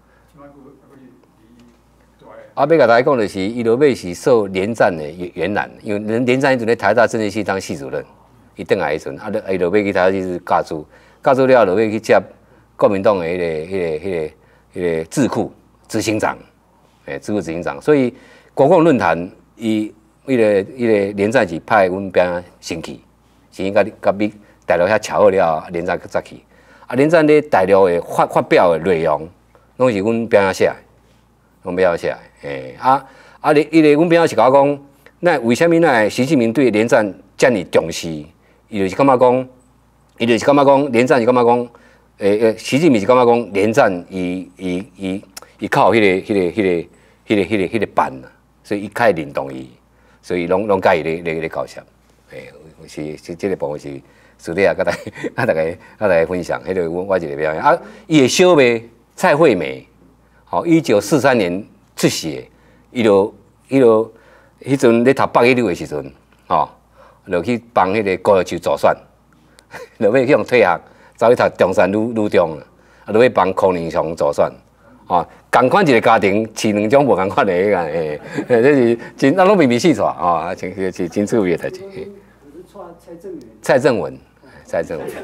啊，要甲大家讲的是，伊落尾是受连战的延揽，因为连连战迄阵咧台大政治系当系主任，伊转来迄阵，啊，伊落尾去台大就是教书，教书了落尾去接国民党的迄、那个、迄、那个、迄、那个、迄个智库执行长，诶，智库执行长，所以国共论坛伊迄个、迄个连战是派阮边先去，是因甲甲美大陆遐巧好了，连战再去，啊，连战咧大陆的发发表的内容，拢是阮边写的，阮边写的。诶、欸、啊啊！你伊个阮边仔是甲我讲，那为虾米那习近平对连战遮尔重视？伊就是感觉讲，伊就是感觉讲连战是感觉讲，诶、欸、诶，习近平是感觉讲连战伊伊伊伊靠迄、那个迄、那个迄、那个迄、那个迄、那个迄、那个班啊，所以伊较认同伊，所以拢拢甲伊咧咧咧交涉。诶、欸，是是即、這個部分是私底下甲大家甲大家甲大家分享，迄、那个我我一个表演啊，伊的小妹蔡惠美，好，一九四三年。出世的，伊就伊就迄阵咧读北一女的时阵，吼，就去帮迄个高尔夫助选，落尾去用退学，走去读中山女女中，啊，落尾帮柯宁祥助选，吼，共款一个家庭饲两种无共款的迄个，诶，这是真咱拢秘密细说啊，真是是真趣味的代志。蔡正文，蔡正文，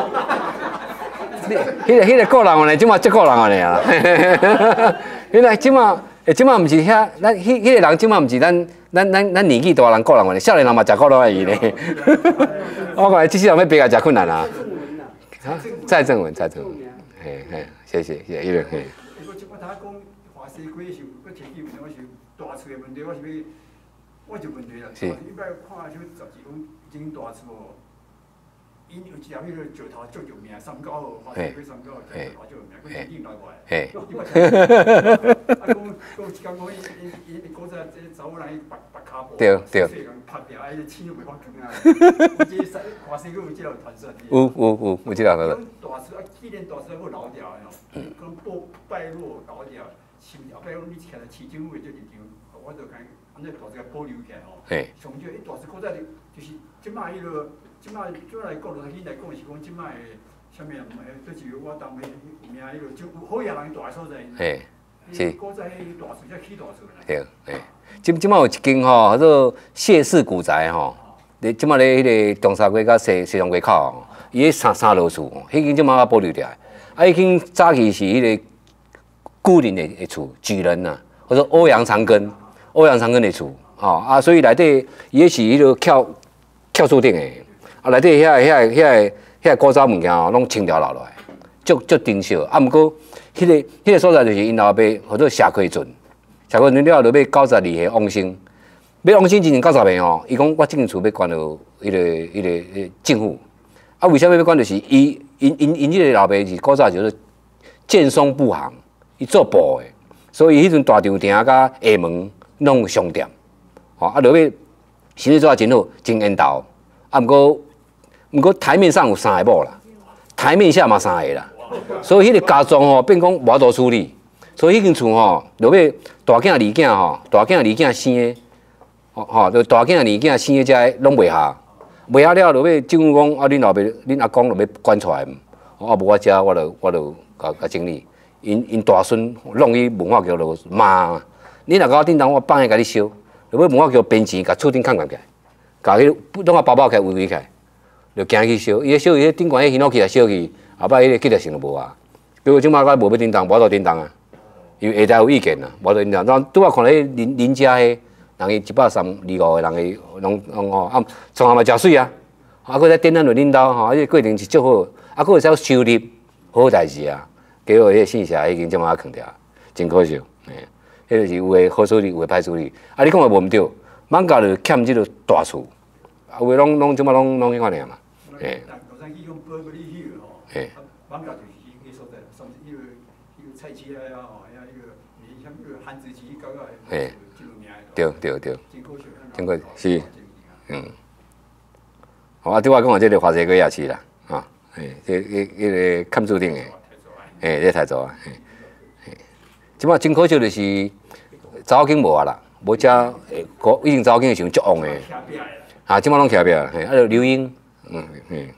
迄个迄个个人呢，即马即个人安尼啊，迄个即马。诶，即马毋是遐，咱迄迄个人即马毋是咱咱咱咱年纪大人个人话，少年人嘛食苦劳伊咧。我讲即世人要别个食困难啊。蔡正文，蔡正文，嘿嘿，谢谢谢谢，伊个嘿。 我即摆他讲华西龟是，我提起问题，我是大厝的问题，我是要，我就问题啦。是。你摆看就杂志讲已经大厝哦。因有一条迄个石头足有名，三角号，华西龟三角号，石头足有名，佢已经来过。嘿。啊，讲讲一讲讲，伊伊伊古早这查某人白白骹步， 对对。 拍掉，啊，伊个青都袂发光啊。即个华西龟有即条传说。 有有有有即条传说。 大树啊，既然大树还老掉的哦，讲败败落老掉，是后摆讲你徛在市政府这认真，我就看安尼大树保留起来吼。嘿。上少伊大树古早就是即摆迄个。即摆主要来讲，就起来讲是讲即摆的，啥物啊？诶，就是我当面名迄个就有好野人大所在。嘿，是。古早迄大树才起大树啦。对，嘿。即即摆有一间吼，叫做谢氏古宅吼，咧即摆咧迄个中山街甲西西洋街口吼，伊迄三三楼厝吼，迄间即摆保留起来。啊，迄间早期是迄个古人的的厝，举人呐，或者欧阳长庚，欧阳长庚的厝，吼啊，所以内底伊迄是迄个翘翘树顶的。啊，内底遐个、遐个、遐个、遐个古早物件哦，拢清条留落来，足足珍惜。啊，毋过迄个、迄个所在就是因老爸或者社会村，社会村了落尾九十二岁往生，要往生之前九十岁吼，伊讲我这间厝要关到迄个、迄个、迄个政府。啊，为啥物要关？就是伊、因、因、因迄个老爸是古早就是建松布行，伊做布的，所以迄阵大场埕甲下门弄商店，吼啊，落尾生意做啊真好，真缘投。啊，毋过。毋过台面上有三个某啦，台面下嘛三个啦，所以迄个家庄吼变讲无法度处理，所以迄间厝吼，落尾大囝二囝吼，大囝二囝生的，吼吼，就大囝二囝生的遮拢袂下，袂下了落尾政府讲啊，恁老爸恁阿公落尾关出来，啊无我遮我就我就甲甲整理， 因因大孙弄去文化局就骂，你若甲我叮当，我放下甲你烧，就要文化局编钱，甲厝顶扛扛起来，甲迄拢个包包起来围围起来，就惊去烧。伊咧烧，伊咧顶悬迄烟火气也烧去，后摆迄个记者性就无啊。结果即摆甲无要叮当，无做叮当啊，因为下台有意见啊，无做叮当。然后拄仔看咧邻邻家迄，人伊一百三二五个人伊拢拢吼啊，创嘛诚水啊，啊，佮再点咱落恁兜吼，啊，这过程是足好，啊，佮会使收入，好代志啊。结果迄个信息已经即马囥掉，真可惜。嘿，迄就是有诶好处理，有诶歹处理。啊，你讲诶无毋对，艋舺就欠即个大厝，啊，有诶拢拢即马拢拢迄款尔嘛。嘿。嘿。 艋舺就是迄所在，甚至迄个迄个菜市啊吼，遐迄个你像迄个番薯鸡搞搞诶，真有名诶。 对对对。真可惜。真可惜是，嗯。好啊，对我讲诶，即个花生粿也是啦，吼，嘿，迄迄迄个看注定诶。嘿，这太早啊！嘿，嘿，即摆真可惜就是查某囝无啊啦，无遮诶，以前查某囝是足旺诶，啊，即摆拢徛壁啦，嘿，啊，就刘英，嗯，嘿。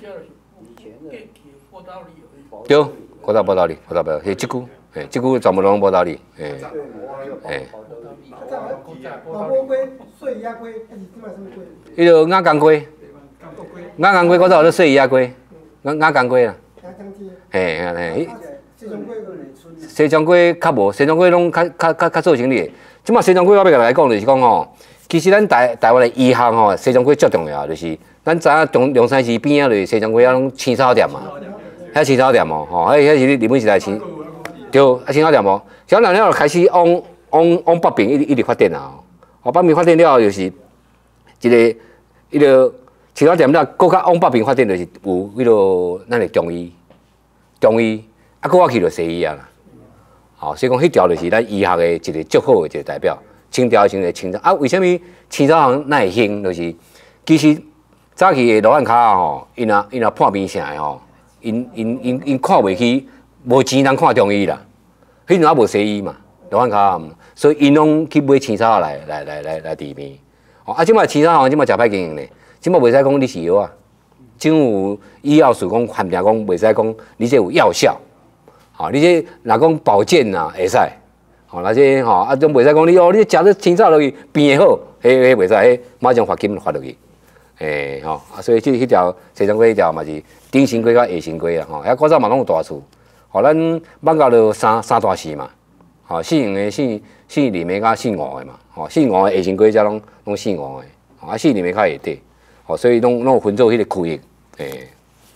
对，国道报道里，国道报道，嘿，即句，嘿，即句全部拢报道里，嘿，嘿。 老锅龟、碎鸭龟，还是即摆什么龟？ 迄个鸭肝龟，鸭肝龟，我早有咧细鸭龟，鸭鸭肝龟啦。嘿，嘿，西装龟较无，西装龟拢较较较较做生意。即马西装龟我要甲大家讲就是讲吼，其实咱台台湾的医学吼，西装龟最重要，就是咱知影中中山市边仔就是西装龟啊，拢青草店嘛，遐青草店哦，吼，迄迄是日本时代青，对，啊青草店哦，青草店了开始往往往北边一直一直发展啊，哦，北边发展了就是一个迄个。青草店了，搁较往北边发展就是有迄落咱的中医，中医啊，搁我去就西医啊啦。吼、哦，所以讲迄条就是咱医学的一个足好的一个代表。清朝时个青草啊，为什么青草行那会兴？就是其实早期的罗汉脚吼，因若因若破病啥的吼，因因因因看袂起，无钱通看中医啦。迄阵也无西医嘛，罗汉脚，所以因拢去买青草来来来来来治病。哦，啊，即摆青草行即摆诚歹经营咧。即摆袂使讲你是药啊，政府医药署讲限定讲袂使讲你这有药效，吼，你这若讲保健啊会使，吼，那这吼啊种袂使讲你哦，你食这青草落去变会好，迄迄袂使，迄马上罚金罚落去，诶吼，啊所以即迄条西装龟迄条嘛是顶新龟甲下新龟啊，吼，遐古早嘛拢有大厝，吼，咱艋舺就三三大市嘛，吼，姓杨的、姓姓林的甲姓吴的嘛，吼，姓吴的下新龟则拢拢姓吴的，吼，啊姓林的较下底。哦，所以拢拢有分做迄个区域，诶，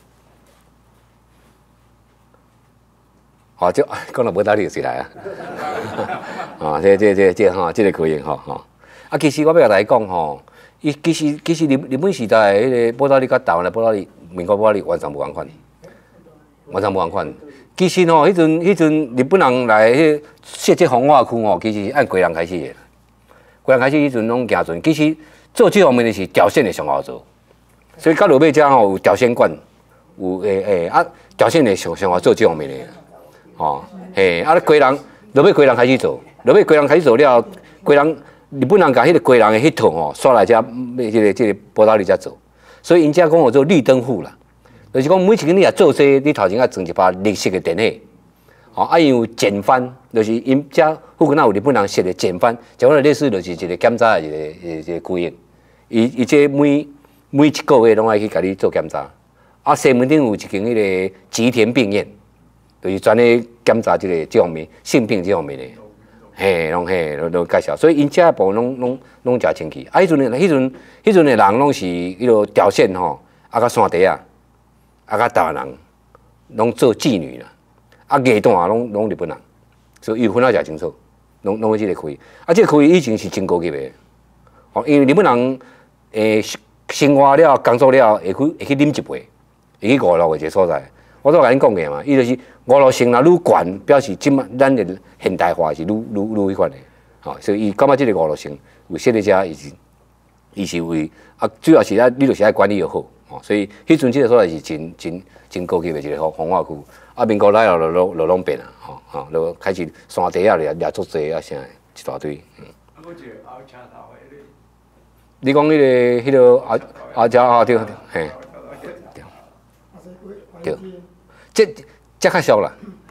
好，就讲到无道理就是来啊，啊，这这这这吼，这个区域吼吼，啊，其实我要甲大家讲吼，伊其实其实日日本时代迄个报道理甲台湾的报道理、民国报道理完全无共款，完全无共款。其实吼，迄阵迄阵日本人来迄设计风化区吼，其实是按贵人开始的，贵人开始迄阵拢行船，其实。做这方面的是条线的上好做，所以到落尾遮吼有条线管，有诶诶啊条线的上上好做这方面的，吼嘿啊规人落尾规人开始做，落尾规人开始做了，规人日本人甲迄个规人的迄套吼刷来遮，即个即个报道里遮做，所以因遮讲有做绿灯户啦，就是讲每一间你也做这，你头前啊装一把绿色的电器，吼啊因有简翻，就是因遮附近啊有日本人设的简翻，就讲类似就是一个检查的一个一个区域。伊伊这每每一个月拢爱去甲你做检查，啊，西门町有一间迄个吉田病院，就是专咧检查即个这方面性病这方面的，嘿，拢嘿拢拢介绍，所以因遮部拢拢拢诚清气。啊，迄阵的迄阵迄阵的人拢是迄落条线吼，啊，甲山地啊，啊，甲台湾人拢做妓女啦，啊，艺旦拢拢日本人，所以伊分啊诚清楚，拢拢即个区域，啊，即个区域以前是真高级的，哦，因为日本人。诶，生活了、工作了，会去会去啉一杯，会去娱乐的一个所在。我都甲恁讲过嘛，伊就是娱乐性若愈悬，表示即马咱的现代化是愈愈愈迄款的。吼，所以伊感觉即个娱乐性有设伫遮，伊是伊是为啊，主要是啊，你就是爱管理又好。吼，所以迄阵即个所在是真真真高级的一个风化区。啊，民国来后，就拢就拢变啊，吼吼，就开始山地啊，掠掠足济啊，啥一大堆。嗯。啊，我一个后车头。你讲迄个、迄个后后遮后对，嘿，对，对，这这较俗啦。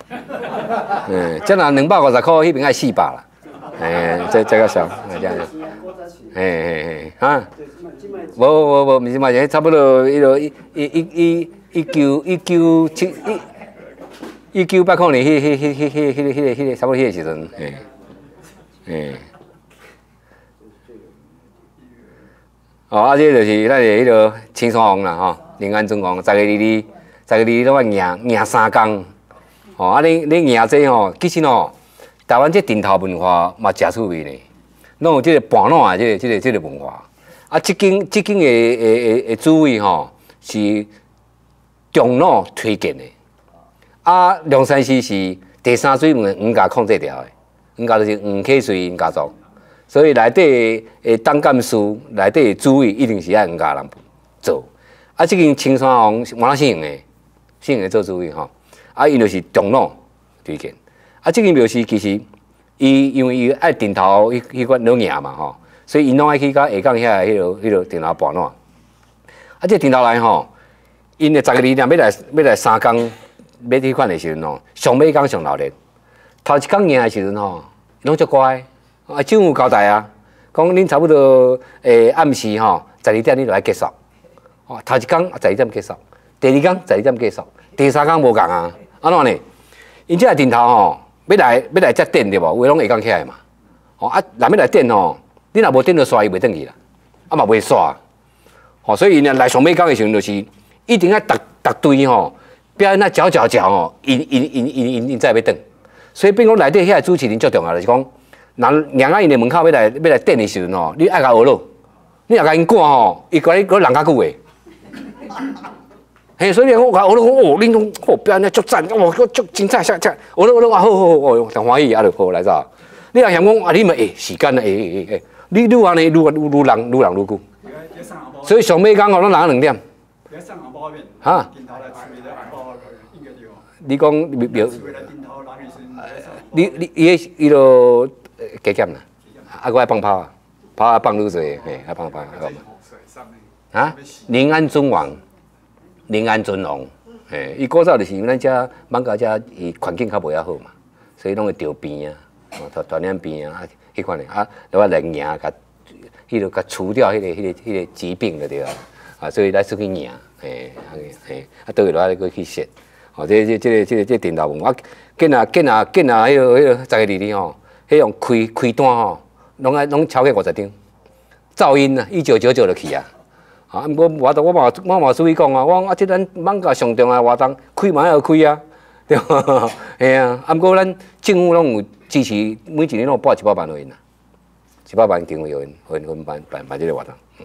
嗯，这若两百五十块，迄边爱四百啦。哎，这这个小，这样子。嘿嘿嘿，哈。无无无，毋是嘛？差不多迄个一一一一九一九七一一九八块年，迄迄迄迄迄迄个迄个迄个差不多迄个时阵，嘿，嘿。哦，啊，这就是咱的迄个青山王啦，吼，临安尊王，十个日哩，十个日哩拢爱赢赢三工。哦，啊，你你赢这吼，其实吼，台湾这顶头文化嘛真趣味呢。拢有即个半烂的即个即个即个文化。啊，即间即间的的的主委吼是中脑推荐的。啊，龙山寺是第三水门黄家控制掉的，黄家就是黄启水因家族，所以内底的当干事、内底的主委一定是爱黄家人做。啊，即间青山王马姓的，姓的做主委吼。啊，伊就是中脑推荐。啊，即间庙是其实。伊因为伊爱顶头迄迄款老赢嘛吼，所以因拢爱去到下港遐迄落迄落顶头搬烂。啊，这顶头来吼，因的十个日若要来要来三工买迄款的时阵吼，上尾工上闹热。头一工赢的时阵吼，拢足乖，啊，政府交代啊，讲恁差不多诶暗时吼十二点你就来结束。哦，头一工十二点结束，第二工十二点结束，第三工无共啊，安怎呢？因这顶头吼。要来要来接电对无？有诶拢会讲起来嘛。吼啊，若要来电吼，你若无电就刷伊袂转去啦，啊嘛袂刷。吼，所以因来上尾讲诶时阵，就是一定要逐逐队吼，表演那搅搅搅吼，因因因因因因才要转。所以变讲内底遐主持人最重要就是讲，人娘仔因诶门口要来要来电诶时阵吼，你爱甲学咯，你若甲因赶吼，伊甲你搁人较久诶。嘿，所以我讲，我讲哦，恁拢哦表演得足赞，哦，足精彩，下下，我讲我讲啊，好好好，哦，真欢喜啊，就好来咋？你若嫌讲啊，你咪诶时间啊，诶诶诶，你愈安尼愈愈愈人愈人愈久。所以上尾讲哦，咱人两点。哈？你讲庙？你你伊伊就加减啦，啊，我爱放炮啊，炮啊放愈济，嘿，爱放炮。啊？临安尊王。临安尊王，嘿，伊古早就是因为咱遮艋舺遮伊环境较袂遐好嘛，所以拢会钓边啊，哦，锻炼边啊，啊，迄款的啊，落来赢甲，迄落甲除掉迄个迄个迄个疾病就对啊，啊，所以来出去赢，嘿，嘿，啊，倒去落来搁去摄，哦，这这这个这个这顶头文啊，见啊见啊见啊，迄个迄个十个日哩吼，迄用开开单吼，拢爱拢超过五十张，噪音啊，一九九九就去啊。啊！毋过我我嘛我嘛注意讲啊，我啊即咱艋舺上重要活动开嘛要开啊，对吧？嘿啊！啊！毋过咱政府拢有支持，每一年拢有拨一百万互因啦，一百万经费互因，互因互因办办办即个活动。嗯。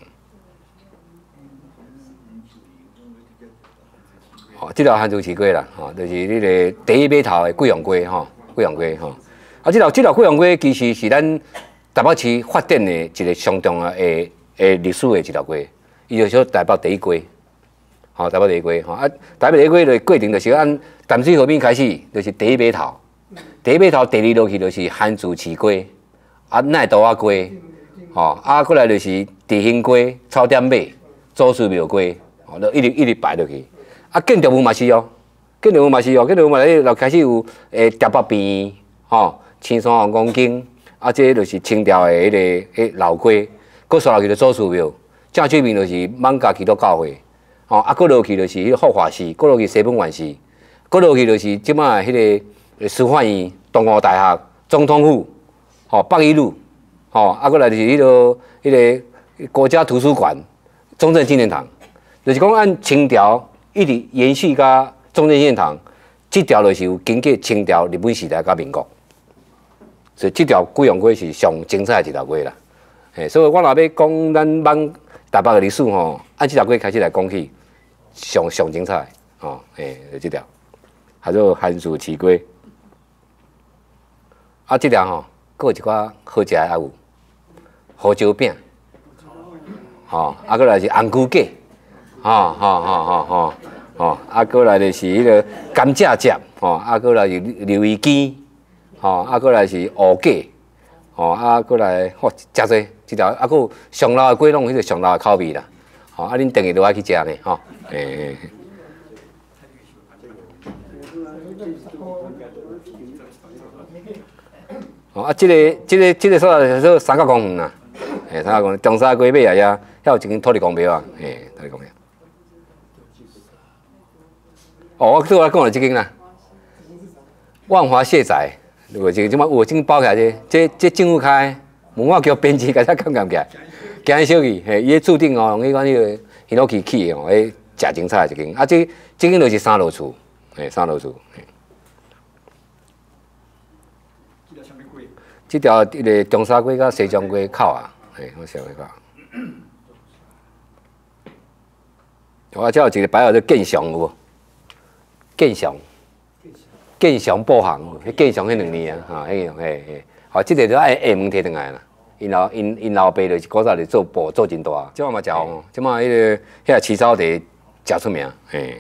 哦，即条汉族市街啦，吼，就是迄个第一码头的贵阳街吼，贵阳街吼。啊，即条即条贵阳街其实是咱台北市发展的一个上重要的诶历史的一条街。伊就说台北第一街，吼，台北第一街，吼啊，台北第一街的过程就是按淡水河边开始，就是第一码头，第一码头第二落去就是汉族市街，啊奈多仔街，吼啊，过来就是地兴街、草店尾、祖师庙街，吼，就一直一直排落去。啊，建筑物嘛是哦，建筑物嘛是哦，建筑物嘛咧，就开始有诶台北边，吼，青山王公径，啊，这就是清朝的迄个迄老街，搁刷落去就祖师庙。正对面就是艋舺基督教会，吼，啊，搁落去就是迄个护法寺，搁落去西本院寺，搁落去就是即摆迄个师范院、东吴大学、总统府，吼，北一路，吼，啊，搁来就是迄个迄个国家图书馆、中正纪念堂，就是讲按清朝一直延续到中正纪念堂，这条就是有经过清朝、日本时代到民国，所以这条贵阳街是上精彩的一条街啦。嘿，所以我若要讲咱艋台北的历史吼，按这条街开始来讲起，上上精彩吼，诶，就这条，还有汉族市街，啊，这条吼，搁有一寡好食的还有胡椒饼，吼，啊，搁来是红菇粿，吼吼吼吼吼，吼，啊，搁来就是迄个甘蔗汁，吼，啊，搁来是鱿鱼羹，吼，啊，搁来是乌粿，吼，啊，搁来吼，真侪。这条啊，佮上老的粿拢迄个上老的口味啦，吼啊，恁定日都爱去食呢，吼，诶。 哦啊，这个、这个、这个所在做三角公园呐，诶，三角公园中山街尾啊，遐有一间土地公庙啊，诶，土地公庙。哦，我对我讲的这间啦，万华谢宅，有这个即马有正包起来这，这这政府开，文化局编辑，甲遮看看起来，惊小去，嘿，伊个注定哦，用迄款迄个ฮิ诺起起的哦，迄食精彩一间，啊，这这间就是三楼厝，嘿，三楼厝。这条迄个中山街甲西江街口啊，嘿，我想一下。我这有一个牌号叫建祥有无？建祥，建祥布行，迄建祥迄两年啊，哈，迄样嘿嘿，好，这个就爱下门摕转来啦。因老因因老爸就是古早就做布做真大，即马嘛食红，即马迄个遐起草地诚出名，嘿。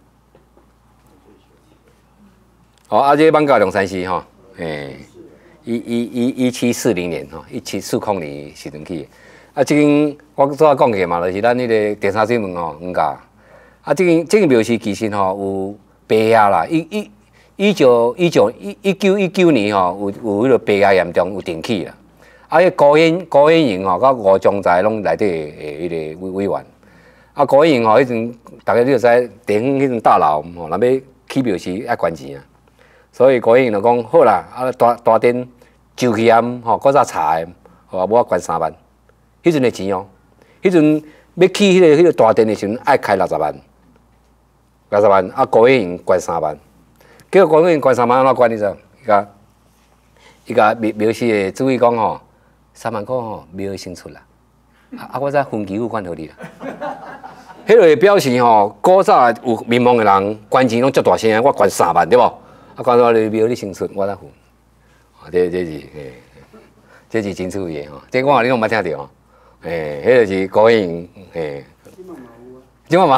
好，啊，这万家龙山寺吼，嘿。一一一一七四零年吼，一七四零年时阵去。啊，即间我早仔讲过嘛，就是咱迄个第三水门吼，黄家。啊，即间即间庙是其实吼有白牙啦，一一一九一九一一九一九年吼有有迄个白牙严重有电起啦。啊，迄高演高演营吼，甲吴宗财拢内底诶迄个委委员。啊，高演营吼迄阵，大家你就知地方迄阵大楼吼，若要起庙时爱捐钱啊。所以高演就讲好啦，啊大大殿周期案吼，搁早查的，吼我捐三万，迄阵的钱哦，迄阵要起迄个迄个大殿的时阵爱开六十万，六十万啊高演营捐三万，结果高演营捐三万安怎捐你知？伊甲伊甲庙庙司的主委讲吼，三万块吼庙先出啦，啊啊我再分期付款互你啦。迄个表示吼，古早有名望的人捐钱拢足大声，我捐三万对无？啊，讲到你庙你先出，我再付。啊，这这是诶，这是真趣味吼。这我你拢捌听着吼。诶，迄就是高演营诶。即嘛嘛。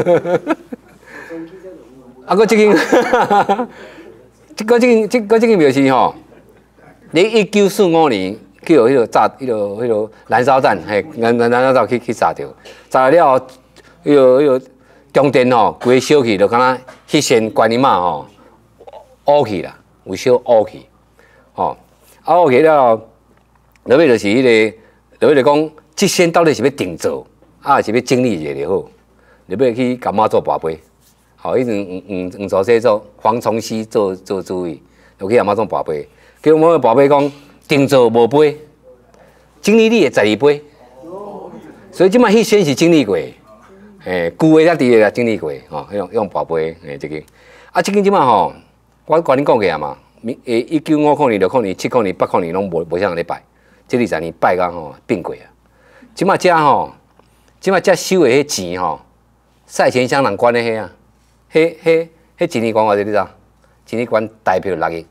啊，搁即间，即个即间即个即间庙是吼，你一九四五年去有迄个炸迄个迄个燃烧弹，嘿，燃燃燃烧弹去去炸着，炸了后，迄个迄个中电吼，规烧去就敢若迄线观音嘛吼。乌去啦，有小乌去，吼，啊乌去了，落尾就是迄个，落尾就讲，即线到底是要定做，啊还是要整理一下就好，落尾去甲妈做跋杯，吼，迄阵黄黄黄祖师做黄崇熙做做主委，就去甲妈做跋杯，叫我跋杯讲定做无杯，整理你的十二杯，所以即摆迄线是整理过，诶，旧的才伫个整理过，吼，用用跋杯，诶，即个，啊，即间即摆吼。我甲恁讲过啊嘛，诶，一九五零年、六零年、七零年、八零年拢无无啥人咧拜，这二十年拜到吼变过啊。即马遮吼，即马遮收的迄钱吼，赛前乡人捐的迄啊，迄迄迄一年捐偌济你知？一年捐台票六亿，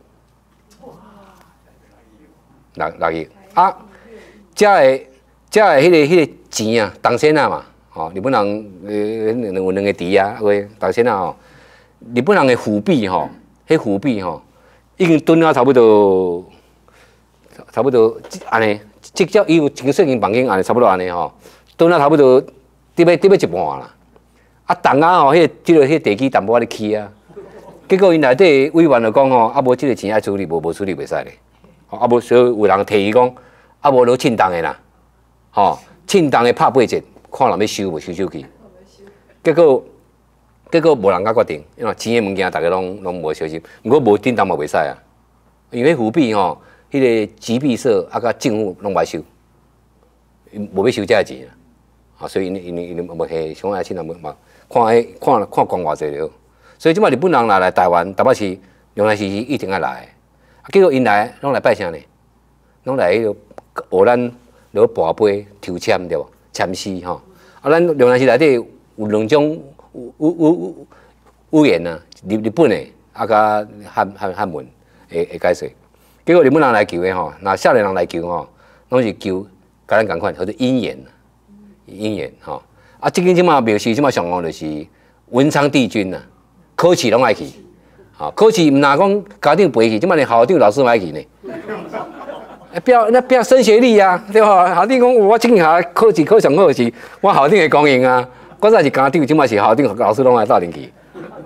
六六亿啊！遮的遮的迄个迄个钱啊，当先啊嘛，吼，日本人呃有两个池啊，喂，当先啊吼，日本人的虎币吼。迄虎币吼，已经囤了差不多，差不多安尼，即只伊有一个小型房间安尼，差不多安尼吼，囤了差不多，得要得要一半啦。啊，重啊吼，迄个即个迄个地基淡薄仔咧起啊，结果因内底委员就讲吼，啊无即个钱爱处理，无无处理袂使咧。啊无所以有人提议讲，啊无落称重的啦，吼，称重的拍八折，看人要收无收手去。结果。结果无人敢决定，因为钱的物件大家拢拢无小心，毋过无叮当嘛袂使啊。因为虎币吼，迄个集币社啊，甲政府拢歹收，无要收遮钱啊。啊，所以因因因因无系想爱钱人嘛，看迄看看光偌济了。所以即摆日本人来来台湾，台北市龙山寺一定要来。结果因来拢来拜啥呢？拢来迄个学咱落跋杯、抽签对无？签诗吼。啊，咱龙山寺内底有两种。有有有有言啊，日日本的啊，甲汉汉汉文会会解说。结果日本人来求的吼，那少年人来求吼，拢是求甲咱共款，叫做姻缘，姻缘吼。啊，即间即马庙是即马上讲就是文昌帝君啊，考试拢爱去。吼，考试毋若讲家长陪去，即马连校长老师嘛爱去呢。表那表升学历啊，对吧？校长讲我今年考试考上好是，我校长会供应啊。我早是家长，即摆是校长、老师拢来斗阵去。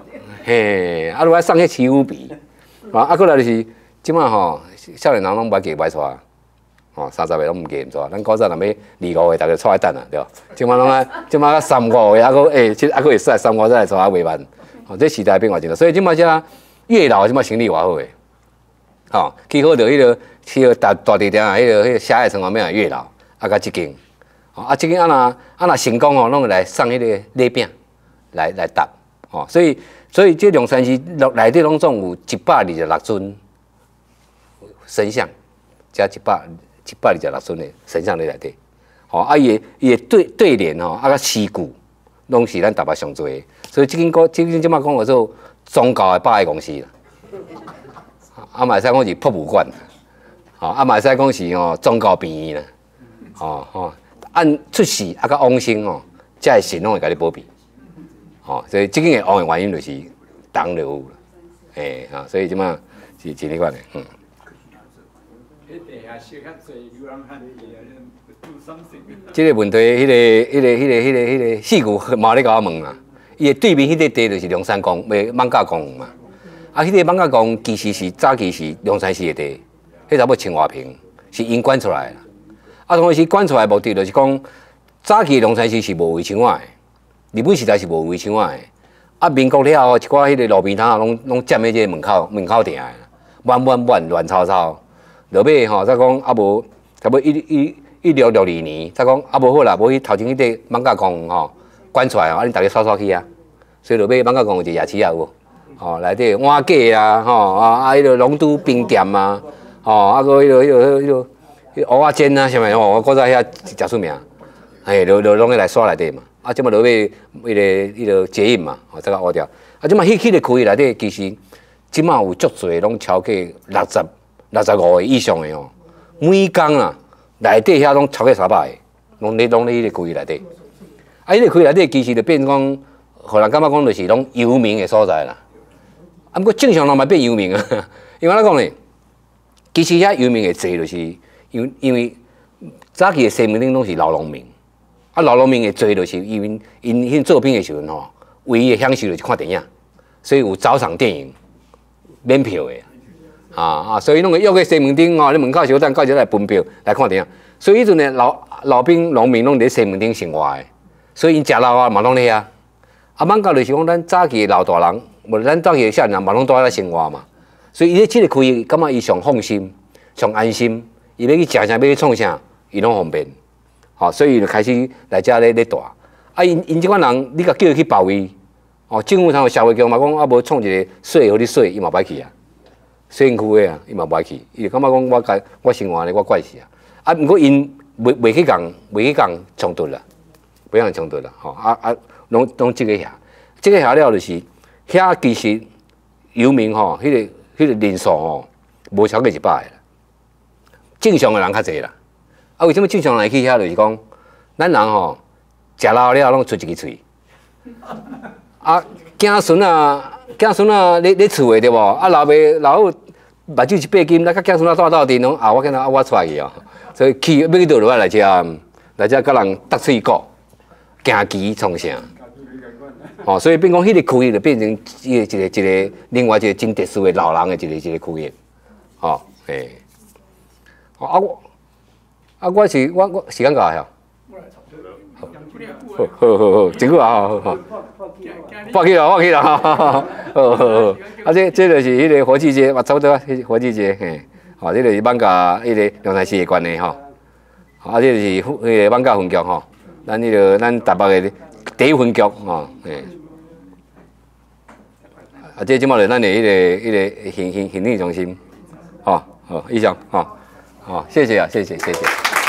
嘿，啊，如爱送迄起乌皮，啊，啊，过来就是即摆吼，少年人拢买嫁买娶，吼，三十岁拢毋嫁毋娶，咱古早若要二五岁，逐个娶来等啊，对吧？即摆拢啊，即摆三五岁，啊个诶，即啊个会使三五再来娶啊未晚，吼，这时代变化真多，所以即摆遮越老即摆生理偌好诶，吼，去好着迄个，迄个大大地点啊，迄个迄个狭隘生活面也越老，啊，甲即间，吼，啊，即间啊若啊若成功吼，拢会来送迄个礼饼来来搭，吼，所以所以这龙山寺内底拢总有一百二十六尊神像，加一百一百二十六尊的神像在内底，吼，啊伊的伊的对对联吼，啊甲诗句，拢是咱台北上多的，所以即间个即间即摆讲叫做宗教的百货公司啦。啊，嘛会使讲是博物馆，吼，啊嘛会使讲是吼宗教病院啦，吼吼，按出世啊甲往生吼，遮个神拢会甲你保庇，吼，所以即间个王的原因就是当就有啦，嘿，吼，所以即摆是真哩款的，嗯。即个问题，迄个、迄个、迄个、迄个、迄个四句嘛咧甲我问啦，伊的对面迄个地就是龙山宫，袂艋舺宫嘛。啊，迄个艋舺宫其实是早期是龙山寺的地，迄差不多千外平，是因管出来的。啊，当时管出来的目的就是讲，早期龙山寺是无围墙仔的，日本时代是无围墙仔的。啊，民国了后，一寡迄个路边摊拢拢占迄个门口门口埕的，满满满乱糟糟。落尾吼，再讲啊无，差不多一一一六六二年，再讲啊无好啦，无去头前迄个艋舺宫吼管出来吼，啊，恁逐个刷刷去啊。所以落尾艋舺宫有一个夜市啊有。吼，内底碗粿啊，吼啊啊，迄个龙都冰店啊，吼啊个迄个迄个迄个迄蚵仔煎啊，啥物吼，我古早遐诚出名，嘿，就就拢会来刷内底嘛。啊，即马落尾迄个迄个捷运嘛，吼，再甲挖掉。啊，即马迄迄个区域内底，其实即马有足侪拢超过六十、六十五个以上的吼，每工啊，内底遐拢超过三百个，拢咧拢咧迄个区域内底。啊，迄个区域内底其实就变讲，互人感觉讲就是拢游民的所在啦。啊，毋过正常人嘛变游民啊，因为怎讲呢？其实遐游民的坐，就是因为因为早期的西门町拢是老农民，啊老农民的坐，就是因为因迄做兵的时阵吼，唯一的享受就是看电影，所以有早场电影免票的啊啊，所以拢会约去西门町哦，你门口小等到时来分票来看电影，所以迄阵的老老兵农民拢伫西门町生活的，所以因食老啊嘛拢咧遐，啊艋舺就是讲咱早期的老大人。无咱早期的少年人嘛，拢住喺咧生活嘛，所以伊咧即个区域，感觉伊上放心、上安心，伊要去食啥、要去创啥，伊拢方便。吼、哦，所以就开始来遮咧咧住。啊，因因即款人，你甲叫伊去别位，哦，政府通社会局嘛讲啊，无创一个税互你税，伊嘛歹去啊。水营区的啊，伊嘛歹去，伊就感觉讲我家我生活咧，我怪事啊。啊，毋过因袂袂去共袂去共冲突啦，袂共冲突啦。吼、哦，啊啊，拢拢即个遐，即、這個遐了就是。遐其实游民吼，迄、那个迄、那个人数吼，无超过一百个啦。正常的人较济啦。啊，为什么正常人去遐就是讲，咱人吼食老了拢出一支喙。啊，囝孙啊，囝孙啊，咧咧厝诶对无？啊，老爸老母目睭一八斤，咱甲囝孙啊斗斗阵拢啊，我见到啊，我出来去哦。所以去要去倒落来来遮，来遮甲人搭喙角，行棋创啥？哦，所以变讲，迄个区域就变成一个一个一个另外一个真特殊的老人的一个一个区域，哦，嘿，哦啊我啊我是我我时间到啊，好，好好好，真久啊，好好，放弃了，放弃了，好好好，好好好，啊这这就是迄个火炬节，嘛差不多啊，火炬节，嘿，哦，这就是艋舺迄个龙山寺的关系吼，啊这就是迄个艋舺分局吼，咱迄个咱台北的。第一分局吼，诶，啊，这即马就咱的迄个迄个行行行政中心，吼，好，以上，吼，好，谢谢啊，谢谢，谢谢。